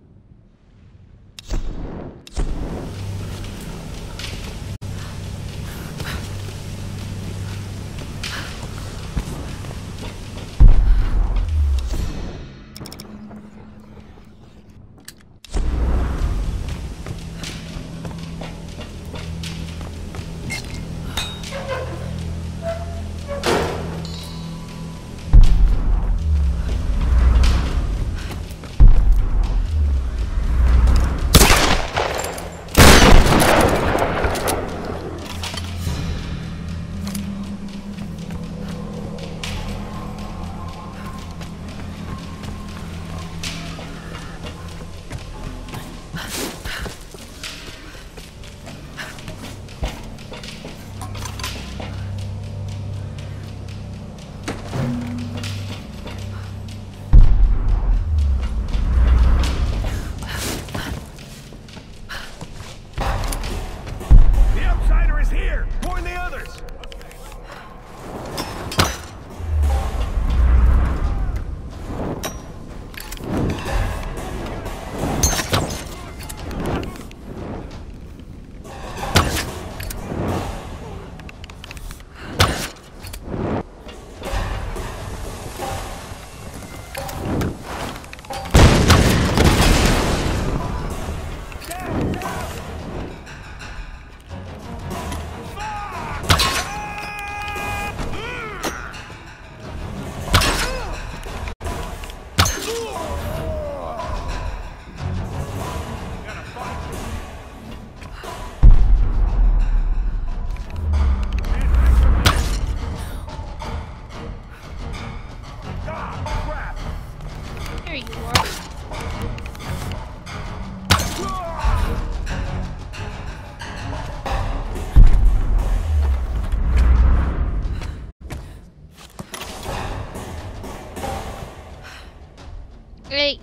Hey.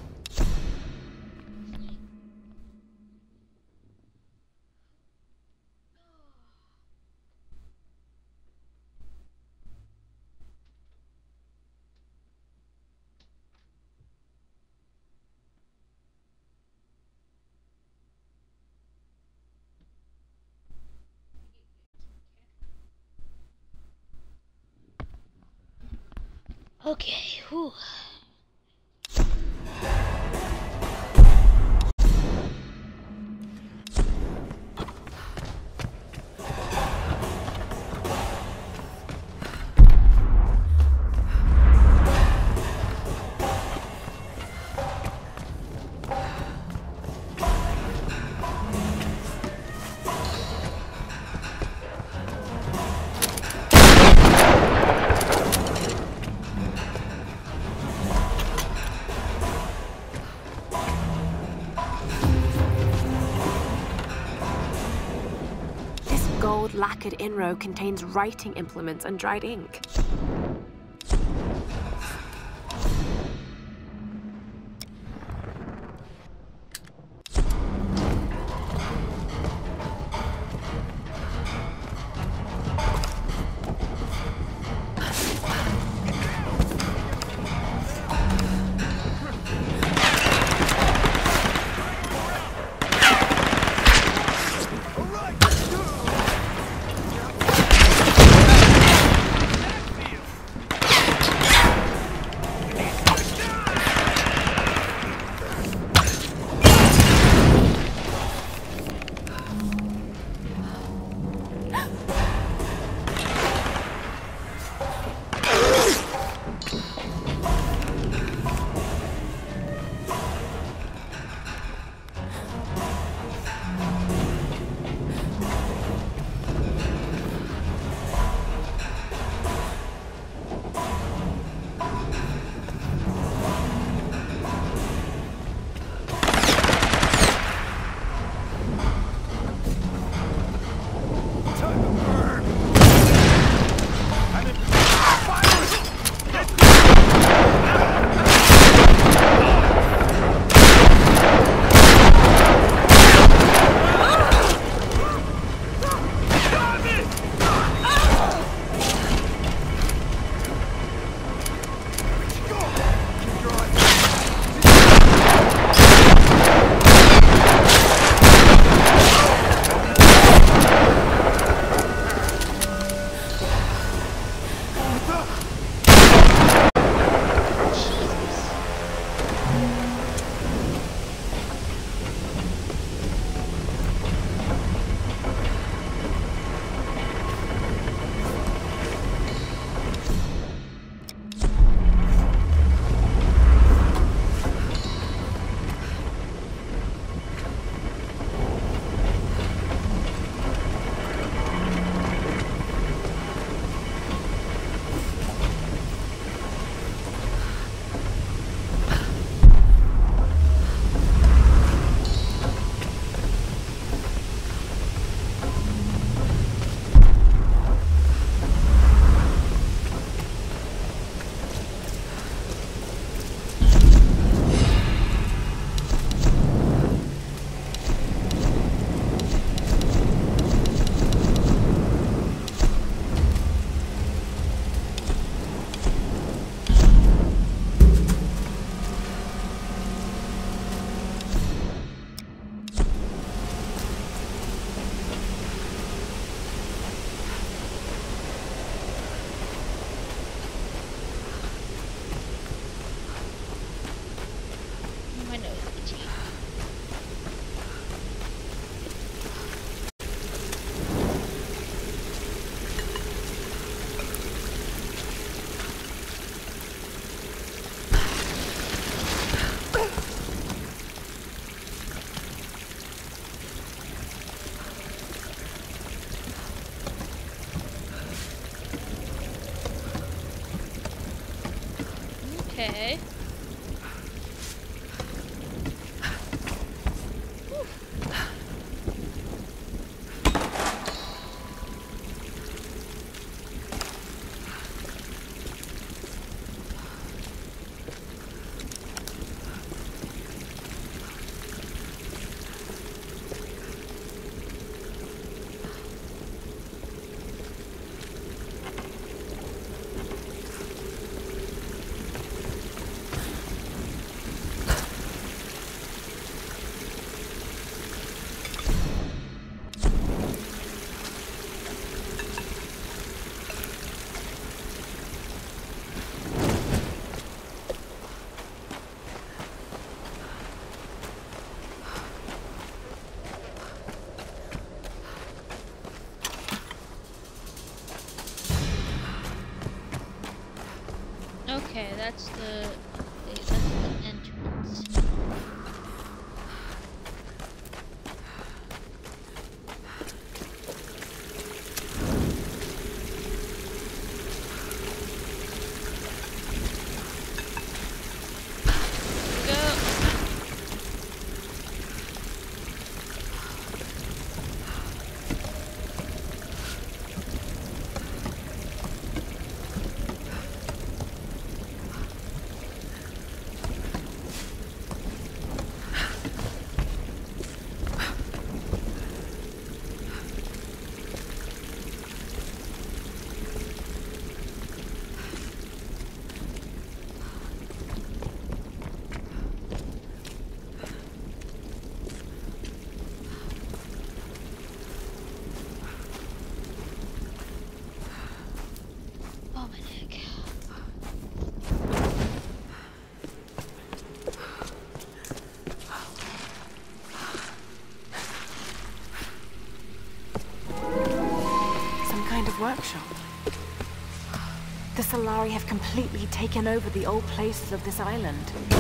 Okay, whew. Lacquered inro contains writing implements and dried ink. Okay. Okay, that's the entrance. Workshop. The Solari have completely taken over the old places of this island.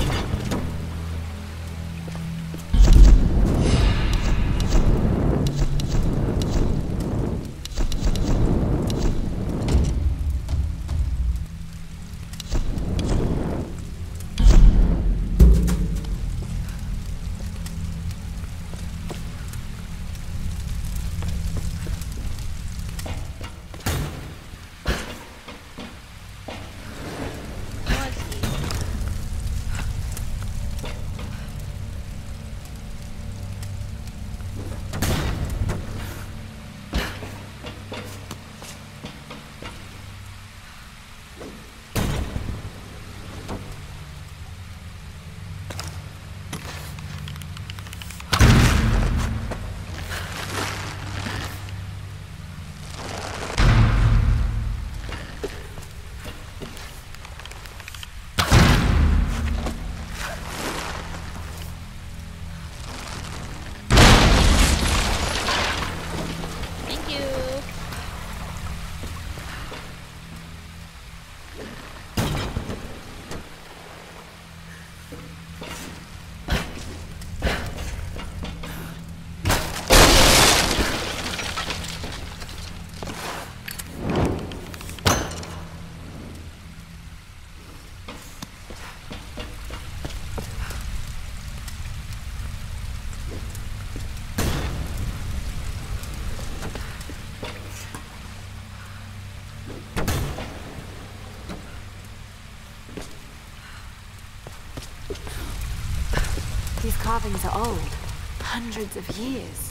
These carvings are old, hundreds of years.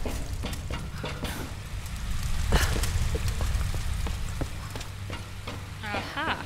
Aha.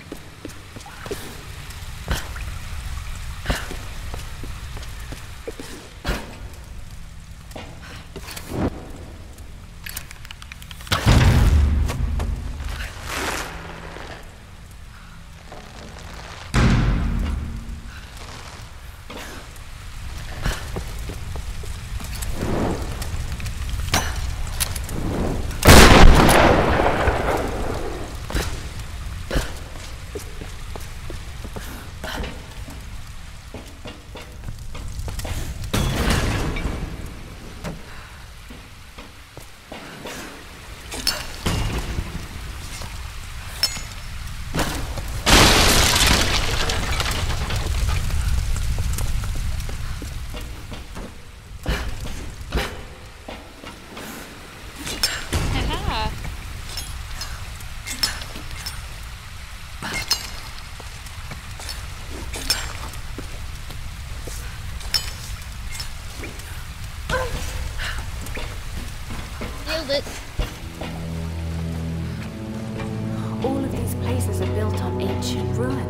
Nailed it. All of these places are built on ancient ruins.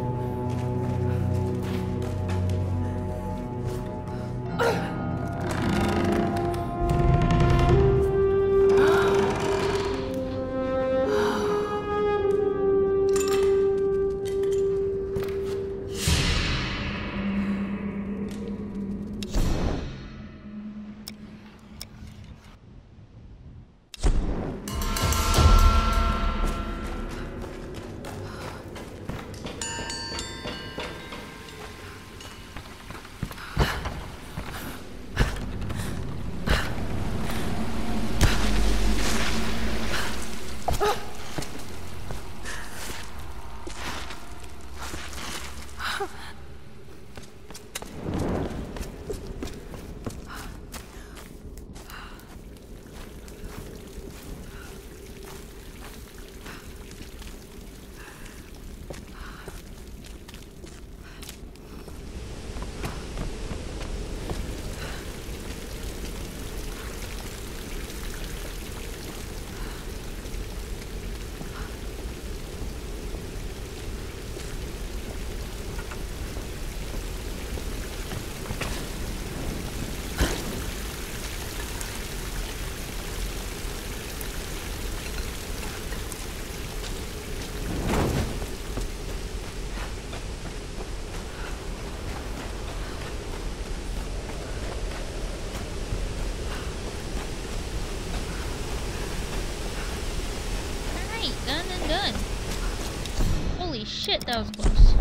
Done and done. Holy shit, that was close.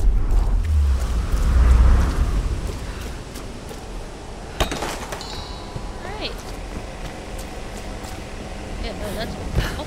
Alright. Yeah, no, that's... Oh.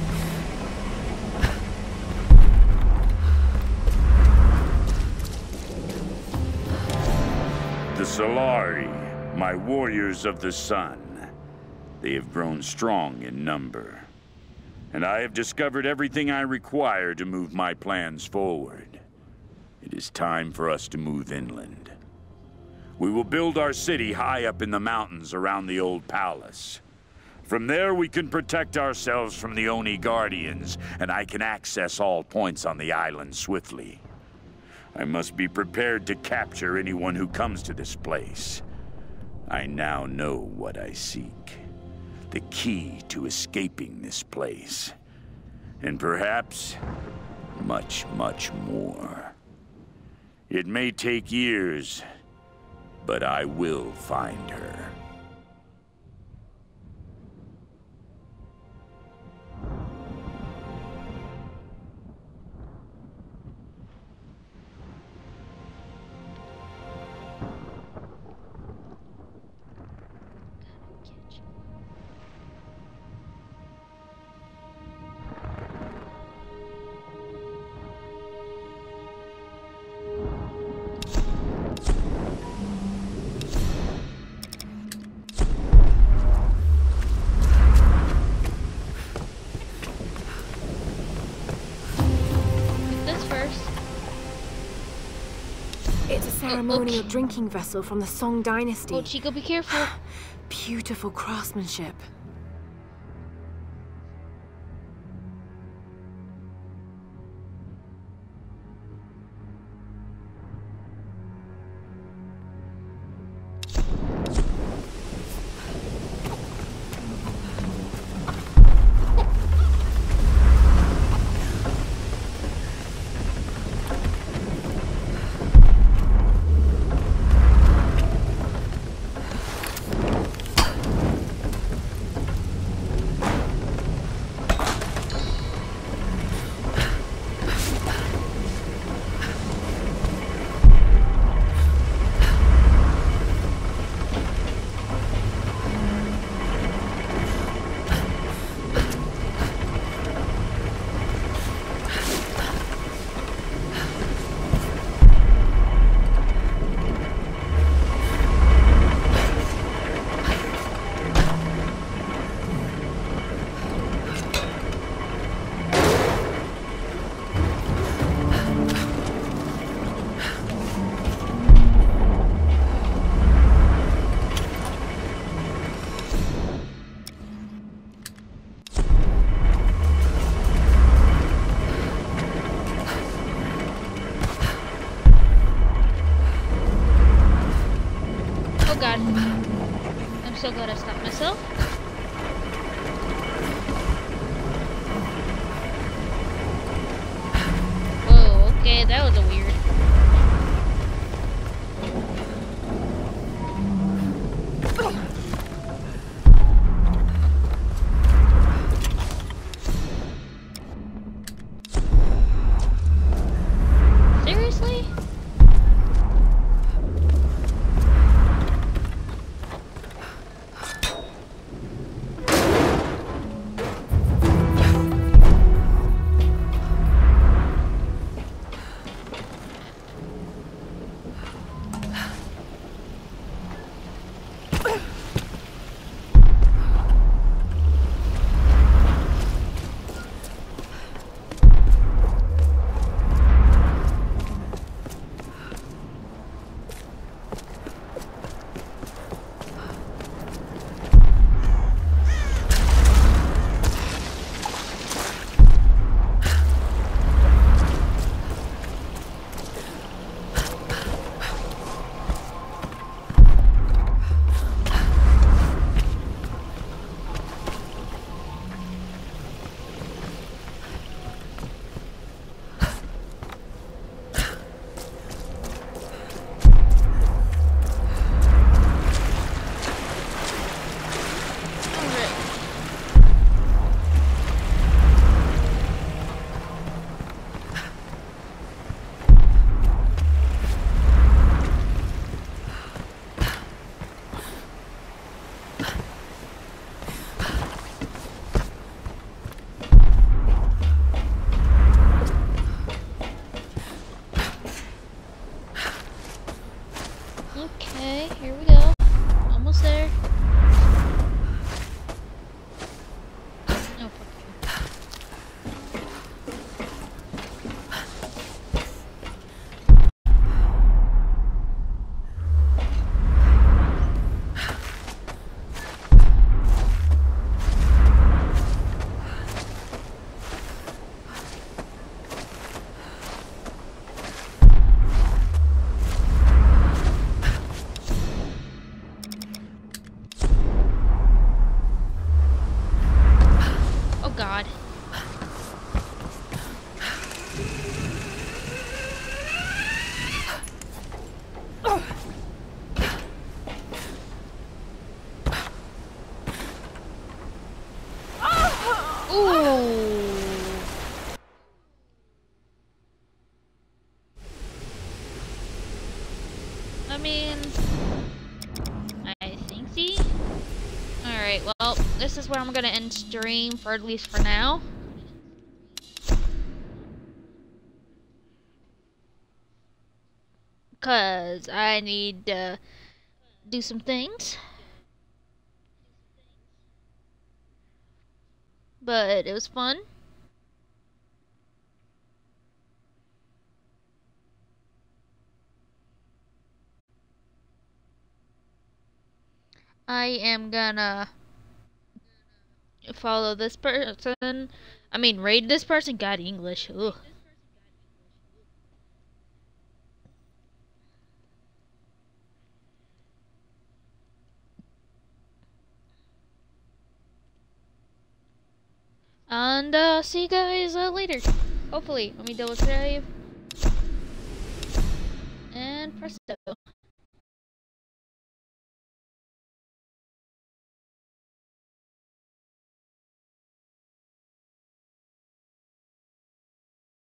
The Solari, my warriors of the sun. They have grown strong in number. And I have discovered everything I require to move my plans forward. It is time for us to move inland. We will build our city high up in the mountains around the old palace. From there we can protect ourselves from the Oni Guardians, and I can access all points on the island swiftly. I must be prepared to capture anyone who comes to this place. I now know what I seek. The key to escaping this place. And perhaps much, much more. It may take years, but I will find her. It's a ceremonial drinking vessel from the Song Dynasty. Oh, Chico, be careful. Beautiful craftsmanship. god. I'm so glad I stopped myself. Whoa, okay, that was a weird. Seriously? Okay, here we go. Almost there. Oh, fuck God. Ooh. I mean, I think see. Alright, well, this is where I'm gonna end stream, for at least for now. Cause I need to do some things. But it was fun. I am gonna follow this person. I mean, raid this person. God, English. Ugh. And see you guys later. Hopefully. Let me double save. And press go.